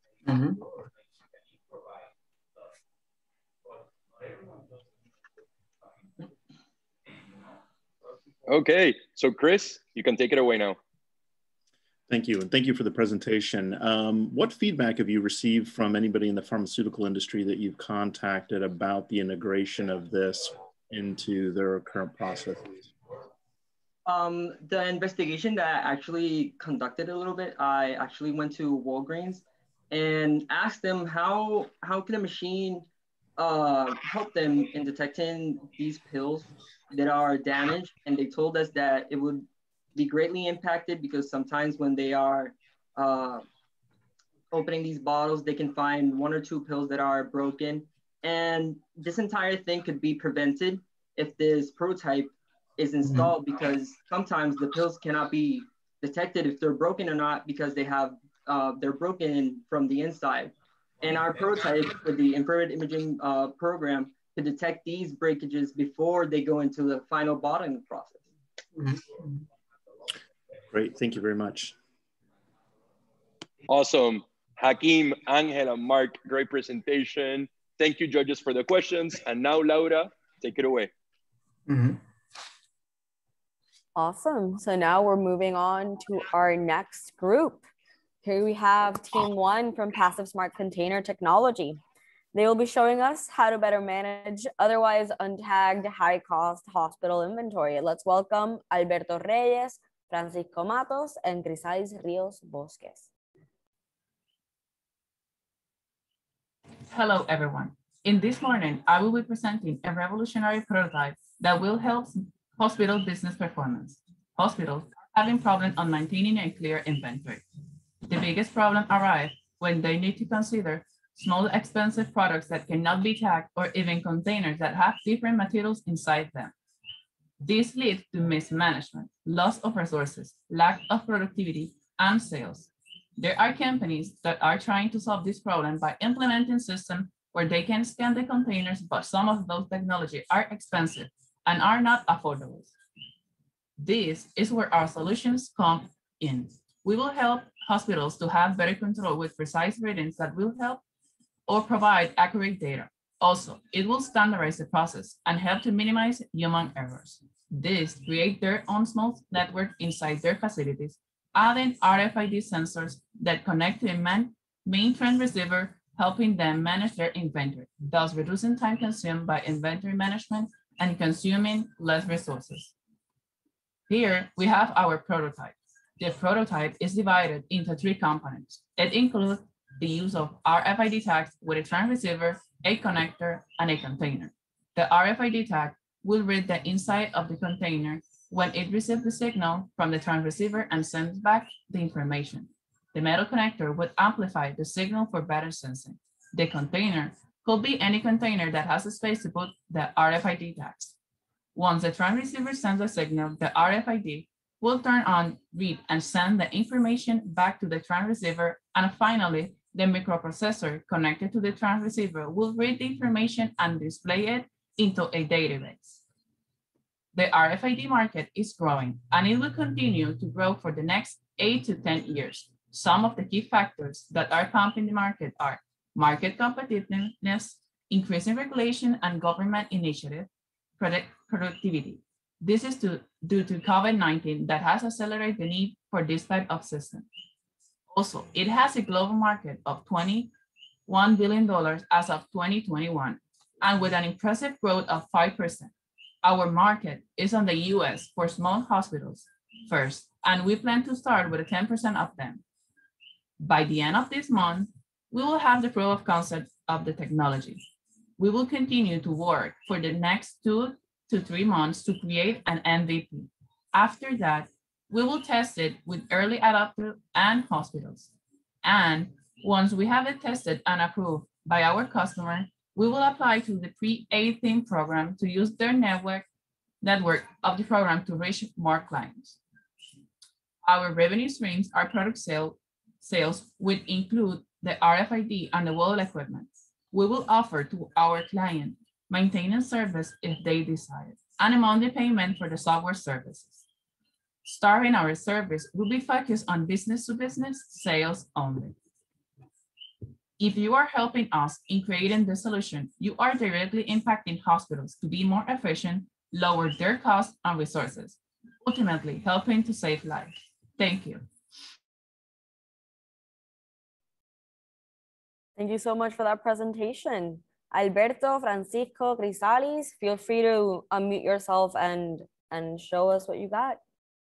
Okay, so Chris, you can take it away now. Thank you, and thank you for the presentation. What feedback have you received from anybody in the pharmaceutical industry that you've contacted about the integration of this into their current processes? The investigation that I actually conducted a little bit, I actually went to Walgreens and asked them how can a machine help them in detecting these pills that are damaged, and they told us that it would be greatly impacted because sometimes when they are opening these bottles, they can find 1 or 2 pills that are broken, and this entire thing could be prevented if this prototype is installed, because sometimes the pills cannot be detected if they're broken or not because they have they're broken from the inside. And our prototype with the infrared imaging program to detect these breakages before they go into the final bottling process. Great, thank you very much. Awesome. Hakeem, Angela, Mark, great presentation. Thank you, judges, for the questions. And now, Laura, take it away. Awesome. So now we're moving on to our next group. Here we have Team 1 from Passive Smart Container Technology. They will be showing us how to better manage otherwise untagged high-cost hospital inventory. Let's welcome Alberto Reyes, Francisco Matos, and Crisais Rios Bosques. Hello, everyone. In this morning, I will be presenting a revolutionary prototype that will help hospital business performance. Hospitals are having problems on maintaining a clear inventory. The biggest problem arrives when they need to consider small, expensive products that cannot be tagged or even containers that have different materials inside them. This leads to mismanagement, loss of resources, lack of productivity, and sales. There are companies that are trying to solve this problem by implementing systems where they can scan the containers, but some of those technologies are expensive and are not affordable. This is where our solutions come in. We will help hospitals to have better control with precise readings that will help or provide accurate data. Also, it will standardize the process and help to minimize human errors. This creates their own small network inside their facilities, adding RFID sensors that connect to a main trend receiver, helping them manage their inventory, thus reducing time consumed by inventory management and consuming less resources. Here we have our prototype. The prototype is divided into 3 components. It includes the use of RFID tags with a trend receiver, a connector, and a container. The RFID tag will read the inside of the container when it receives the signal from the transceiver and sends back the information. The metal connector would amplify the signal for better sensing. The container could be any container that has a space to put the RFID tags. Once the transceiver sends a signal, the RFID will turn on, read, and send the information back to the transceiver, and finally, the microprocessor connected to the transceiver will read the information and display it into a database. The RFID market is growing, and it will continue to grow for the next 8 to 10 years. Some of the key factors that are pumping the market are market competitiveness, increasing regulation and government initiative, productivity. This is due to COVID-19 that has accelerated the need for this type of system. Also, it has a global market of $21 billion as of 2021, and with an impressive growth of 5%. Our market is on the US for small hospitals first, and we plan to start with 10% of them. By the end of this month, we will have the proof of concept of the technology. We will continue to work for the next 2 to 3 months to create an MVP. After that, we will test it with early adopters and hospitals. And once we have it tested and approved by our customer, we will apply to the Pre-A program to use their network of the program to reach more clients. Our revenue streams are product sales, which include the RFID, and the wall equipment. We will offer to our client maintenance service if they desire, and a monthly payment for the software services. Starting our service will be focused on business-to-business sales only. If you are helping us in creating the solution, you are directly impacting hospitals to be more efficient, lower their costs and resources, ultimately helping to save lives. Thank you. Thank you so much for that presentation. Alberto, Francisco, Crisales, feel free to unmute yourself and show us what you got.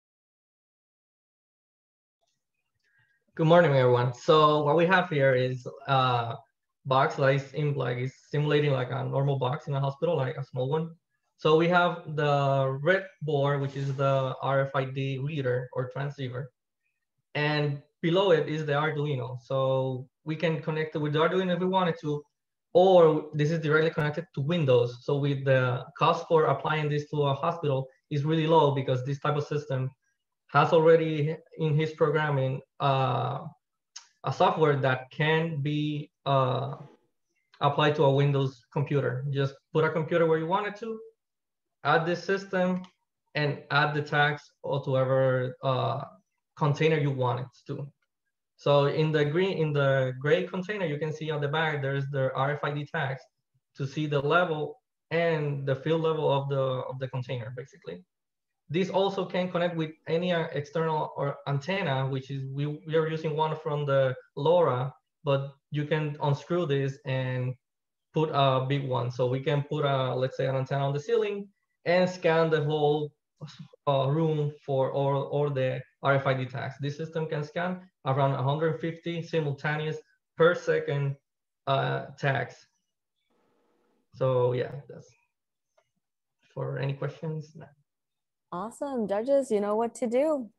Good morning, everyone. So what we have here is a box that is simulating like a normal box in a hospital, like a small one. So we have the red board, which is the RFID reader or transceiver. And below it is the Arduino. So we can connect it with the Arduino if we wanted to, or this is directly connected to Windows. So with the cost for applying this to a hospital is really low because this type of system has already in his programming a software that can be applied to a Windows computer. Just put a computer where you want it to, add this system, and add the tags or to whatever container you want it to. So in the gray container, you can see on the back there's the RFID tags to see the level and the field level of the container, basically. This also can connect with any external or antenna, which is we are using one from the LoRa, but you can unscrew this and put a big one. So we can put let's say an antenna on the ceiling and scan the whole room for all the RFID tags. This system can scan around 150 simultaneous per second tags. So yeah, that's for any questions. Awesome, judges, you know what to do.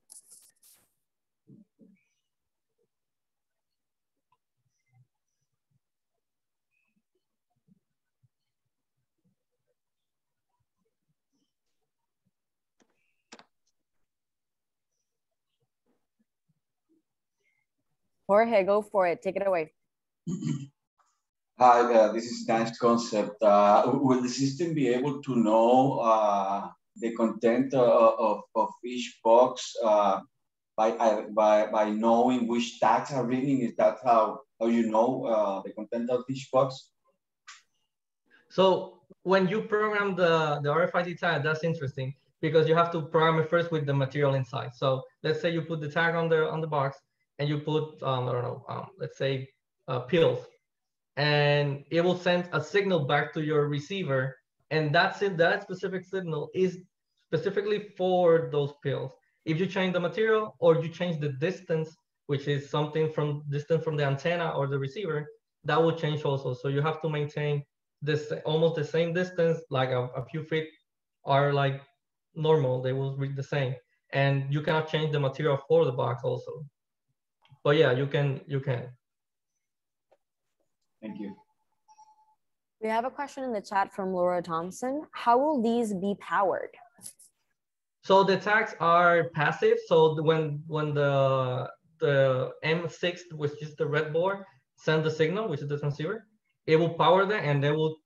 Jorge, go for it. Take it away. Hi, this is Dance Concept. Will the system be able to know the content of each box by knowing which tags are reading? Is that how you know the content of each box? So when you program the RFID tag, that's interesting because you have to program it first with the material inside. So let's say you put the tag on the box and you put, I don't know, let's say pills, and it will send a signal back to your receiver. And that's it, that specific signal is specifically for those pills. If you change the material or you change the distance, which is something from distance from the antenna or the receiver, that will change also. So you have to maintain this almost the same distance, like a few feet are like normal, they will read the same. And you cannot change the material for the box also. But yeah, you can. Thank you. We have a question in the chat from Laura Thompson. How will these be powered? So the tags are passive. So when the M6, which is the red board, send the signal, which is the transceiver, it will power them, and they will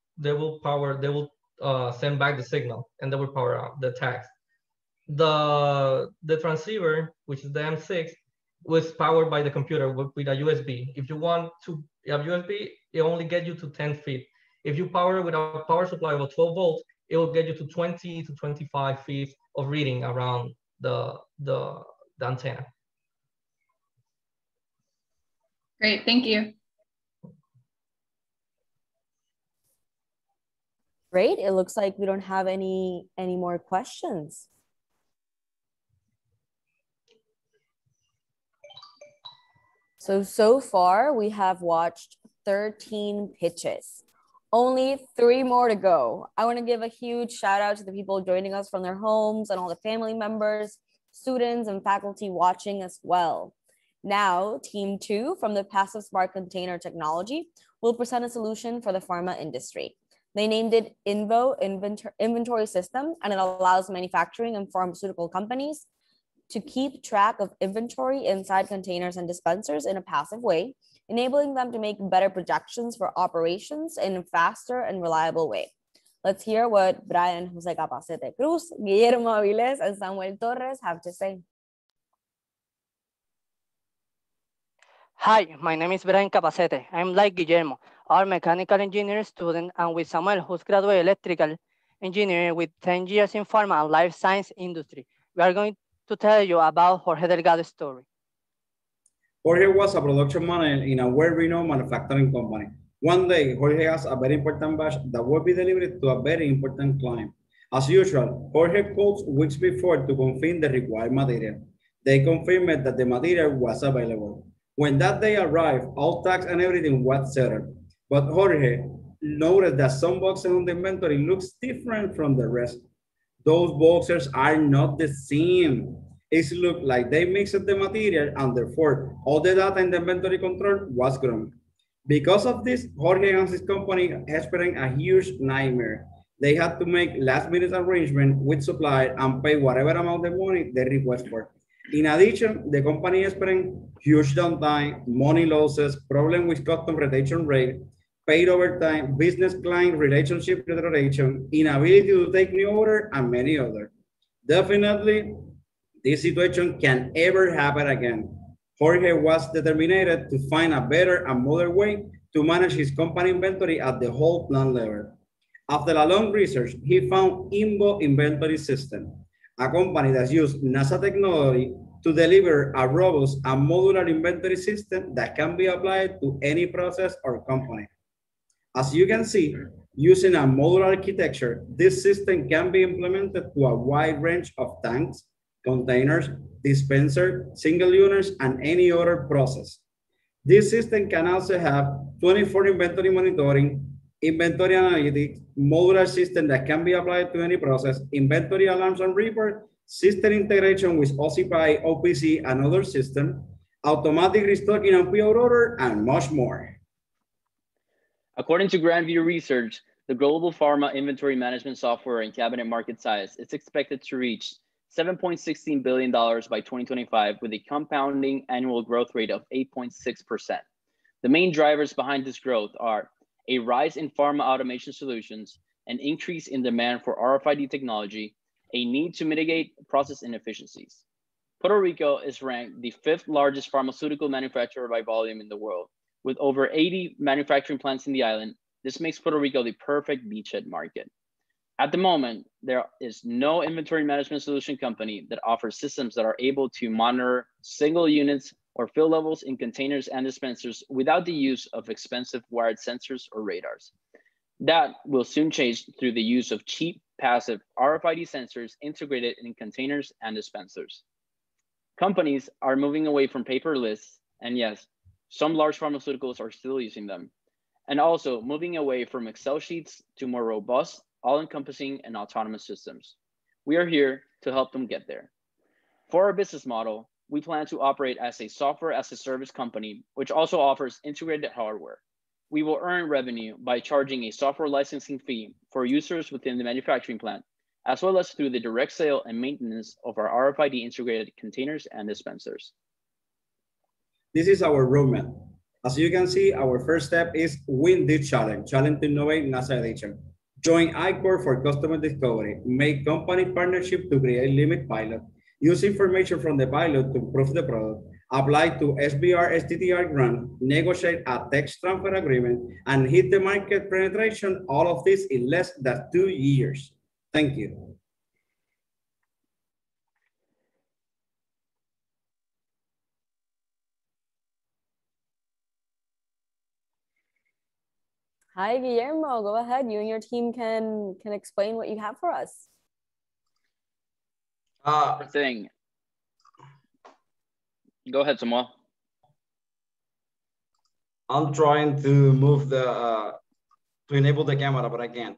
send back the signal, and they will power out the tags. The transceiver, which is the M6, was powered by the computer with a USB. If you want to have USB, it only gets you to 10 feet. If you power it with a power supply of 12 volts, it will get you to 20 to 25 feet of reading around the antenna. Great, thank you. Great, it looks like we don't have any more questions. So far we have watched 13 pitches. Only 3 more to go. I want to give a huge shout out to the people joining us from their homes and all the family members, students, and faculty watching as well. Now, team 2 from the Passive Smart Container Technology will present a solution for the pharma industry. They named it Invo Inventory System, and it allows manufacturing and pharmaceutical companies to keep track of inventory inside containers and dispensers in a passive way enabling them to make better projections for operations in a faster and reliable way. Let's hear what Brian Jose Capacete Cruz, Guillermo Aviles, and Samuel Torres have to say. Hi, my name is Brian Capacete. I'm like Guillermo, our mechanical engineering student, and with Samuel, who's graduate electrical engineer with 10 years in pharma and life science industry. We are going to tell you about Jorge Delgado's story. Jorge was a production manager in a well-renowned manufacturing company. One day, Jorge has a very important batch that will be delivered to a very important client. As usual, Jorge calls weeks before to confirm the required material. They confirmed that the material was available. When that day arrived, all tags and everything was settled. But Jorge noticed that some boxes on the inventory looks different from the rest. Those boxes are not the same. It looked like they mixed the material and therefore all the data in the inventory control was wrong. Because of this, Jorge and his company experienced a huge nightmare. They had to make last-minute arrangement with suppliers and pay whatever amount of money they request for. In addition, the company experienced huge downtime, money losses, problem with custom retention rate, paid overtime, business client relationship deterioration, inability to take new order, and many others. Definitely, this situation can ever happen again. Jorge was determined to find a better and modern way to manage his company inventory at the whole plant level. After a long research, he found INVO Inventory System, a company that uses NASA technology to deliver a robust and modular inventory system that can be applied to any process or company. As you can see, using a modular architecture, this system can be implemented to a wide range of tanks, containers, dispenser, single units, and any other process. This system can also have 24 inventory monitoring, inventory analytics, modular system that can be applied to any process, inventory alarms and report, system integration with OCPI, OPC, and other systems, automatic restocking and PO order, and much more. According to Grandview Research, the global pharma inventory management software and cabinet market size is expected to reach $7.16 billion by 2025 with a compounding annual growth rate of 8.6%. The main drivers behind this growth are a rise in pharma automation solutions, an increase in demand for RFID technology, a need to mitigate process inefficiencies. Puerto Rico is ranked the 5th largest pharmaceutical manufacturer by volume in the world. With over 80 manufacturing plants in the island, this makes Puerto Rico the perfect beachhead market. At the moment, there is no inventory management solution company that offers systems that are able to monitor single units or fill levels in containers and dispensers without the use of expensive wired sensors or radars. That will soon change through the use of cheap, passive RFID sensors integrated in containers and dispensers. Companies are moving away from paper lists, and yes, some large pharmaceuticals are still using them, and also moving away from Excel sheets to more robust, all-encompassing and autonomous systems. We are here to help them get there. For our business model, we plan to operate as a software as a service company, which also offers integrated hardware. We will earn revenue by charging a software licensing fee for users within the manufacturing plant, as well as through the direct sale and maintenance of our RFID integrated containers and dispensers. This is our roadmap. As you can see, our first step is win this challenge, Challenge to Innovate NASA Edition. Join I-Corps for customer discovery, make company partnership to create limit pilot, use information from the pilot to prove the product, apply to SBR STTR grant, negotiate a tech transfer agreement, and hit the market penetration, all of this in less than 2 years. Thank you. Hi, Guillermo, go ahead. You and your team can explain what you have for us. Thing. Go ahead, Samuel. I'm trying to move to enable the camera, but I can't.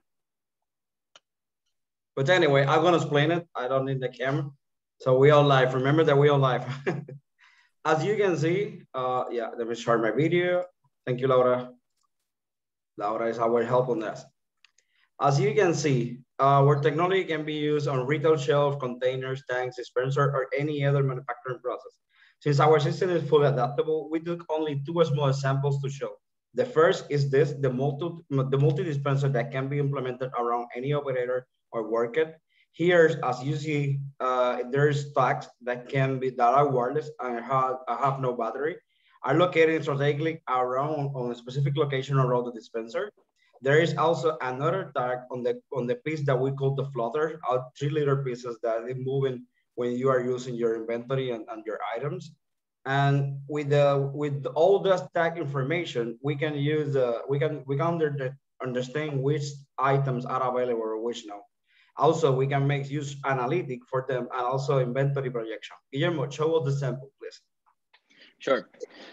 But anyway, I'm gonna explain it. I don't need the camera. So we are live. Remember that we are live. As you can see, yeah, let me start my video. Thank you, Laura. Laura is our help on this. As you can see, our technology can be used on retail shelf, containers, tanks, dispenser, or any other manufacturing process. Since our system is fully adaptable, we took only 2 small samples to show. The first is this, the multi-dispenser that can be implemented around any operator or worker. Here, as you see, there's tags that are wireless and have no battery, are located strategically around on a specific location around the dispenser. There is also another tag on the piece that we call the floater, 3-liter pieces that are moving when you are using your inventory and your items. And with all the tag information, we can use we can understand which items are available or which no. Also, we can make use analytic for them and also inventory projection. Guillermo, show us the sample, please. Sure.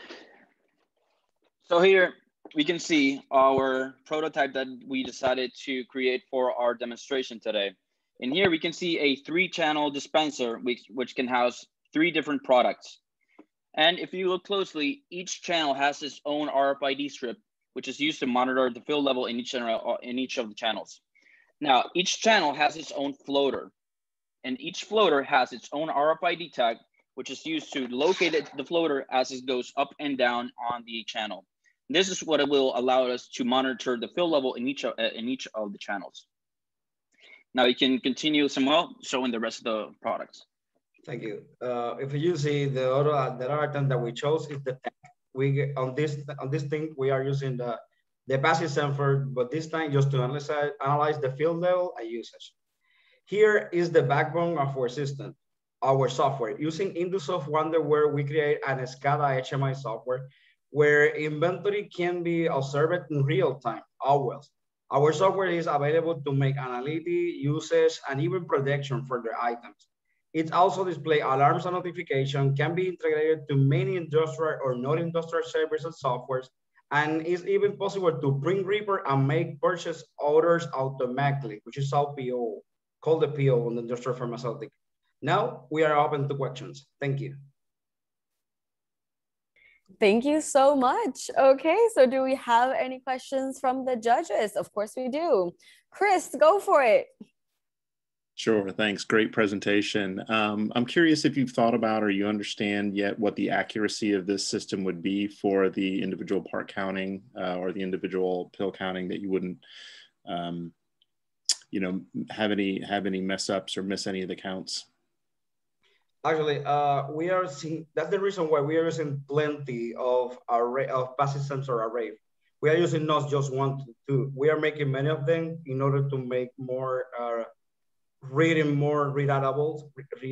So here we can see our prototype that we decided to create for our demonstration today. In here, we can see a 3-channel dispenser, which can house 3 different products. And if you look closely, each channel has its own RFID strip, which is used to monitor the fill level in each of the channels. Now, each channel has its own floater, and each floater has its own RFID tag, which is used to locate the floater as it goes up and down on the channel. This is what it will allow us to monitor the fill level in each of the channels. Now you can continue, Samuel, showing the rest of the products. Thank you. If you see the other item that we chose is the tag. We on this thing we are using the passive sensor, but this time just to analyze the field level and usage. Here is the backbone of our system, our software. Using Indusoft Wonderware, we create an SCADA HMI software where inventory can be observed in real time, always. Our software is available to make analysis, usage, and even projection for the items. It also displays alarms and notifications, can be integrated to many industrial or non-industrial services softwares, and is even possible to print report and make purchase orders automatically, which is called PO, called the PO on the industrial pharmaceutical. Now we are open to questions. Thank you. Thank you so much. Okay, so do we have any questions from the judges? Of course we do. Chris, go for it. Sure, thanks. Great presentation. I'm curious if you've thought about or you understand yet what the accuracy of this system would be for the individual part counting or the individual pill counting, that you wouldn't, you know, have any mess ups or miss any of the counts. Actually, we are seeing, that's the reason why we are using plenty of passive sensor array. We are using not just 1 to 2. We are making many of them in order to make more reading more readable.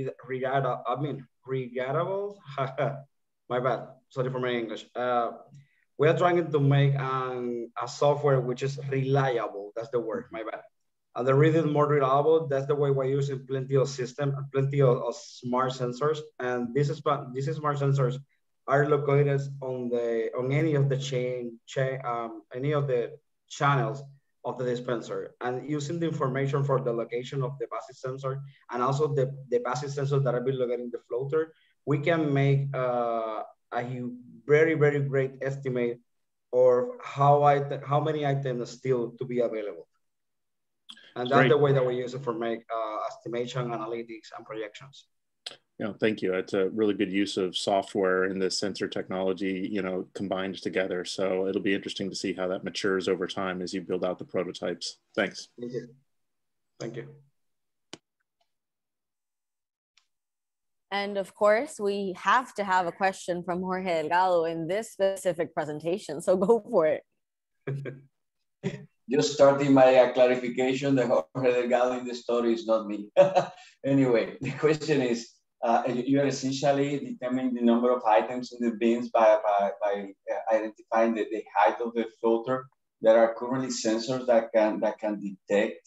My bad. Sorry for my English. We are trying to make a software which is reliable. That's the word. My bad. And the reading more reliable. That's the way we're using plenty of system, plenty of smart sensors. And these smart sensors are located on any of the any of the channels of the dispenser, and using the information for the location of the passive sensor and also the passive sensor that have been located in the floater, we can make a very, very great estimate of how many items still to be available. And that's the way that we use it for make estimation, analytics, and projections. Yeah, thank you. It's a really good use of software and the sensor technology, you know, combined together. So it'll be interesting to see how that matures over time as you build out the prototypes. Thanks. Thank you. Thank you. And of course, we have to have a question from Jorge Delgado in this specific presentation. So go for it. Just starting my clarification, the Jorge Delgado in the story is not me. Anyway, the question is, you are essentially determining the number of items in the bins by identifying the height of the filter. There are currently sensors that can detect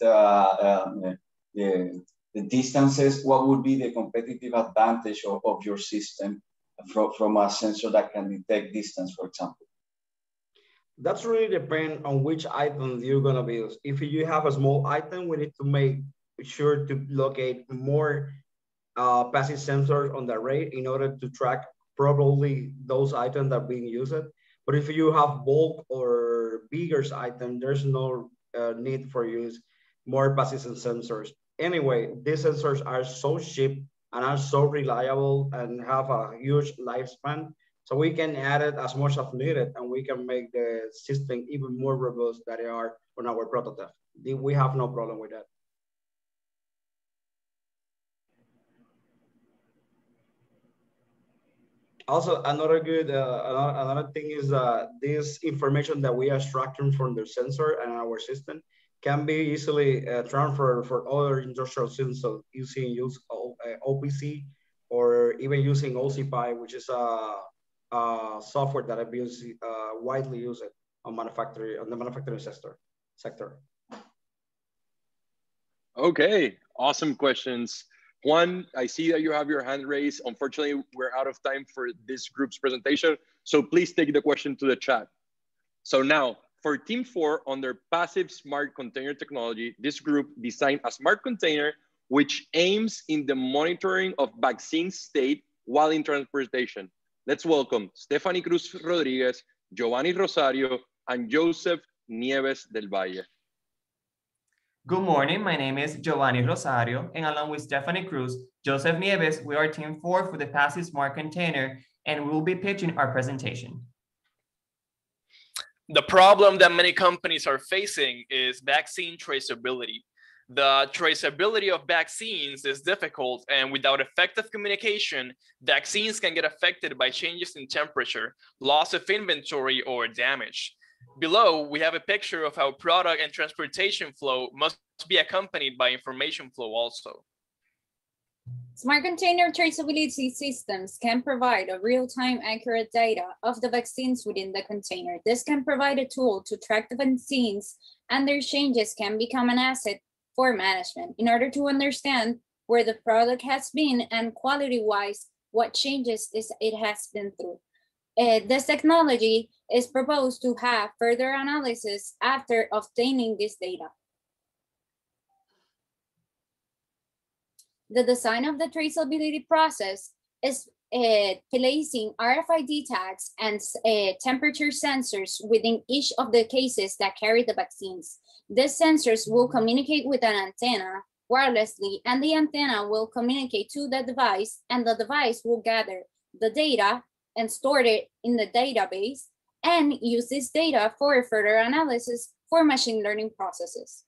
the distances. What would be the competitive advantage of your system from a sensor that can detect distance, for example? That's really depend on which item you're gonna be using. If you have a small item, we need to make sure to locate more passive sensors on the array in order to track probably those items that are being used. But if you have bulk or bigger item, there's no need for use more passive sensors. Anyway, these sensors are so cheap and are so reliable and have a huge lifespan. So we can add it as much as needed, and we can make the system even more robust than they are on our prototype. We have no problem with that. Also, another good, another thing is this information that we are extracting from the sensor and our system can be easily transferred for other industrial systems using OPC or even using OCPI, which is a software that is widely used on the manufacturing sector. Okay, awesome questions. Juan, I see that you have your hand raised. Unfortunately, we're out of time for this group's presentation, so please take the question to the chat. So now, for Team 4, under passive smart container technology, this group designed a smart container which aims in the monitoring of vaccine state while in transportation. Let's welcome Stephanie Cruz Rodriguez, Giovanni Rosario, and Joseph Nieves del Valle. Good morning, my name is Giovanni Rosario, and along with Stephanie Cruz, Joseph Nieves, we are Team 4 for the Passive Smart Container, and we will be pitching our presentation. The problem that many companies are facing is vaccine traceability. The traceability of vaccines is difficult, and without effective communication, vaccines can get affected by changes in temperature, loss of inventory, or damage. Below, we have a picture of how product and transportation flow must be accompanied by information flow also. Smart container traceability systems can provide a real-time accurate data of the vaccines within the container. This can provide a tool to track the vaccines, and their changes can become an asset for management in order to understand where the product has been and quality-wise what changes it has been through. This technology is proposed to have further analysis after obtaining this data. The design of the traceability process is placing RFID tags and temperature sensors within each of the cases that carry the vaccines. These sensors will communicate with an antenna wirelessly, and the antenna will communicate to the device, and the device will gather the data and store it in the database and use this data for further analysis for machine learning processes.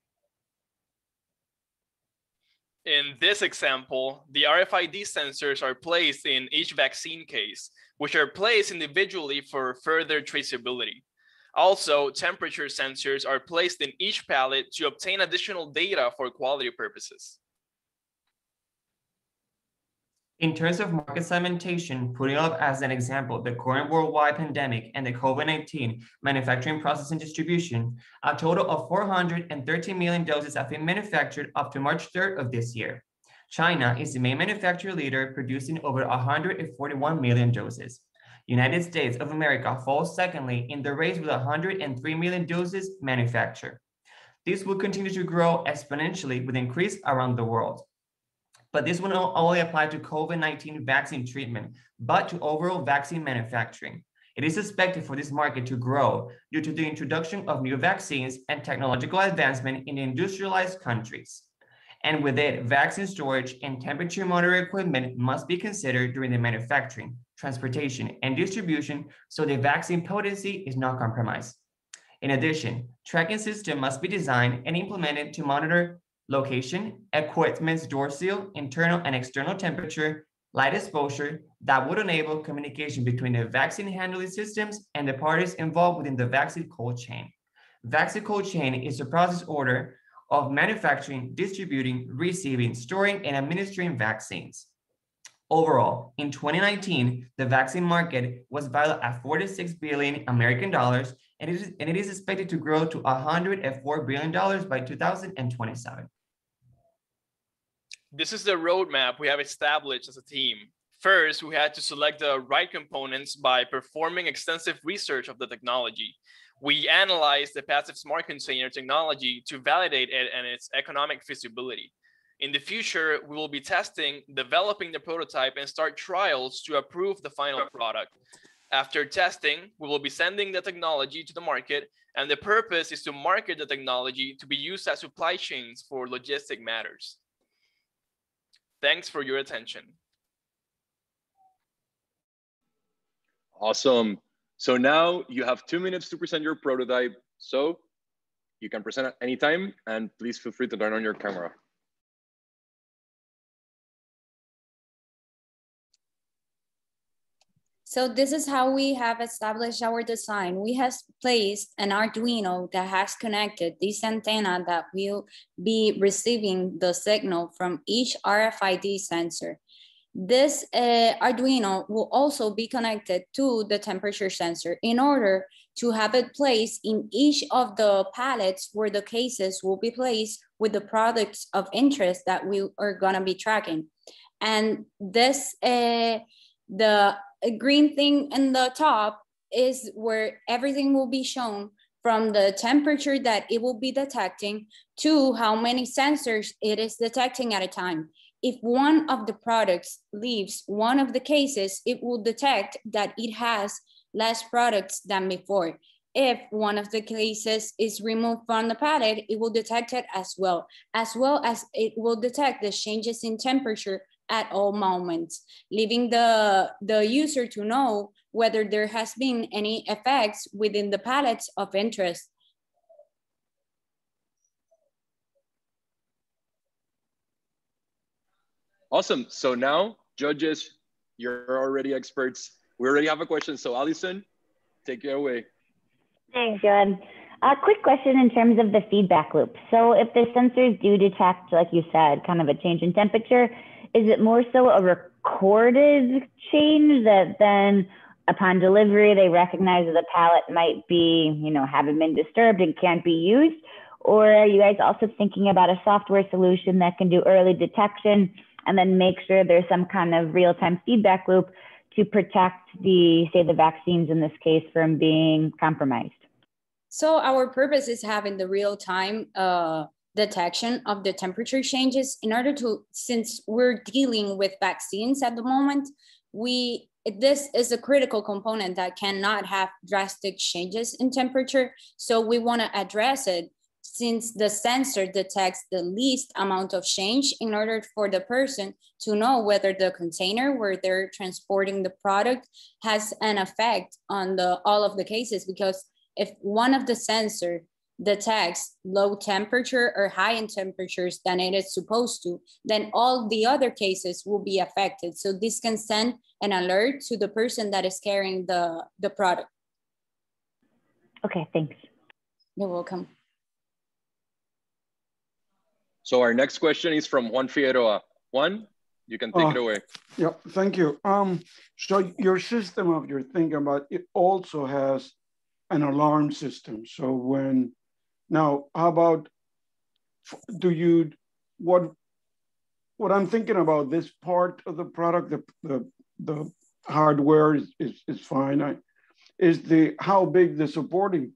In this example, the RFID sensors are placed in each vaccine case, which are placed individually for further traceability. Also, temperature sensors are placed in each pallet to obtain additional data for quality purposes. In terms of market segmentation, putting up as an example the current worldwide pandemic and the COVID-19 manufacturing process and distribution, a total of 413 million doses have been manufactured up to March 3rd of this year. China is the main manufacturer leader, producing over 141 million doses. United States of America falls secondly in the race with 103 million doses manufactured. This will continue to grow exponentially with increase around the world. But this will not only apply to COVID-19 vaccine treatment, but to overall vaccine manufacturing. It is expected for this market to grow due to the introduction of new vaccines and technological advancement in industrialized countries. And with it, vaccine storage and temperature monitoring equipment must be considered during the manufacturing, transportation, and distribution so the vaccine potency is not compromised. In addition, tracking system must be designed and implemented to monitor location, equipment's door seal, internal and external temperature, light exposure that would enable communication between the vaccine handling systems and the parties involved within the vaccine cold chain. Vaccine cold chain is the process order of manufacturing, distributing, receiving, storing, and administering vaccines. Overall, in 2019, the vaccine market was valued at 46 billion American dollars, and it is expected to grow to $104 billion by 2027. This is the roadmap we have established as a team. First, we had to select the right components by performing extensive research of the technology. We analyzed the passive smart container technology to validate it and its economic feasibility. In the future, we will be testing, developing the prototype, and start trials to approve the final product. After testing, we will be sending the technology to the market, and the purpose is to market the technology to be used as supply chains for logistic matters. Thanks for your attention. Awesome. So now you have 2 minutes to present your prototype. So you can present at any time, and please feel free to turn on your camera. So this is how we have established our design. We have placed an Arduino that has connected this antenna that will be receiving the signal from each RFID sensor. This Arduino will also be connected to the temperature sensor in order to have it placed in each of the pallets where the cases will be placed with the products of interest that we are gonna be tracking. And this, the green thing in the top is where everything will be shown, from the temperature that it will be detecting to how many sensors it is detecting at a time. If one of the products leaves one of the cases, it will detect that it has less products than before. If one of the cases is removed from the pallet, it will detect it as well as it will detect the changes in temperature at all moments, leaving the user to know whether there has been any effects within the pallets of interest. Awesome. So now, judges, you're already experts. We already have a question. So Allison, take it away. Thanks, John. A quick question in terms of the feedback loop. So if the sensors do detect, like you said, kind of a change in temperature, is it more so a recorded change that then upon delivery, they recognize that the pallet might be, haven't been disturbed and can't be used? Or are you guys also thinking about a software solution that can do early detection and then make sure there's some kind of real-time feedback loop to protect the vaccines in this case from being compromised? So our purpose is having the real-time detection of the temperature changes in order to, since we're dealing with vaccines at the moment, this is a critical component that cannot have drastic changes in temperature. So we want to address it since the sensor detects the least amount of change in order for the person to know whether the container where they're transporting the product has an effect on all of the cases. Because if one of the sensor detects low temperature or high in temperatures than it is supposed to, then all the other cases will be affected. So this can send an alert to the person that is carrying the product. Okay, thanks. You're welcome. So our next question is from Juan Figueroa. Juan, you can take it away. Yeah, thank you. So your system of you're thinking about, it also has an alarm system. So now how about, what I'm thinking about this part of the product, the hardware is fine. How big the supporting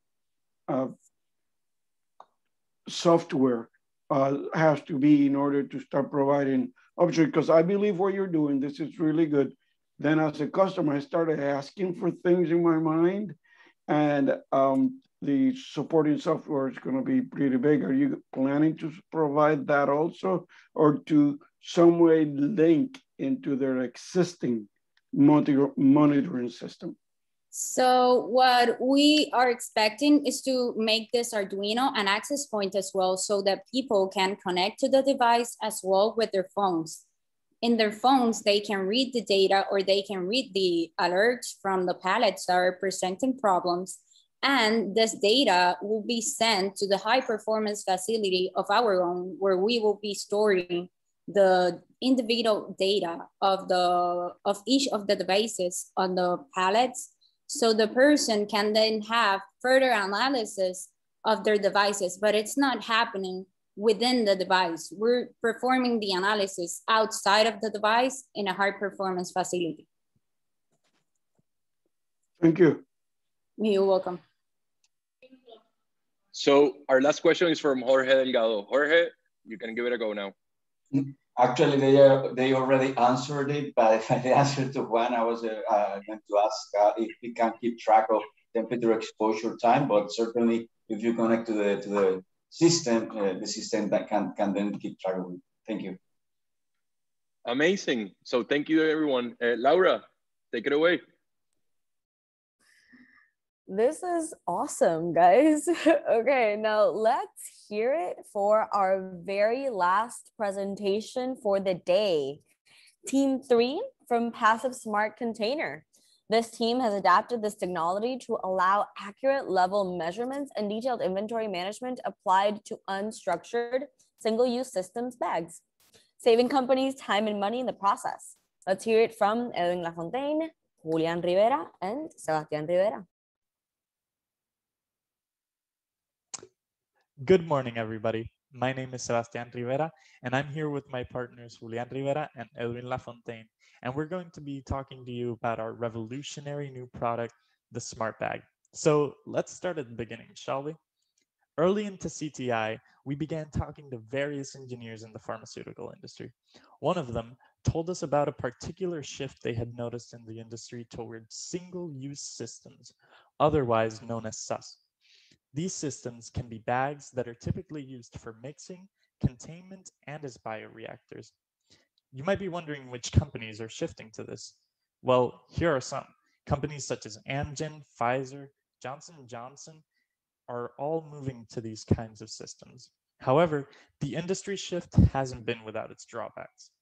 software has to be in order to start providing options, because I believe what you're doing, this is really good. Then as a customer, I started asking for things in my mind, and the supporting software is going to be pretty big. Are you planning to provide that also, or to some way link into their existing monitoring system? So what we are expecting is to make this Arduino an access point as well, so that people can connect to the device as well with their phones. In their phones, they can read the data, or they can read the alerts from the pallets that are presenting problems. And this data will be sent to the high performance facility of our own, where we will be storing the individual data of each of the devices on the pallets. So the person can then have further analysis of their devices, but it's not happening within the device. We're performing the analysis outside of the device in a high performance facility. Thank you. You're welcome. So our last question is from Jorge Delgado. Jorge, you can give it a go now. Actually, they already answered it, but the answer to Juan, I was going to ask if we can keep track of temperature exposure time, but certainly if you connect to the system that can then keep track of it. Thank you. Amazing. So thank you, everyone. Laura, take it away. This is awesome, guys. Okay, now let's hear it for our very last presentation for the day. Team 3 from Passive Smart Container. This team has adapted this technology to allow accurate level measurements and detailed inventory management applied to unstructured single-use systems bags, saving companies time and money in the process. Let's hear it from Edwin Lafontaine, Julian Rivera, and Sebastián Rivera. Good morning, everybody. My name is Sebastián Rivera, and I'm here with my partners Julian Rivera and Edwin Lafontaine, and we're going to be talking to you about our revolutionary new product, the Smart Bag. So let's start at the beginning, shall we? Early into CTI, we began talking to various engineers in the pharmaceutical industry. One of them told us about a particular shift they had noticed in the industry towards single-use systems, otherwise known as SUS. These systems can be bags that are typically used for mixing, containment, and as bioreactors. You might be wondering which companies are shifting to this. Well, here are some. Companies such as Amgen, Pfizer, Johnson & Johnson are all moving to these kinds of systems. However, the industry shift hasn't been without its drawbacks.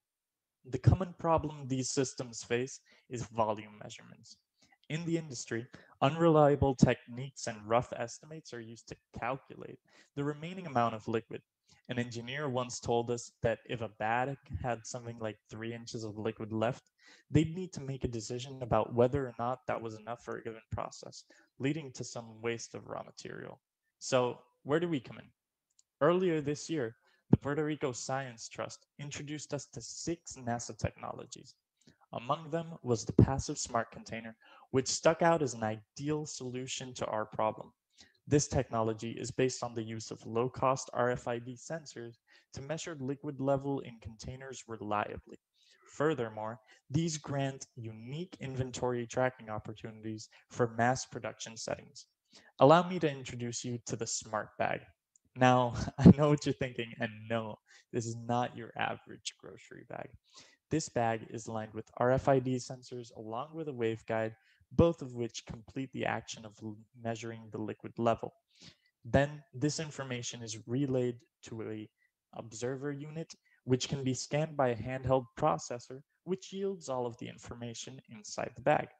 The common problem these systems face is volume measurements. In the industry, unreliable techniques and rough estimates are used to calculate the remaining amount of liquid. An engineer once told us that if a bag had something like 3 inches of liquid left, they'd need to make a decision about whether or not that was enough for a given process, leading to some waste of raw material. So where do we come in? Earlier this year, the Puerto Rico Science Trust introduced us to 6 NASA technologies. Among them was the Passive Smart Container, which stuck out as an ideal solution to our problem. This technology is based on the use of low-cost RFID sensors to measure liquid level in containers reliably. Furthermore, these grant unique inventory tracking opportunities for mass production settings. Allow me to introduce you to the Smart Bag. Now, I know what you're thinking, and no, this is not your average grocery bag. This bag is lined with RFID sensors along with a waveguide, both of which complete the action of measuring the liquid level. Then this information is relayed to an observer unit, which can be scanned by a handheld processor, which yields all of the information inside the bag.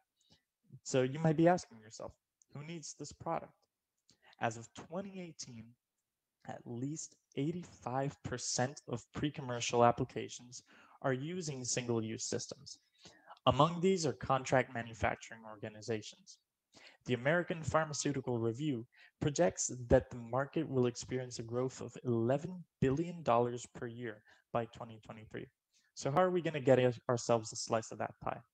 So you might be asking yourself, who needs this product? As of 2018, at least 85% of pre-commercial applications are using single-use systems. Among these are contract manufacturing organizations. The American Pharmaceutical Review projects that the market will experience a growth of $11 billion per year by 2023. So how are we going to get ourselves a slice of that pie?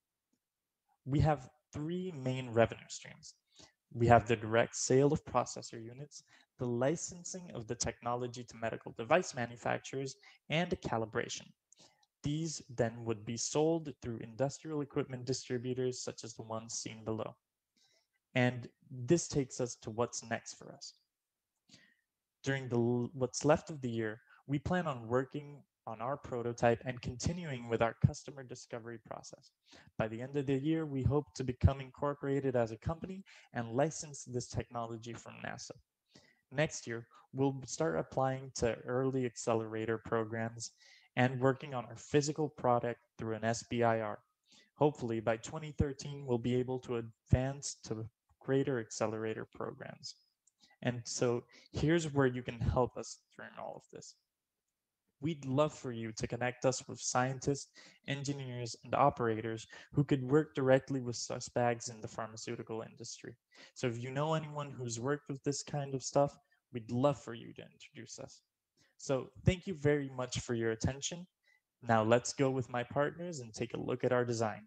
We have 3 main revenue streams. We have the direct sale of processor units, the licensing of the technology to medical device manufacturers, and calibration. These then would be sold through industrial equipment distributors such as the ones seen below. And this takes us to what's next for us. During what's left of the year, we plan on working on our prototype and continuing with our customer discovery process. By the end of the year, we hope to become incorporated as a company and license this technology from NASA. Next year, we'll start applying to early accelerator programs and working on our physical product through an SBIR. Hopefully, by 2013, we'll be able to advance to greater accelerator programs. And so here's where you can help us during all of this. We'd love for you to connect us with scientists, engineers, and operators who could work directly with SUS bags in the pharmaceutical industry. So if you know anyone who's worked with this kind of stuff, we'd love for you to introduce us. So thank you very much for your attention. Now let's go with my partners and take a look at our design.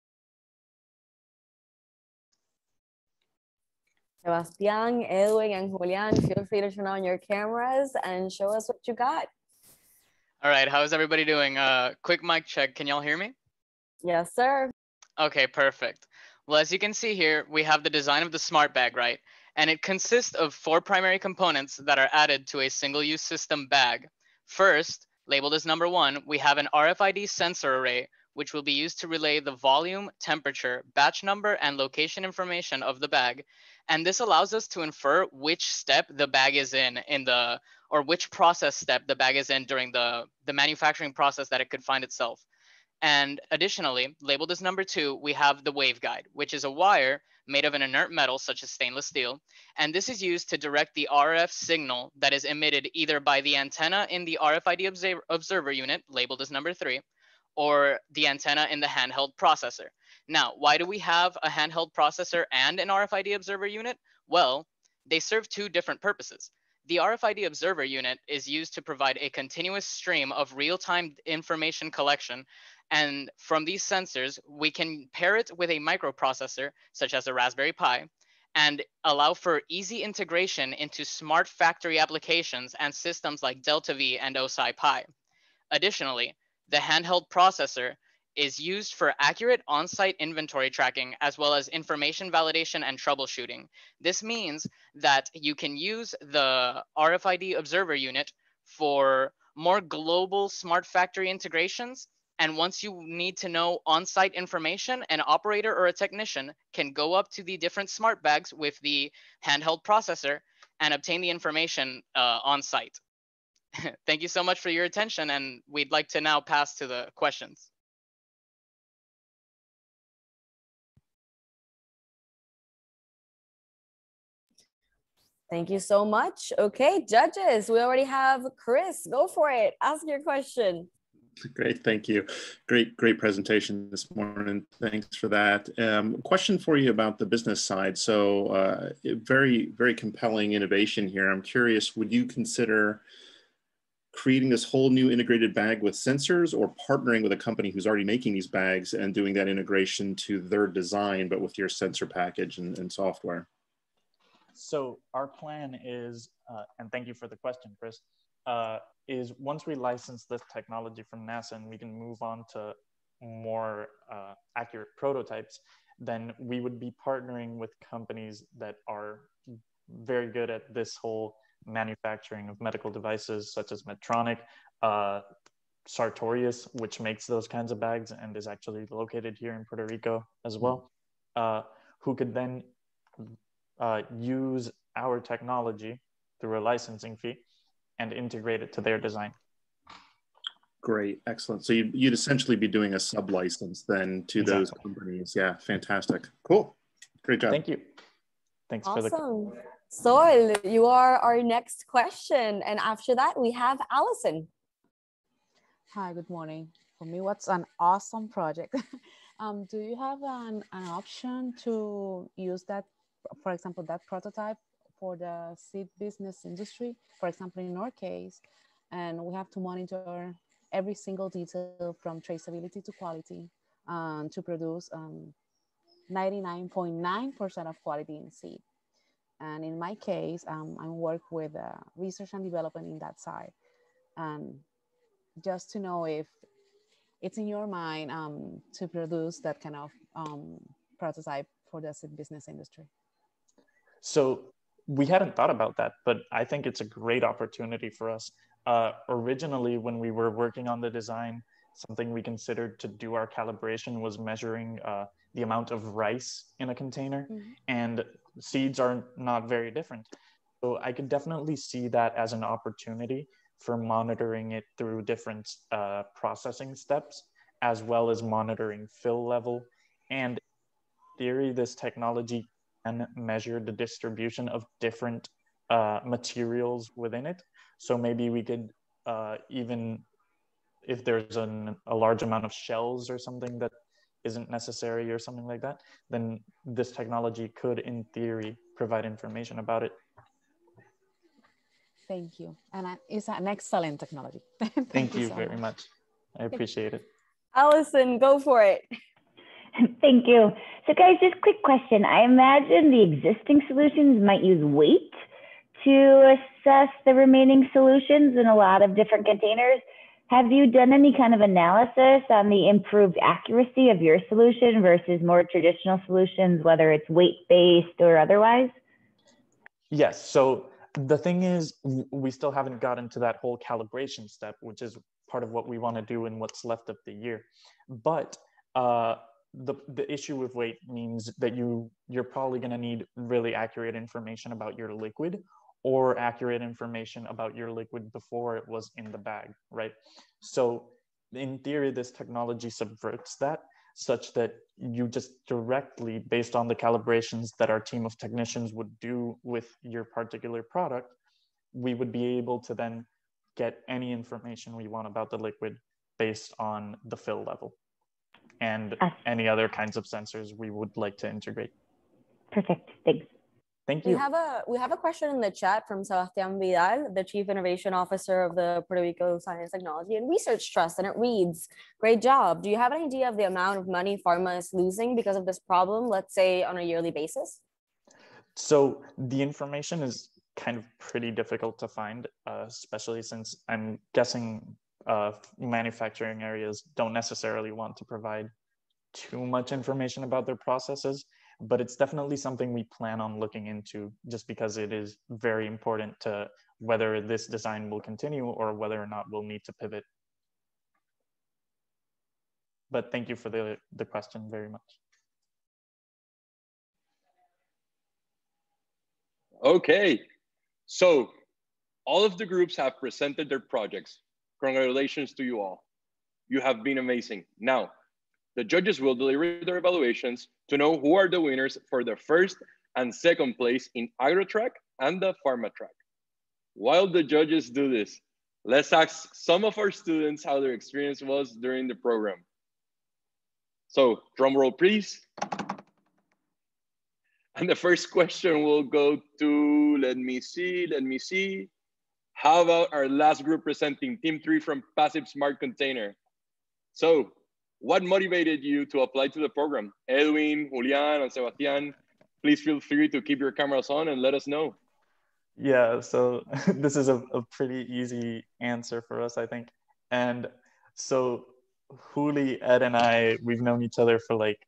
Sebastián, Edwin, and Julian, feel free to turn on your cameras and show us what you got. All right, how's everybody doing? Quick mic check, can y'all hear me? Yes, sir. Okay, perfect. Well, as you can see here, we have the design of the Smart Bag, right? And it consists of 4 primary components that are added to a single-use system bag. First, Labeled as number 1, we have an RFID sensor array, which will be used to relay the volume, temperature, batch number, and location information of the bag. And this allows us to infer which step the bag is in or which process step the bag is in during the manufacturing process that it could find itself. And additionally, labeled as number 2, we have the waveguide, which is a wire made of an inert metal such as stainless steel. And this is used to direct the RF signal that is emitted either by the antenna in the RFID observer unit, labeled as number 3, or the antenna in the handheld processor. Now, why do we have a handheld processor and an RFID observer unit? Well, they serve 2 different purposes. The RFID observer unit is used to provide a continuous stream of real-time information collection. And from these sensors, we can pair it with a microprocessor, such as a Raspberry Pi, and allow for easy integration into smart factory applications and systems like DeltaV and OSI Pi. Additionally, the handheld processor is used for accurate on-site inventory tracking, as well as information validation and troubleshooting. This means that you can use the RFID observer unit for more global smart factory integrations. And once you need to know on-site information, an operator or a technician can go up to the different smart bags with the handheld processor and obtain the information on site. Thank you so much for your attention, and we'd like to now pass to the questions. Thank you so much. Okay, judges, we already have Chris. Go for it. Ask your question. Great, thank you. Great presentation this morning. Thanks for that. Question for you about the business side. So very compelling innovation here. I'm curious, would you consider creating this whole new integrated bag with sensors, or partnering with a company who's already making these bags and doing that integration to their design, but with your sensor package and software? So our plan is, and thank you for the question, Chris, is once we license this technology from NASA and we can move on to more accurate prototypes, then we would be partnering with companies that are very good at this whole manufacturing of medical devices, such as Medtronic, Sartorius, which makes those kinds of bags and is actually located here in Puerto Rico as well, who could then use our technology through a licensing fee and integrate it to their design. Great, excellent. So you'd essentially be doing a sub-license then to those companies. Yeah, fantastic. Cool, great job. Thank you. Thanks for the Awesome. Sol, you are our next question. And after that, we have Allison. Hi, good morning. For me, what's an awesome project? Do you have an option to use that, for example, that prototype for the seed business industry? For example, in our case, and we have to monitor every single detail from traceability to quality to produce 99.9% of quality in seed. And in my case, I work with research and development in that side. And just to know if it's in your mind to produce that kind of prototype for the seed business industry. So we hadn't thought about that, but I think it's a great opportunity for us. Originally, when we were working on the design, something we considered to do our calibration was measuring the amount of rice in a container, and seeds are not very different. So I could definitely see that as an opportunity for monitoring it through different processing steps, as well as monitoring fill level. And in theory, this technology can measure the distribution of different materials within it. So maybe we could even, if there's a large amount of shells or something that isn't necessary or something like that, then this technology could, in theory, provide information about it. Thank you. And it's an excellent technology. Thank you so very much. I appreciate it. Allison, go for it. Thank you. So guys, just quick question. I imagine the existing solutions might use weight to assess the remaining solutions in a lot of different containers. Have you done any kind of analysis on the improved accuracy of your solution versus more traditional solutions, whether it's weight-based or otherwise? Yes, so the thing is, we still haven't gotten to that whole calibration step, which is part of what we want to do in what's left of the year. But the issue with weight means that you're probably going to need really accurate information about your liquid, or accurate information about your liquid before it was in the bag, right? So in theory, this technology subverts that, such that you just directly, based on the calibrations that our team of technicians would do with your particular product, we would be able to then get any information we want about the liquid based on the fill level and any other kinds of sensors we would like to integrate. Perfect, thanks. Thank you. We have a question in the chat from Sebastian Vidal, the Chief Innovation Officer of the Puerto Rico Science, Technology and Research Trust, and it reads, great job. Do you have an idea of the amount of money pharma is losing because of this problem, let's say on a yearly basis? So the information is kind of pretty difficult to find, especially since I'm guessing manufacturing areas don't necessarily want to provide too much information about their processes. But it's definitely something we plan on looking into, just because it is very important to whether this design will continue or whether or not we'll need to pivot. But thank you for the question very much. Okay, so all of the groups have presented their projects. Congratulations to you all. You have been amazing. Now, the judges will deliver their evaluations to know who are the winners for the first and second place in agro track and the pharma track. While the judges do this, let's ask some of our students how their experience was during the program. So drum roll, please. And the first question will go to, let me see. How about our last group presenting, Team 3 from Passive Smart Container? So, what motivated you to apply to the program? Edwin, Julian, and Sebastian, please feel free to keep your cameras on and let us know. Yeah, so this is a pretty easy answer for us, I think. And so Juli, Ed, and I, we've known each other for like,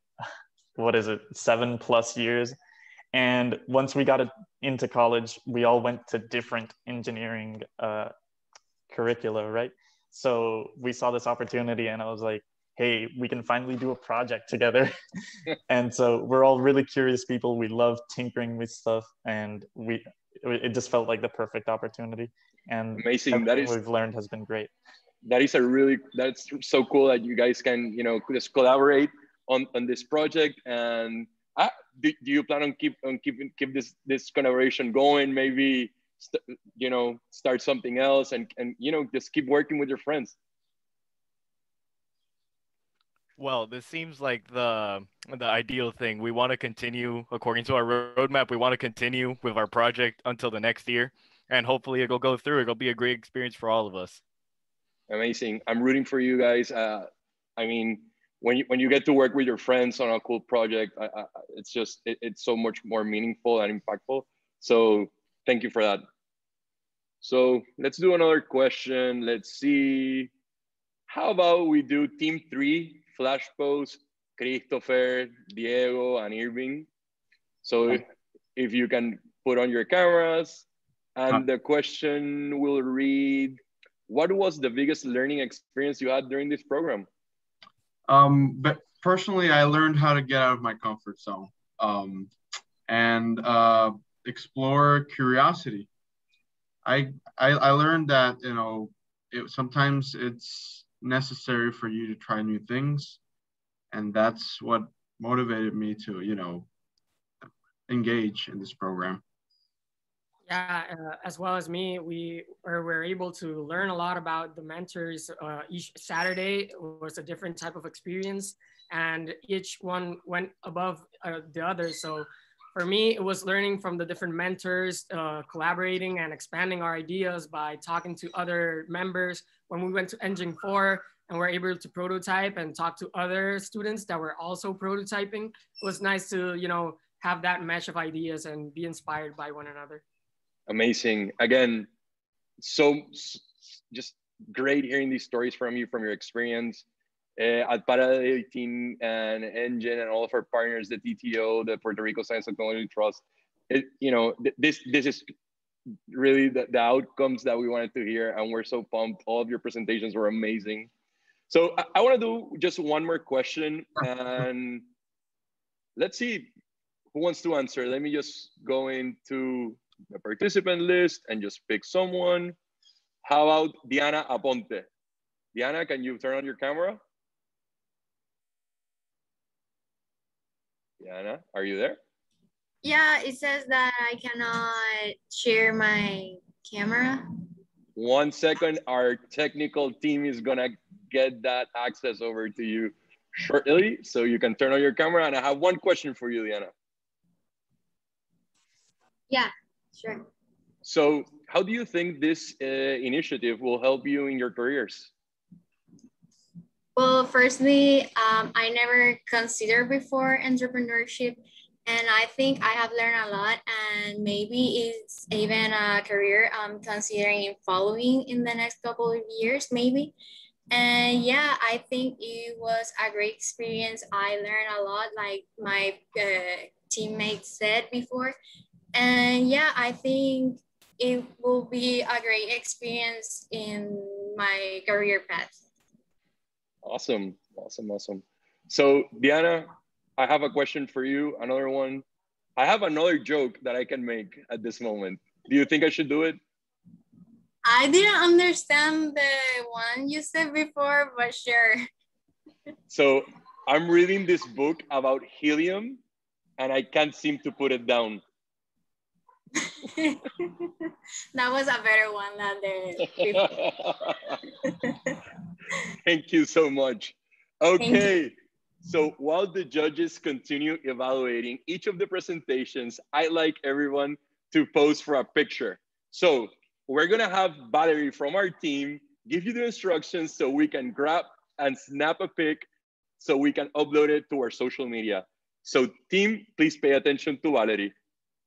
7+ years. And once we got into college, we all went to different engineering curricula, right? So we saw this opportunity and I was like, hey, we can finally do a project together. And so we're all really curious people. We love tinkering with stuff, and it just felt like the perfect opportunity. And amazing. That we've learned has been great. That's so cool that you guys can, just collaborate on this project. And do you plan on keep this collaboration going? Maybe start something else and just keep working with your friends. Well, this seems like the ideal thing. We want to continue according to our roadmap. We want to continue with our project until the next year, and hopefully it'll go through. It'll be a great experience for all of us. Amazing. I'm rooting for you guys. I mean, when you get to work with your friends on a cool project, it's so much more meaningful and impactful. So thank you for that. So let's do another question. Let's see. How about we do Team 3, Flash Post, Christopher, Diego, and Irving. So if you can put on your cameras, and the question will read, what was the biggest learning experience you had during this program? But personally, I learned how to get out of my comfort zone and explore curiosity. I learned that, sometimes it's necessary for you to try new things. And that's what motivated me to, engage in this program. Yeah, as well as me, we were able to learn a lot about the mentors. Each Saturday was a different type of experience, and each one went above the other. So for me, it was learning from the different mentors, collaborating and expanding our ideas by talking to other members. When we went to Engine 4 and were able to prototype and talk to other students that were also prototyping, it was nice to, have that mesh of ideas and be inspired by one another. Amazing. Again, so just great hearing these stories from you, from your experience at Parada 18 and Engine and all of our partners, the TTO, the Puerto Rico Science Technology Trust. This is really the outcomes that we wanted to hear, and we're so pumped. All of your presentations were amazing. So I want to do just one more question, and let's see who wants to answer. Let me just go into the participant list and just pick someone. How about Diana Aponte? Diana, can you turn on your camera? Diana, are you there? Yeah, it says that I cannot share my camera. 1 second, our technical team is gonna get that access over to you shortly, so you can turn on your camera. And I have one question for you, Diana. Yeah, sure. So how do you think this initiative will help you in your careers? Well, firstly, I never considered before entrepreneurship, and I think I have learned a lot, and maybe it's even a career I'm considering following in the next couple of years, maybe. And yeah, I think it was a great experience. I learned a lot, like my teammates said before. And yeah, I think it will be a great experience in my career path. Awesome, awesome, awesome. So Diana, I have a question for you, another one. I have another joke that I can make at this moment. Do you think I should do it? I didn't understand the one you said before, but sure. So I'm reading this book about helium and I can't seem to put it down. That was a better one than the Thank you so much. Okay, so while the judges continue evaluating each of the presentations, I'd like everyone to pose for a picture. So we're gonna have Valerie from our team give you the instructions so we can grab and snap a pic so we can upload it to our social media. So team, please pay attention to Valerie.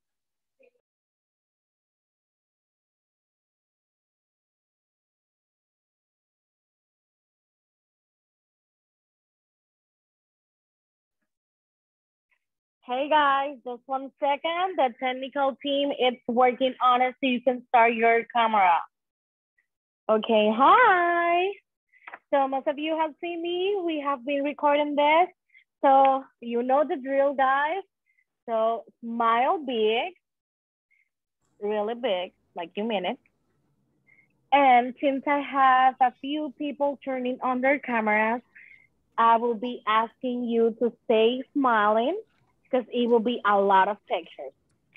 Hey guys, just 1 second. The technical team is working on it so you can start your camera. Okay, hi. So most of you have seen me. We have been recording this. So you know the drill, guys. So smile big, really big, like you mean it. And since I have a few people turning on their cameras, I will be asking you to stay smiling, because it will be a lot of pictures.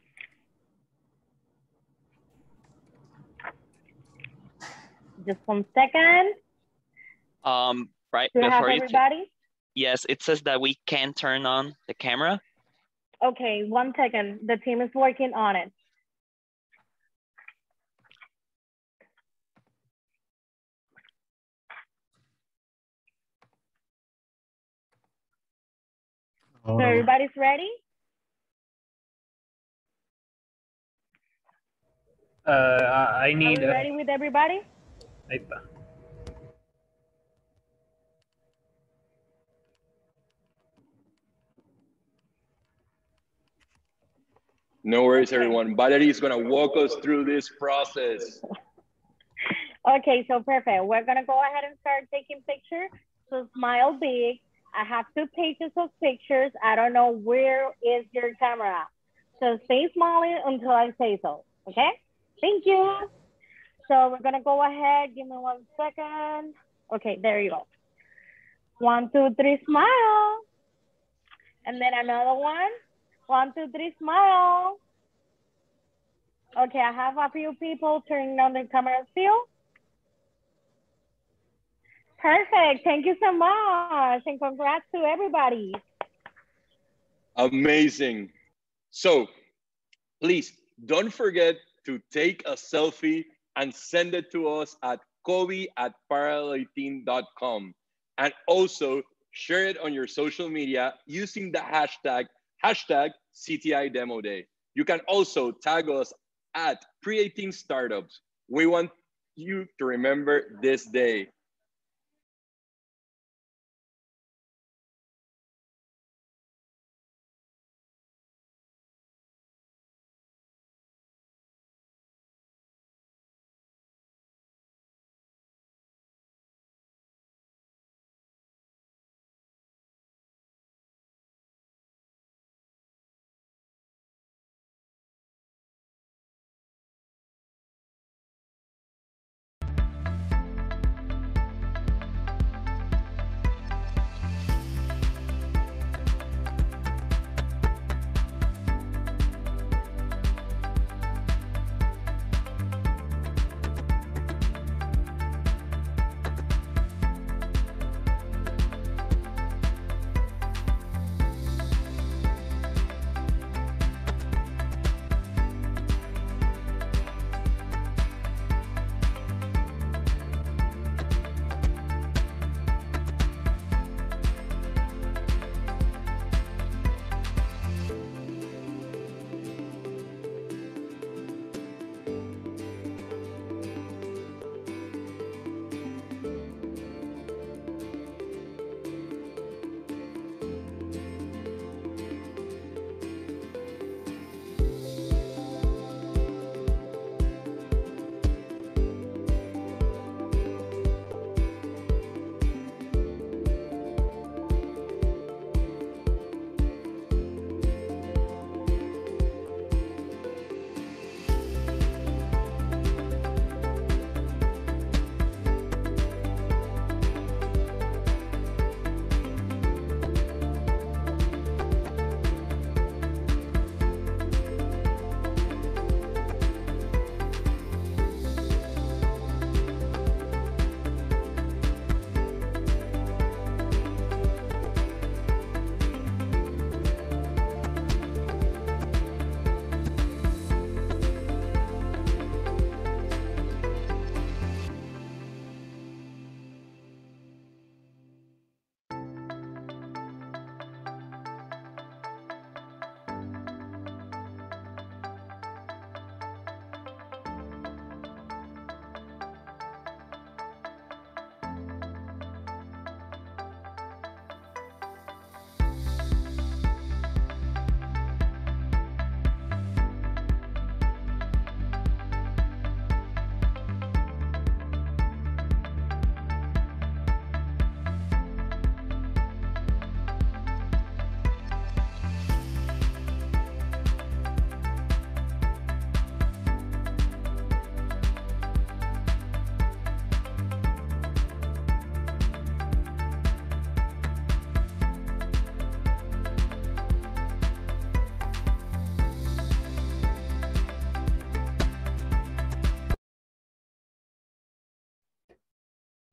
Just 1 second. Right Do you have before everybody? Yes, it says that we can turn on the camera. Okay, 1 second. The team is working on it. So everybody's ready? I need. Are we ready with everybody? No worries, everyone. Valerie is gonna walk us through this process. Okay, so perfect. We're gonna go ahead and start taking pictures. So smile big. I have 2 pages of pictures. I don't know where is your camera. So stay smiling until I say so, okay? Thank you. So we're gonna go ahead, give me 1 second. Okay, there you go. 1, 2, 3, smile. And then another one. 1, 2, 3, smile. Okay, I have a few people turning on their camera still. Perfect, thank you so much. And congrats to everybody. Amazing. So please don't forget to take a selfie and send it to us at kobe@parallel18.com. And also share it on your social media using the hashtag CTI Demo Day. You can also tag us at Pre-18 Startups. We want you to remember this day.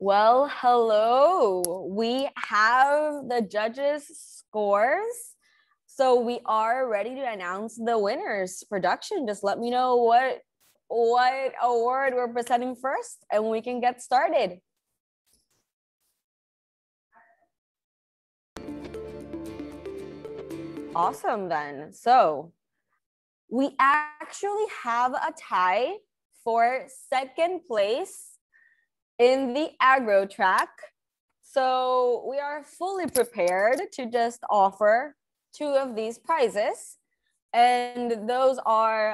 Well, hello. We have the judges' scores. So we are ready to announce the winners. Production, just let me know what award we're presenting first and we can get started. Awesome then. So we actually have a tie for second place in the agro track. So we are fully prepared to just offer 2 of these prizes. And those are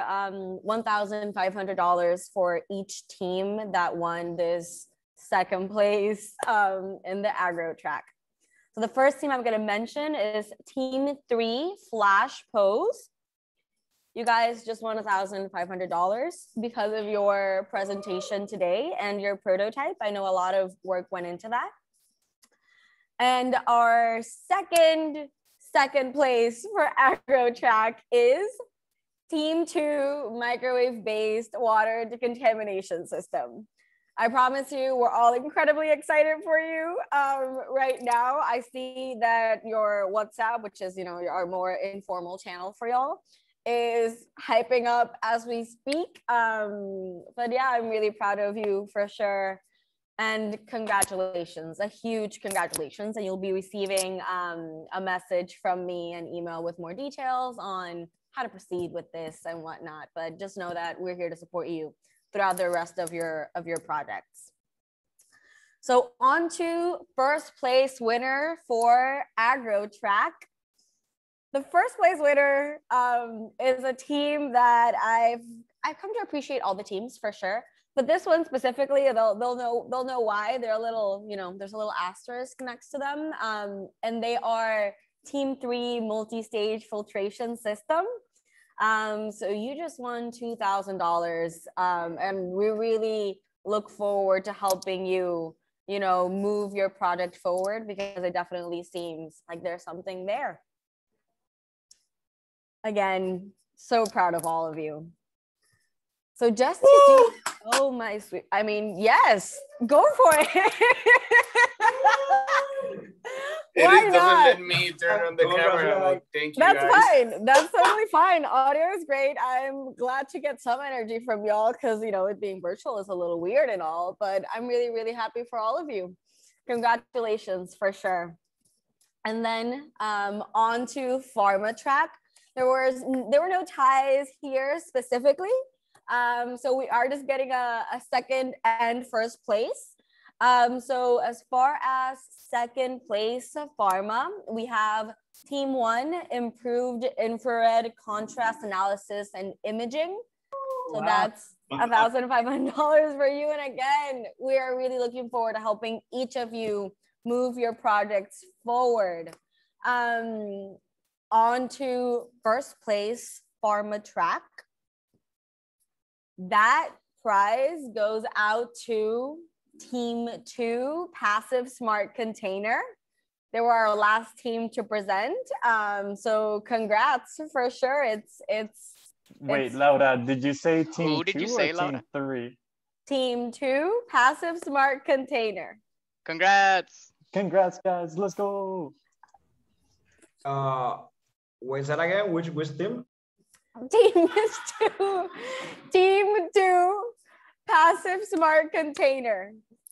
$1,500 for each team that won this second place in the agro track. So the first team I'm going to mention is Team 3 Flash Pose. You guys just won $1,500 because of your presentation today and your prototype. I know a lot of work went into that. And our second place for agro track is Team 2 microwave-based water decontamination system. I promise you, we're all incredibly excited for you right now. I see that your WhatsApp, which is, our more informal channel for y'all, is hyping up as we speak. But yeah, I'm really proud of you for sure. And congratulations, a huge congratulations. And you'll be receiving a message from me, an email with more details on how to proceed with this and whatnot. But just know that we're here to support you throughout the rest of your projects. So on to first place winner for agro track. The first place winner is a team that I've come to appreciate all the teams for sure, but this one specifically, they'll know why. They're a little, there's a little asterisk next to them, and they are Team 3 multi-stage filtration system. So you just won $2,000, and we really look forward to helping you, move your project forward because it definitely seems like there's something there. Again, so proud of all of you. So just to do, oh my sweet, I mean, yes, go for it. Why not? Doesn't let me turn on the camera. Well, thank you. That's guys. fine. That's totally fine. Audio is great. I'm glad to get some energy from y'all because, it being virtual is a little weird and all, but I'm really, really happy for all of you. Congratulations for sure. And then on to Pharma Track. There were no ties here specifically. So we are just getting a second and first place. So as far as second place of Pharma, we have Team 1, Improved Infrared Contrast Analysis and Imaging. So that's $1,500 for you. And again, we are really looking forward to helping each of you move your projects forward. On to first place Pharma Track. That prize goes out to Team 2 Passive Smart Container. They were our last team to present. So congrats for sure. Wait, Laura, did you say Team 2 Who did you say, or Laura? Team 3? Team 2 Passive Smart Container. Congrats. Congrats, guys. Let's go. What's that again? Which team? Team 2. Team 2 Passive Smart Container.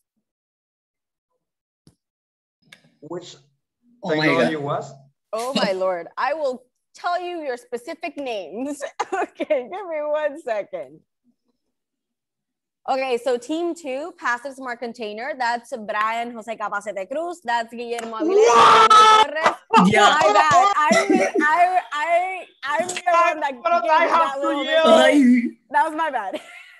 Which Oh my technology God. was? Oh my Lord. I will tell you your specific names. Okay, give me 1 second. Okay, so Team 2, Passive Smart Container, that's Brian Jose Capacete Cruz, that's Guillermo Avilés, Torres. Yeah. My bad. I'm the one that gave that little mistake. That was my bad.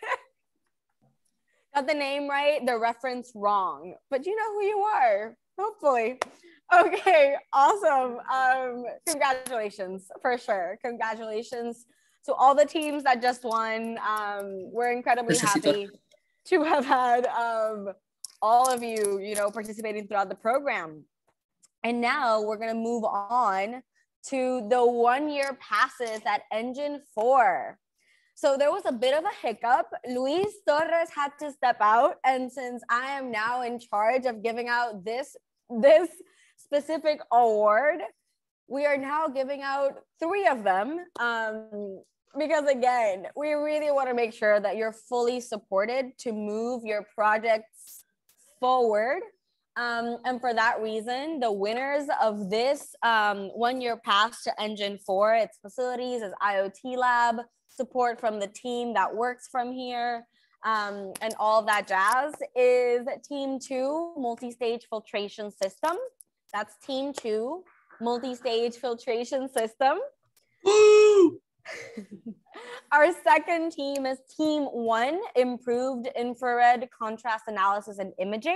Got the name right, the reference wrong, but you know who you are, hopefully. Okay, awesome. Congratulations, for sure. Congratulations to all the teams that just won. We're incredibly happy to have had all of you, participating throughout the program. And now we're gonna move on to the 1-year passes at Engine 4. So there was a bit of a hiccup. Luis Torres had to step out. And since I am now in charge of giving out this specific award, we are now giving out 3 of them. Because again, we really want to make sure that you're fully supported to move your projects forward. And for that reason, the winners of this 1-year pass to Engine 4, its facilities is IoT Lab, support from the team that works from here, and all of that jazz, is Team 2 Multi-Stage Filtration System. That's Team 2 Multi-Stage Filtration System. Woo! Our second team is Team 1 Improved Infrared Contrast Analysis and Imaging,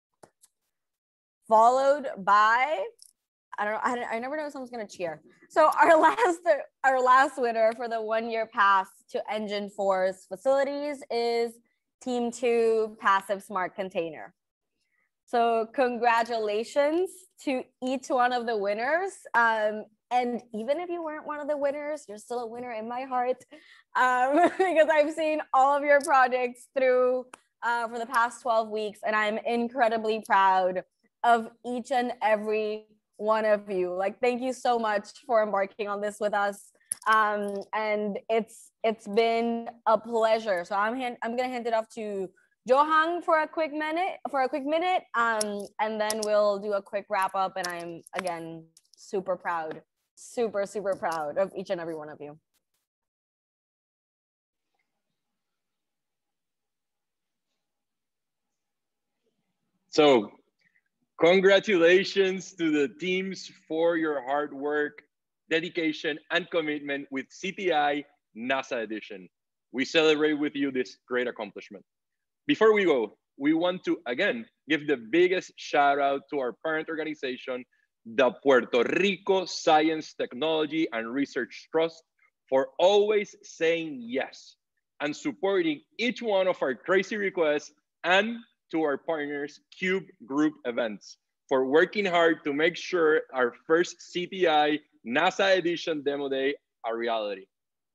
followed by, I never know if someone's gonna cheer. So our last winner for the 1-year pass to Engine 4's facilities is Team 2 Passive Smart Container. So congratulations to each one of the winners. And even if you weren't one of the winners, you're still a winner in my heart, because I've seen all of your projects through for the past 12 weeks, and I'm incredibly proud of each and every one of you. Like, thank you so much for embarking on this with us. And it's been a pleasure. So I'm gonna hand it off to Johan for a quick minute, and then we'll do a quick wrap up. And I'm again super proud, super proud of each and every one of you. So congratulations to the teams for your hard work, dedication, and commitment with CTI NASA Edition. We celebrate with you this great accomplishment. Before we go, we want to, again, give the biggest shout out to our parent organization, the Puerto Rico Science, Technology, and Research Trust, for always saying yes and supporting each one of our crazy requests, and to our partners, Cube Group Events, for working hard to make sure our first CTI NASA Edition Demo Day a reality.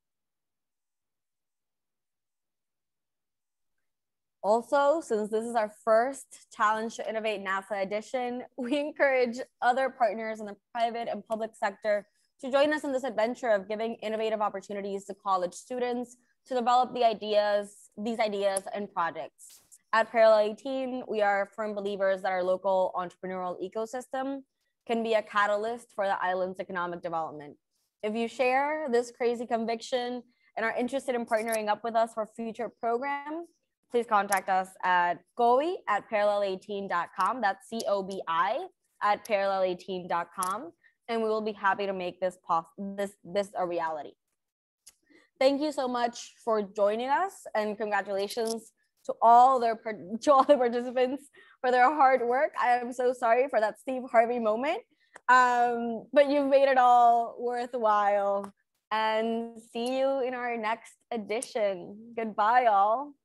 Also, since this is our first Challenge to Innovate NASA edition, we encourage other partners in the private and public sector to join us in this adventure of giving innovative opportunities to college students to develop these ideas and projects. At Parallel 18, we are firm believers that our local entrepreneurial ecosystem can be a catalyst for the island's economic development. If you share this crazy conviction and are interested in partnering up with us for future programs, please contact us at COBI@parallel18.com. That's COBI at parallel18.com. And we will be happy to make this a reality. Thank you so much for joining us, and congratulations to all the participants for their hard work. I am so sorry for that Steve Harvey moment, but you've made it all worthwhile. And see you in our next edition. Goodbye, all.